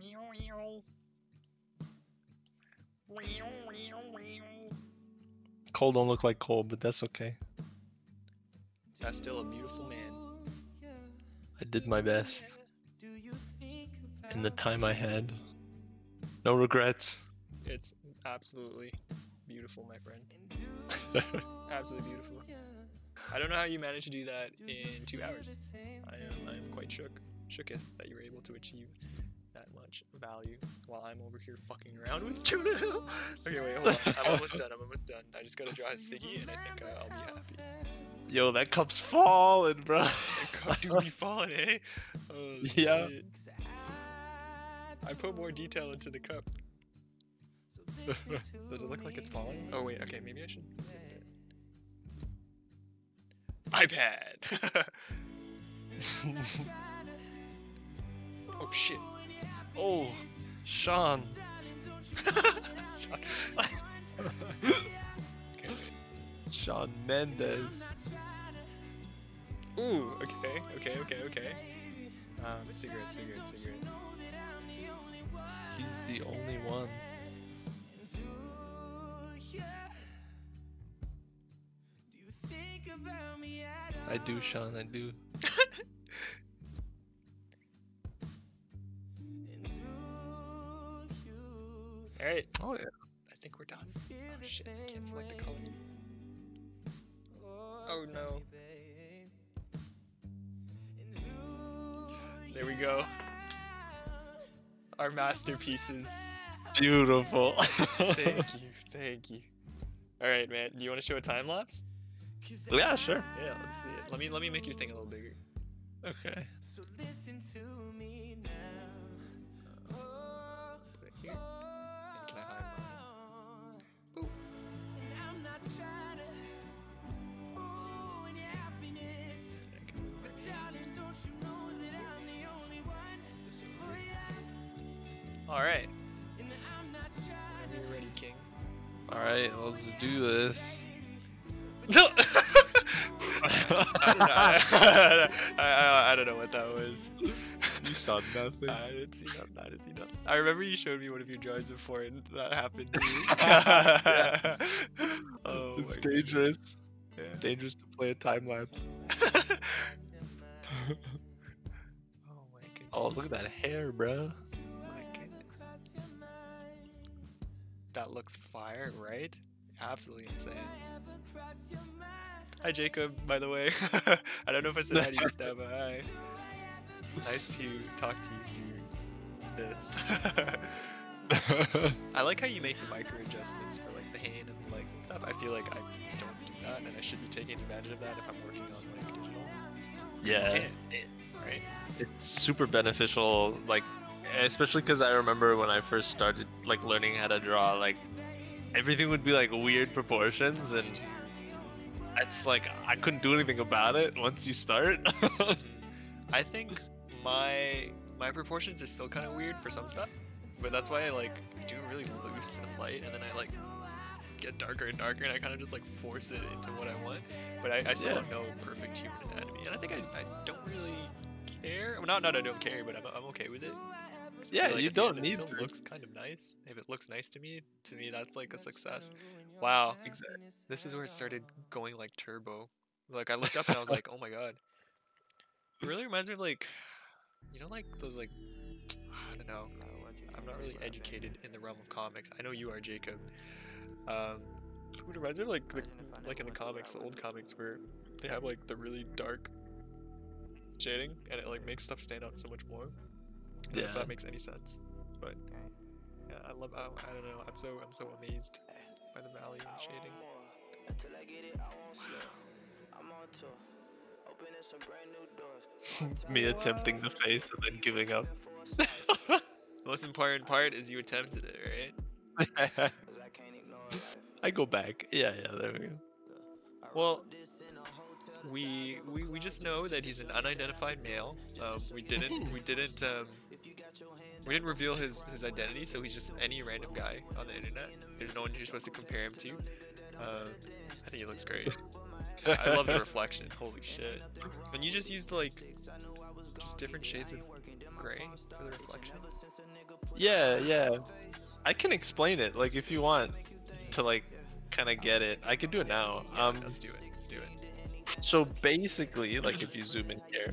Cole don't look like Cole, but that's okay. That's still a beautiful man. I did my best. In the time I had. No regrets. It's absolutely beautiful, my friend. Absolutely beautiful. I don't know how you managed to do that in 2 hours. I am quite shooketh that you were able to achieve that much value while I'm over here fucking around with Jonah Hill. Okay, wait, hold on. I'm almost done. I just gotta draw a Siggy and I think I'll be happy. Yo, that cup's falling, bro. That cup do be falling, eh? Oh, Yeah. shit. I put more detail into the cup. Does it look like it's falling? Oh wait, okay, maybe I should. iPad. Oh shit. Oh, Sean. Okay. Shawn Mendes. Ooh, okay. Cigarette. He's the only one. I do, Sean, I do. Alright, Oh, yeah. I think we're done. Oh shit, I can't select the color. Oh no. There we go. Our masterpieces. Beautiful. Thank you. Alright, man, do you want to show a time lapse? Yeah, sure. Yeah, let's see it. Let me make your thing a little bigger. Okay. Put it here. And can I hide mine? Boop. I can move my names. Alright. Whenever you're ready, King. Alright, let's do this. I don't know what that was. You saw nothing. I didn't see nothing. I didn't see nothing. I remember you showed me one of your drawings before, and that happened too. Oh It's my dangerous. Yeah. Dangerous to play a time lapse. goodness. Oh my goodness. Oh, look at that hair, bro. My goodness. That looks fire, right? Absolutely insane. Hi, Jacob, by the way. I don't know if I said hi to you just now, but hi. Nice to talk to you through this. I like how you make the micro adjustments for like the hand and the legs and stuff. I feel like I don't do that, and I should be taking advantage of that if I'm working on like digital. 'Cause Yeah. you can, right? It's super beneficial, like, especially because I remember when I first started like learning how to draw, like everything would be like weird proportions, and it's like I couldn't do anything about it once you start. I think my proportions are still kind of weird for some stuff, but that's why I like do really loose and light, and then I like get darker and darker, and I kind of just like force it into what I want. But I still Yeah. don't know perfect human anatomy, and I think I don't really care. Well, not I don't care, but I'm okay with it. 'Cause I Yeah, feel like you at the end don't it need still to. looks kind of nice. If it looks nice to me that's like a success. Wow, Exactly. this is where it started going like turbo. Like I looked up and I was like, oh my god. It really reminds me of like, you know, like those like, I don't know. I'm not really educated in the realm of comics. I know you are, Jacob. It reminds me of like in the comics, the old comics, where they have like the really dark shading, and it like makes stuff stand out so much more. I don't know if Yeah. that makes any sense, but yeah, I love. I don't know. I'm so amazed by the value in shading. Until I get it, I won't slow. I'm on tour. Opening some brand new doors. Me attempting the face and then giving up. The most important part is you attempted it, right? Cause I can't ignore life. I go back. Yeah, there we go. Well, we just know that he's an unidentified male. We didn't reveal his identity, so he's just any random guy on the internet. There's no one you're supposed to compare him to. I think he looks great. I love the reflection. Holy shit! And you just used like just different shades of gray for the reflection. Yeah. I can explain it, like if you want to like kind of get it. I can do it now. Let's do it. Let's do it. So basically, like if you zoom in here,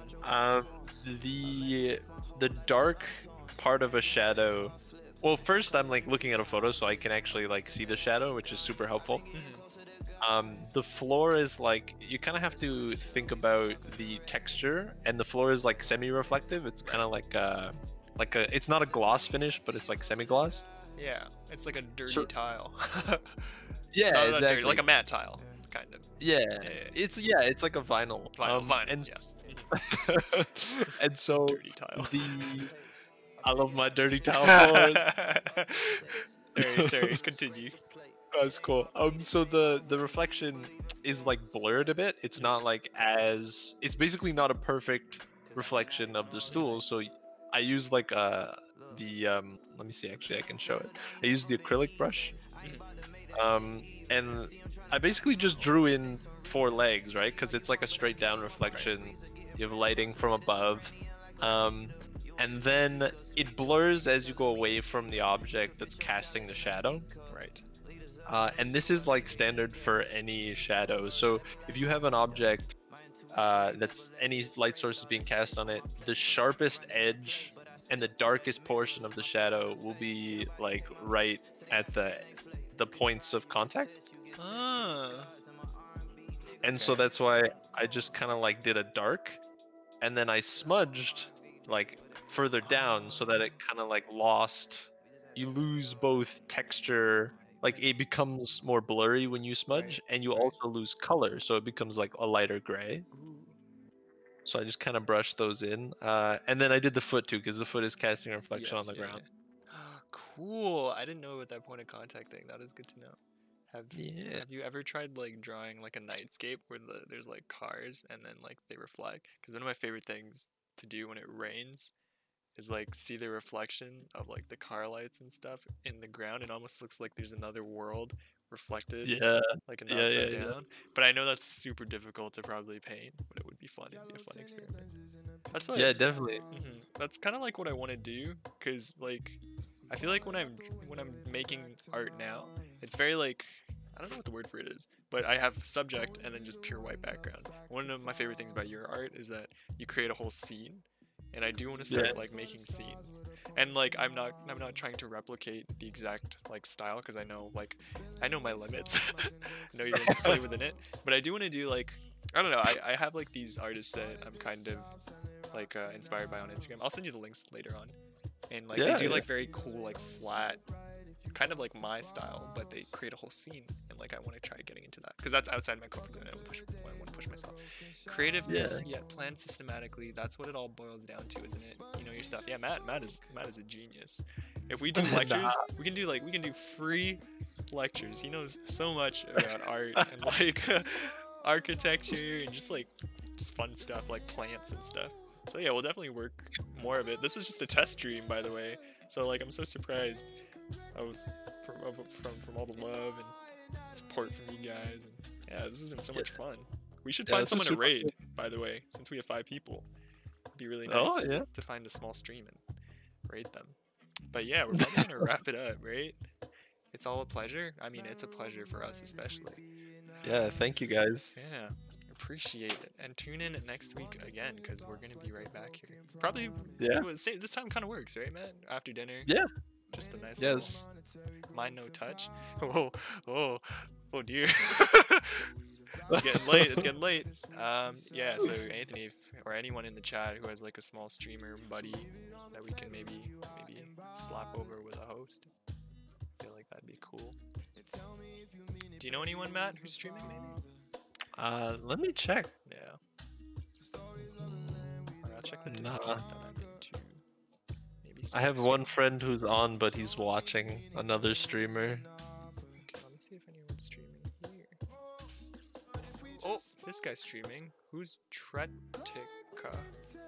the dark part of a shadow. Well, first I'm like looking at a photo so I can actually like see the shadow, which is super helpful. The floor is like, you kind of have to think about the texture, and the floor is like semi-reflective. It's kind of like a it's not a gloss finish, but it's like semi-gloss. Yeah, it's like a dirty So- tile. Yeah, Not exactly. dirty, like a matte tile, kind of. yeah, Yeah. it's like a vinyl. Vinyl, and yes. and so Dirty tile. I love my dirty towel floors. Sorry, continue. That's cool. So the reflection is like blurred a bit. It's not like it's basically not a perfect reflection of the stool. So I use like let me see, actually I can show it. I use the acrylic brush. And I basically just drew in 4 legs, right? Because it's like a straight down reflection. You have lighting from above. And then it blurs as you go away from the object that's casting the shadow. Right. And this is like standard for any shadow. So if you have an object that's any light source is being cast on it, the sharpest edge and the darkest portion of the shadow will be like right at the points of contact. And so that's why I just kind of like did a dark, and then I smudged like further down so that it kind of like lost. You lose both texture, like it becomes more blurry when you smudge, and you also lose color, so it becomes like a lighter gray. So I just kind of brushed those in, and then I did the foot too, because the foot is casting a reflection on the ground. Cool. I didn't know about that point of contact thing. That is good to know. Have you ever tried like drawing like a nightscape where there's like cars and then like they reflect? Because one of my favorite things to do when it rains is like see the reflection of like the car lights and stuff in the ground. It almost looks like there's another world reflected, Yeah. like in Yeah, the upside yeah, yeah. down. But I know that's super difficult to probably paint, but it would be fun. It'd be a fun experiment. That's what. Yeah, definitely. That's kind of like what I want to do, cause like, I feel like when I'm making art now, it's very like, I don't know what the word for it is, but I have subject and then just pure white background. One of my favorite things about your art is that you create a whole scene, and I do want to start Yeah. like making scenes. And like I'm not trying to replicate the exact like style, because I know my limits. I know you're gonna play within it, but I do want to do like, I don't know. I have like these artists that I'm kind of like inspired by on Instagram. I'll send you the links later on. And like they Yeah, do yeah. like very cool like flat, kind of like my style, but they create a whole scene. And like I want to try getting into that, because that's outside my comfort zone. I want to push myself. Creativeness, yet planned systematically. That's what it all boils down to, isn't it? You know your stuff. Yeah, Matt is a genius. If we do lectures, we can do free lectures. He knows so much about art and like architecture and just fun stuff like plants and stuff. So yeah, we'll definitely work more of it. This was just a test stream, by the way. So like I'm so surprised from all the love and support from you guys. And yeah, this has been so much fun. We should Yeah, find this someone was to super raid, by the way, since we have 5 people. It'd be really nice Oh, yeah. to find a small stream and raid them. But yeah, we're probably gonna wrap it up, right? It's all a pleasure. I mean, it's a pleasure for us, especially. Yeah, thank you guys. Yeah, appreciate it. And tune in next week again, because we're gonna be right back here. Probably. Yeah. This time kind of works, right, man? After dinner. Yeah. Just a nice. Yes. Little mind no touch. Oh dear. It's getting late. Yeah, so Anthony, or anyone in the chat who has like a small streamer buddy that we can maybe slap over with a host, I feel like that'd be cool. Do you know anyone, Matt, who's streaming maybe? Let me check. Yeah. I'll check the Nah. Discord that I'm into. Maybe I have someone's one friend who's on, but he's watching another streamer. Okay, let me see if anyone's streaming here. Oh, this guy's streaming. Who's Tretica?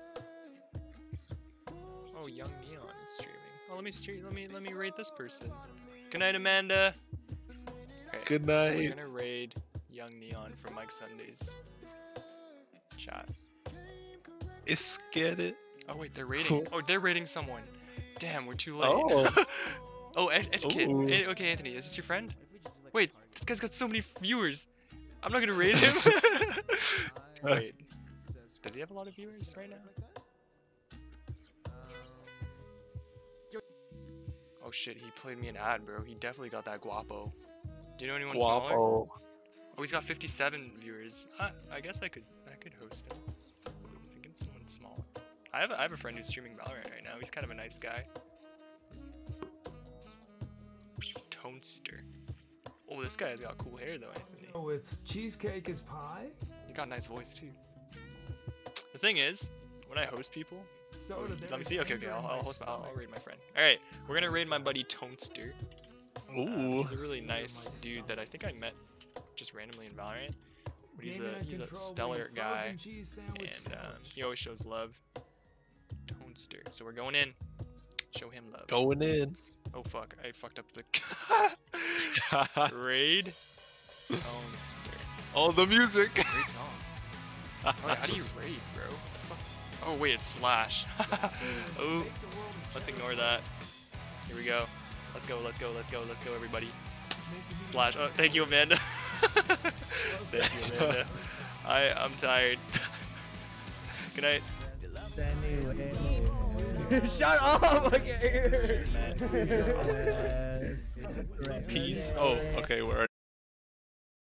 Oh, Young Neon is streaming. Oh, let me raid this person. Good night, Amanda. Okay, Good we're night. gonna raid Young Neon from Mike Sunday's chat. Let's get it. Oh wait, they're raiding. Oh, they're raiding someone. Damn, we're too late. Oh. Oh, Edge Kid. Ooh. Okay, Anthony, is this your friend? Wait, this guy's got so many viewers. I'm not gonna raid him. Wait, does he have a lot of viewers right now? Oh shit, he played me an ad, bro. He definitely got that guapo. Do you know anyone smaller? Guapo. Oh, he's got 57 viewers. I guess I could host him. I was thinking of someone small. I have a friend who's streaming Valorant right now. He's kind of a nice guy. Tonester. Oh, this guy has got cool hair though, Anthony. With cheesecake is pie. You got a nice voice too. The thing is, when I host people, let me see. Okay, I'll raid my friend. All right, we're gonna raid my buddy Tonester. Ooh. He's a really nice dude that I think I met just randomly in Valorant. But he's a stellar guy, and he always shows love. Tonester. So we're going in. Show him love. Going in. Oh fuck! I fucked up the raid. Tonester. Oh, the music. Great song. Oh, how do you raid, bro? What the fuck? Oh wait, it's slash. Oh, let's ignore that. Here we go. Let's go, everybody. Slash. Oh, thank you, Amanda. Thank you, Amanda. I'm tired. Good night. Shut up! Okay. Peace. Oh, okay, we're